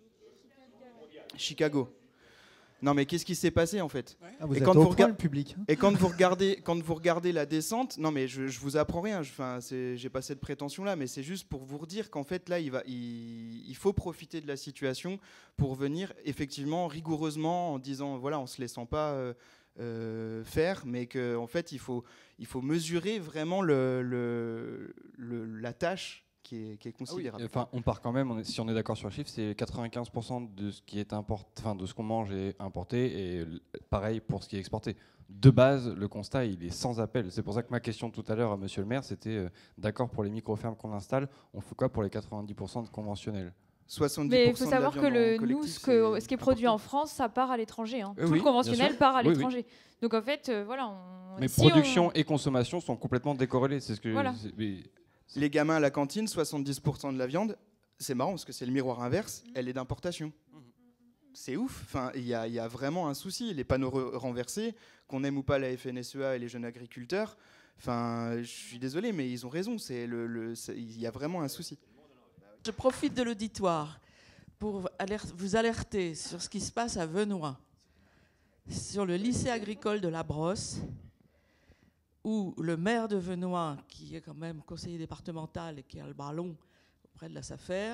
Chicago. Non, mais qu'est-ce qui s'est passé en fait? Ah, vous et, êtes quand au vous point, le public. et quand vous regardez, quand vous regardez la descente, non mais je, je vous apprends rien. Enfin, j'ai pas cette prétention là, mais c'est juste pour vous redire qu'en fait là, il va, il, il faut profiter de la situation pour venir effectivement rigoureusement en disant voilà, en se laissant pas euh, euh, faire, mais que en fait il faut, il faut mesurer vraiment le, le, le, la tâche. Qui est, qui est considérable. Ah oui. Enfin, on part quand même, on est, si on est d'accord sur le chiffre, c'est quatre-vingt-quinze pour cent de ce qui est importé, enfin de ce qu'on mange est importé, et pareil pour ce qui est exporté. De base, le constat il est sans appel. C'est pour ça que ma question tout à l'heure à Monsieur le Maire, c'était euh, d'accord pour les micro-fermes qu'on installe, on fait quoi pour les quatre-vingt-dix pour cent de conventionnels? soixante-dix Mais il faut savoir que le, nous, ce, que, ce qui est produit en France, ça part à l'étranger. Hein. Euh, Tout oui, le conventionnel part à oui, l'étranger. Oui. Donc en fait, euh, voilà. On, mais si production on... et consommation sont complètement décorrélés. C'est ce que. Voilà. Mais... Les gamins à la cantine, soixante-dix pour cent de la viande, c'est marrant parce que c'est le miroir inverse, mmh. elle est d'importation. Mmh. C'est ouf, enfin, il y, y a vraiment un souci. Les panneaux renversés, qu'on aime ou pas la F N S E A et les jeunes agriculteurs, enfin, je suis désolé, mais ils ont raison, le, il y a vraiment un souci. Je profite de l'auditoire pour alerte, vous alerter sur ce qui se passe à Venoy, sur le lycée agricole de La Brosse, où le maire de Venoy, qui est quand même conseiller départemental et qui a le bras long auprès de la SAFER,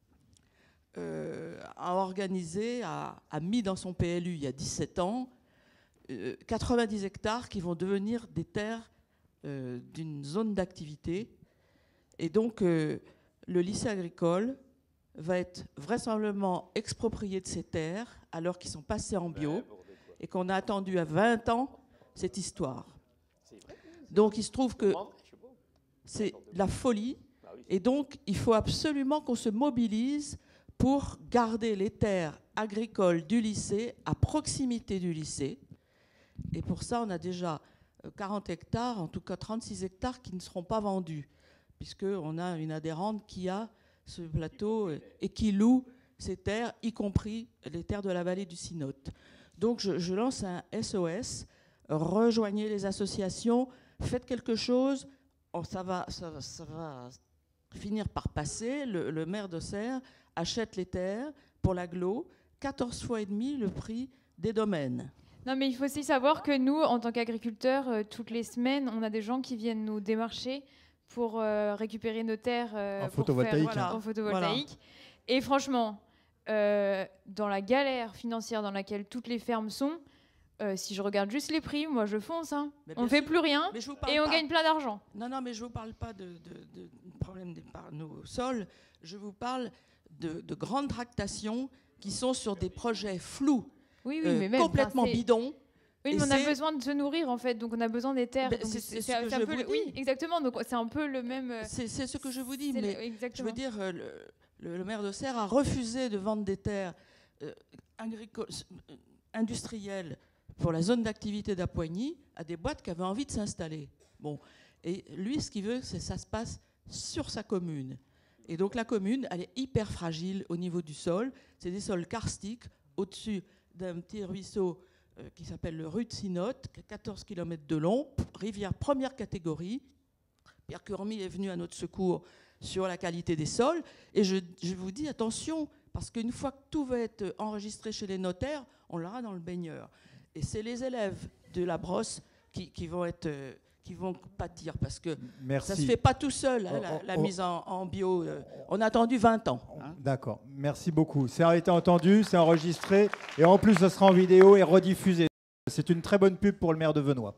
euh, a organisé, a, a mis dans son P L U il y a dix-sept ans, euh, quatre-vingt-dix hectares qui vont devenir des terres euh, d'une zone d'activité. Et donc, euh, le lycée agricole va être vraisemblablement exproprié de ces terres alors qu'ils sont passés en bio et qu'on a attendu à vingt ans cette histoire. Donc il se trouve que c'est la folie et donc il faut absolument qu'on se mobilise pour garder les terres agricoles du lycée à proximité du lycée. Et pour ça, on a déjà quarante hectares, en tout cas trente-six hectares qui ne seront pas vendus, puisqu'on a une adhérente qui a ce plateau et qui loue ces terres, y compris les terres de la vallée du Sinote. Donc je, je lance un S O S, rejoignez les associations, faites quelque chose, oh, ça, va, ça, ça va finir par passer. Le, le maire d'Auxerre achète les terres pour l'agglo, quatorze fois et demi le prix des domaines. Non, mais il faut aussi savoir que nous, en tant qu'agriculteurs, euh, toutes les semaines, on a des gens qui viennent nous démarcher pour euh, récupérer nos terres euh, en pour photovoltaïque. Faire, voilà, en photovoltaïque. Voilà. Et franchement, euh, dans la galère financière dans laquelle toutes les fermes sont, Euh, si je regarde juste les prix, moi je fonce. Hein. On ne fait plus rien et on pas. gagne plein d'argent. Non, non, mais je ne vous parle pas de, de, de, de problème des panneaux au sol. Je vous parle de, de grandes tractations qui sont sur des projets flous, oui, oui, euh, mais même, complètement enfin, bidons, Oui, Et mais on a c'est- besoin de se nourrir en fait, donc on a besoin des terres. Ben, donc c'est- c'est c'est c'est ce que un je peu vous le- Oui, dis. exactement. Donc c'est un peu le même. euh, C'est c'est ce que je vous dis, c'est le- mais je exactement. veux dire, euh, le, le- le maire d'Auxerre a refusé de vendre des terres euh, agricoles, euh, industrielles pour la zone d'activité d'Apoigny à des boîtes qui avaient envie de s'installer. Bon, et lui, ce qu'il veut, c'est que ça se passe sur sa commune. Et donc la commune, elle est hyper fragile au niveau du sol. C'est des sols karstiques au-dessus d'un petit ruisseau euh, qui s'appelle le Rue de Sinotte, qui a quatorze kilomètres de long, rivière première catégorie. Pierre Curmy est venu à notre secours sur la qualité des sols. Et je, je vous dis, attention, parce qu'une fois que tout va être enregistré chez les notaires, on l'aura dans le baigneur. Et c'est les élèves de la brosse qui, qui vont être... euh, qui vont pâtir, parce que Merci. ça ne se fait pas tout seul, hein, Oh, la, oh, la oh. mise en, en bio. euh, on a attendu vingt ans. hein. D'accord, merci beaucoup. Ça a été entendu, c'est enregistré, et en plus, ce sera en vidéo et rediffusé. C'est une très bonne pub pour le maire de Venoix.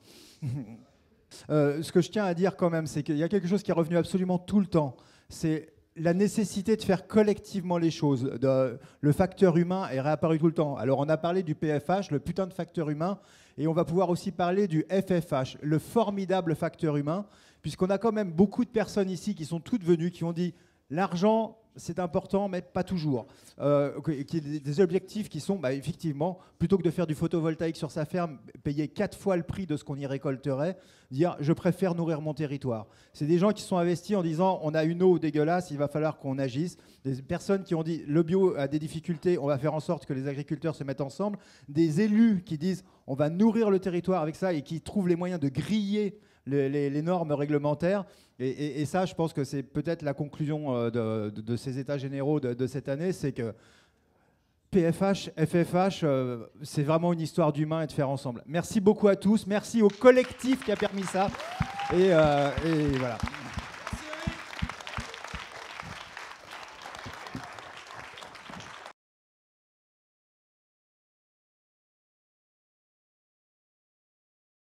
Euh, ce que je tiens à dire quand même, c'est qu'il y a quelque chose qui est revenu absolument tout le temps. C'est la nécessité de faire collectivement les choses. De- le facteur humain est réapparu tout le temps. Alors on a parlé du P F H, le putain de facteur humain, et on va pouvoir aussi parler du F F H, le formidable facteur humain, puisqu'on a quand même beaucoup de personnes ici qui sont toutes venues, qui ont dit l'argent, c'est important, mais pas toujours. Euh, qui- des des objectifs qui sont, bah, effectivement, plutôt que de faire du photovoltaïque sur sa ferme, payer quatre fois le prix de ce qu'on y récolterait, dire je préfère nourrir mon territoire. C'est des gens qui sont investis en disant on a une eau dégueulasse, il va falloir qu'on agisse. Des personnes qui ont dit le bio a des difficultés, on va faire en sorte que les agriculteurs se mettent ensemble. Des élus qui disent on va nourrir le territoire avec ça et qui trouvent les moyens de griller les, les- les normes réglementaires. Et, et- et ça, je pense que c'est peut-être la conclusion euh, de, de- de ces états généraux de, de cette année, c'est que P F H, F F H, euh, c'est vraiment une histoire d'humain et de faire ensemble. Merci beaucoup à tous. Merci au collectif qui a permis ça. Et, euh, et voilà.